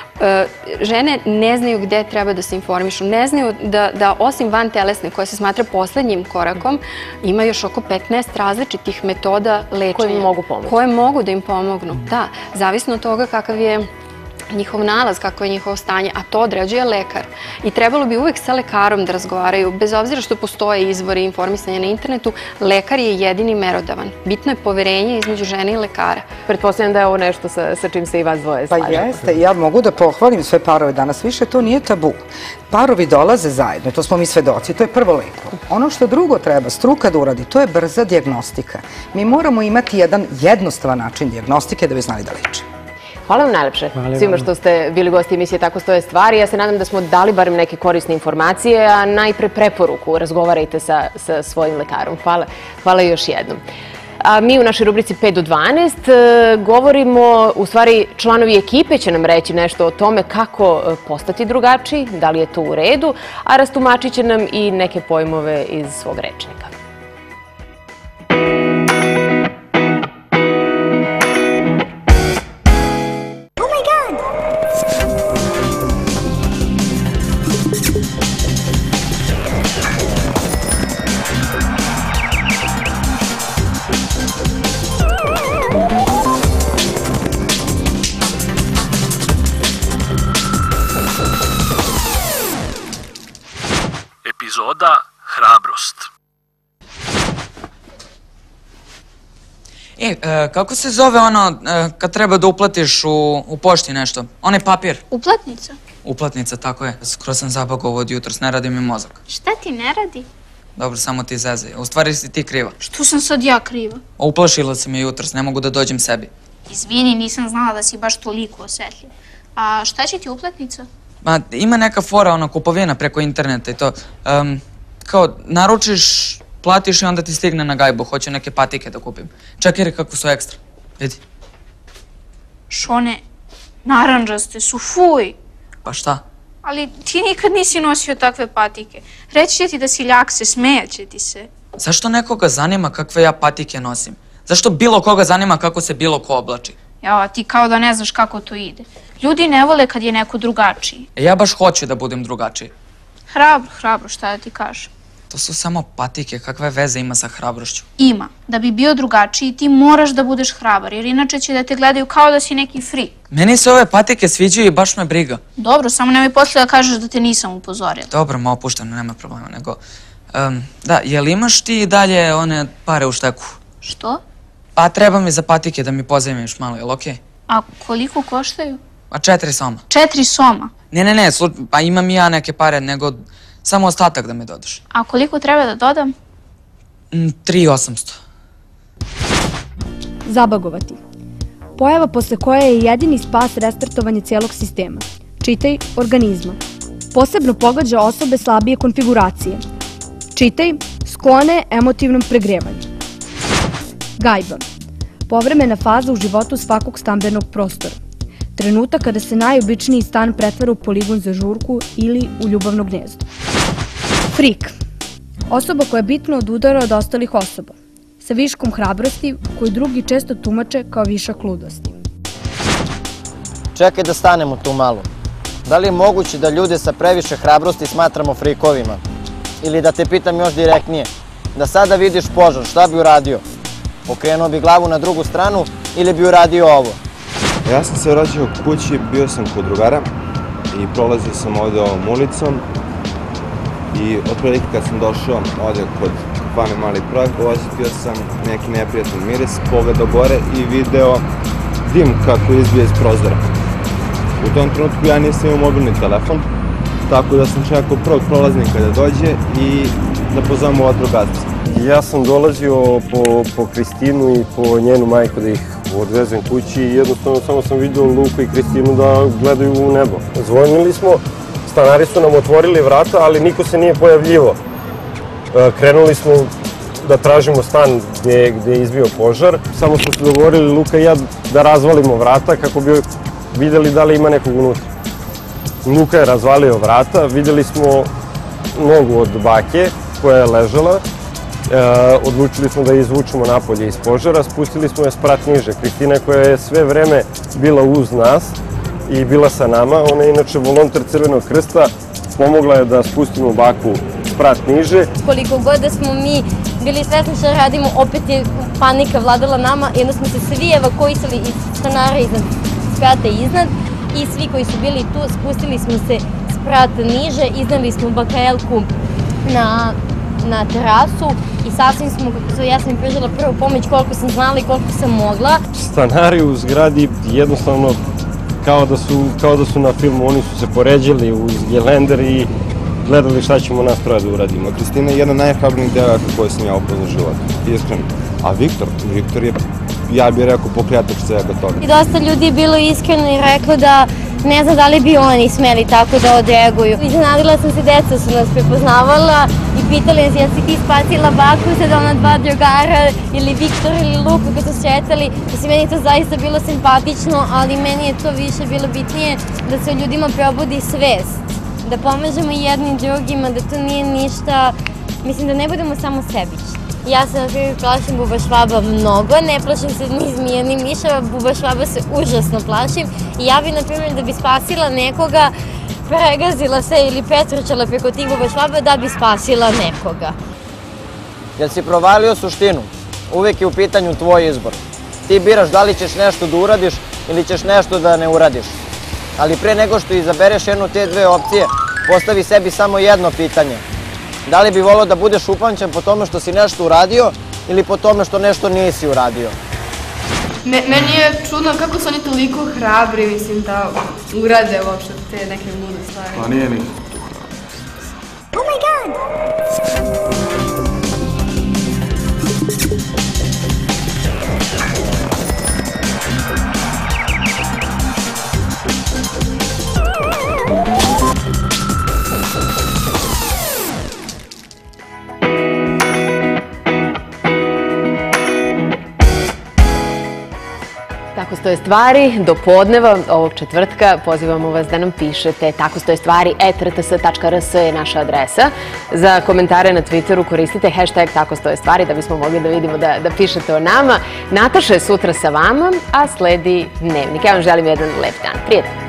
Žene ne znaju gde treba da se informišu, ne znaju da osim vantelesne koja se smatra poslednjim korakom, ima još oko petnaest različitih metoda lečenja. Koje mogu pomoći. Koje mogu da im pomognu, da. Zavisno od toga kakav je njihov nalaz, kako je njihovo stanje, a to određuje lekar. I trebalo bi uvek sa lekarom da razgovaraju, bez obzira što postoje izvori informisanja na internetu, lekar je jedini merodavan. Bitno je poverenje između žene i lekara. Pretpostavljam da je ovo nešto sa čim se i vas dvoje slažete. Pa jeste, ja mogu da pohvalim sve parove danas. Više to nije tabu. Parovi dolaze zajedno, to smo mi svedoci, to je prvo lepo. Ono što drugo treba struka da uradi, to je brza dijagnostika. Mi moramo imati jedan jednostavan način dijagnostike da bi znali da lečimo. Hvala vam najlepše svima što ste bili gosti emisije Tako stoje stvari. Ja se nadam da smo dali barem neke korisne informacije, a najpre preporuku, razgovarajte sa svojim lekarom. Hvala još jednom. A mi u našoj rubrici pet do dvanaest govorimo, u stvari članovi ekipe će nam reći nešto o tome kako postati drugačiji, da li je to u redu, a rastumačit će nam i neke pojmove iz svog rečnika. Ej, kako se zove ono kad treba da uplatiš u pošti nešto? Onaj papir. Uplatnica? Uplatnica, tako je. Skoro sam zabagovo od jutros, ne radi mi mozak. Šta ti ne radi? Dobro, samo ti zezaj. U stvari si ti kriva. Što sam sad ja kriva? Uplašila si me jutros, ne mogu da dođem sebi. Izvini, nisam znala da si baš toliko osjetljiv. A šta će ti uplatnica? Ma, ima neka fora, ono, kupovina preko interneta i to. Kao, naručiš, platiš i onda ti stigne na gajbu. Hoću neke patike da kupim. Čekaj kako su ekstra. Vidi. Šone, naranđaste su, fuj. Pa šta? Ali ti nikad nisi nosio takve patike. Reći će ti da si ljak se, smejaće ti se. Zašto nekoga zanima kakve ja patike nosim? Zašto bilo koga zanima kako se bilo ko oblači? Ja, ti kao da ne znaš kako to ide. Ljudi ne vole kad je neko drugačiji. E, ja baš hoću da budem drugačiji. Hrabro, hrabro, šta da ti kažem? To su samo patike, kakve veze ima sa hrabrošću? Ima. Da bi bio drugačiji, ti moraš da budeš hrabar, jer inače će da te gledaju kao da si neki frik. Meni se ove patike sviđaju i baš me briga. Dobro, samo nemoj posle da kažeš da te nisam upozorila. Dobro, ma opušteno, nema problema, nego... Da, jel imaš ti dalje one pare u šteku? Što? Pa treba mi za patike da mi pozajmiš malo, jel okej? A koliko koštaju? A četiri soma. Četiri soma? Ne, ne, ne, pa imam i ja neke pare, nego samo ostatak da mi dodaš. A koliko treba da dodam? Tri osamsto. Zabagovati. Pojava posle koje je jedini spas restartovanje cijelog sistema. Čitaj organizma. Posebno pogađa osobe slabije konfiguracije. Čitaj sklone emotivnom pregrevanju. Gajba. Povremena faza u životu svakog stambenog prostora. Trenutak kada se najobičniji stan pretvara u poligon za žurku ili u ljubavno gnjezdo. Frik. Osoba koja je bitno odudara od ostalih osoba. Sa viškom hrabrosti koju drugi često tumače kao višak ludosti. Čekaj da stanemo tu malo. Da li je moguće da ljude sa previše hrabrosti smatramo frikovima? Ili da te pitam još direktnije, da sada vidiš požar, šta bi uradio? Okrenuo bi glavu na drugu stranu ili bi uradio ovo? Ja sam se vraćao kući, bio sam kod drugara i prolazio sam ovde ovom ulicom i otprilike kad sam došao ovde kod Fame Mali prag, osjetio sam neki neprijatan miris, pogledao gore i video dim kako izbije iz prozora. U tom trenutku ja nisam imao mobilni telefon, tako da sam čekao prvog prolaznika da dođe i da pozovemo vatrogasce. Ja sam dolazio po Kristinu i po njenu majku da ih odvezem kući i jednostavno samo sam vidio Luku i Kristinu da gledaju u nebo. Zvonili smo, stanari su nam otvorili vrata, ali niko se nije pojavljivo. Krenuli smo da tražimo stan gde je izbio požar. Samo smo se dogovorili Luka i ja da razvalimo vrata kako bi videli da li ima nekog unutra. Luka je razvalio vrata, videli smo nogu od bake koja je ležala. Odlučili smo da je izvučemo napolje iz požara, spustili smo je sprat niže. Kristina koja je sve vreme bila uz nas i bila sa nama, ona je inače volonter Crvenog krsta, pomogla je da spustimo baku sprat niže. Koliko god da smo mi bili svesni što radimo, opet je panika vladala nama i onda smo se svi evakuisali iz stanara iznad sprata iznad i svi koji su bili tu spustili smo se sprat niže, iznali smo bakajelku na na terasu i sasvim smo, kako su, ja sam im pružila prvu pomoć koliko sam znala i koliko sam mogla. Stanari u zgradi jednostavno kao da su, kao da su na filmu, oni su se poređali uz gelender i gledali šta ćemo nas troje da uradimo. Kristina je jedna najhrabrijih devojaka koju sam ja upoznao u životu, iskreno. A Viktor, Viktor je, ja bih rekao, pokrijatač svega toga. I dosta ljudi je bilo iskreno i reklo da ne znam da li bi oni smeli tako da odreaguju. Iznenadila sam se, deca su nas prepoznavala i pitali nas, jel si ti spasila baku, sad ona dva drugara ili Viktor ili Luka kad su sretali. Mislim, meni je to zaista bilo simpatično, ali meni je to više bilo bitnije da se u ljudima probudi svest. Da pomažemo jednim drugima, da to nije ništa, mislim da ne budemo samo sebični. Ja se na primjer plašim buba švaba mnogo, ne plašim se ni zmija ni miševa, buba švaba se užasno plašim i ja bi na primjer da bi spasila nekoga, pregazila se ili pretrčala preko tih buba švaba da bi spasila nekoga. Jel si provalio suštinu? Uvijek je u pitanju tvoj izbor. Ti biraš da li ćeš nešto da uradiš ili ćeš nešto da ne uradiš. Ali pre nego što izabereš jednu te dve opcije, postavi sebi samo jedno pitanje. Da li bi volio da budeš upamćen po tome što si nešto uradio ili po tome što nešto nisi uradio? Meni je čudno kako su oni toliko hrabri, mislim, da urade uopšte te neke lude stvari. Pa nije ni. Oh my god! Tako stoje stvari, do podneva ovog četvrtka pozivamo vas da nam pišete tako stoje stvari et r t s tačka r s je naša adresa. Za komentare na Twitteru koristite hashtag tako stoje stvari da bismo mogli da vidimo da, da pišete o nama. Nataša je sutra sa vama, a sledi Dnevnik. Ja vam želim jedan lep dan. Prijatno!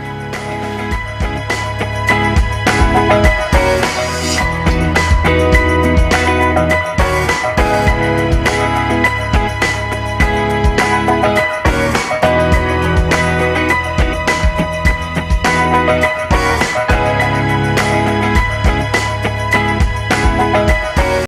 We'll be right back.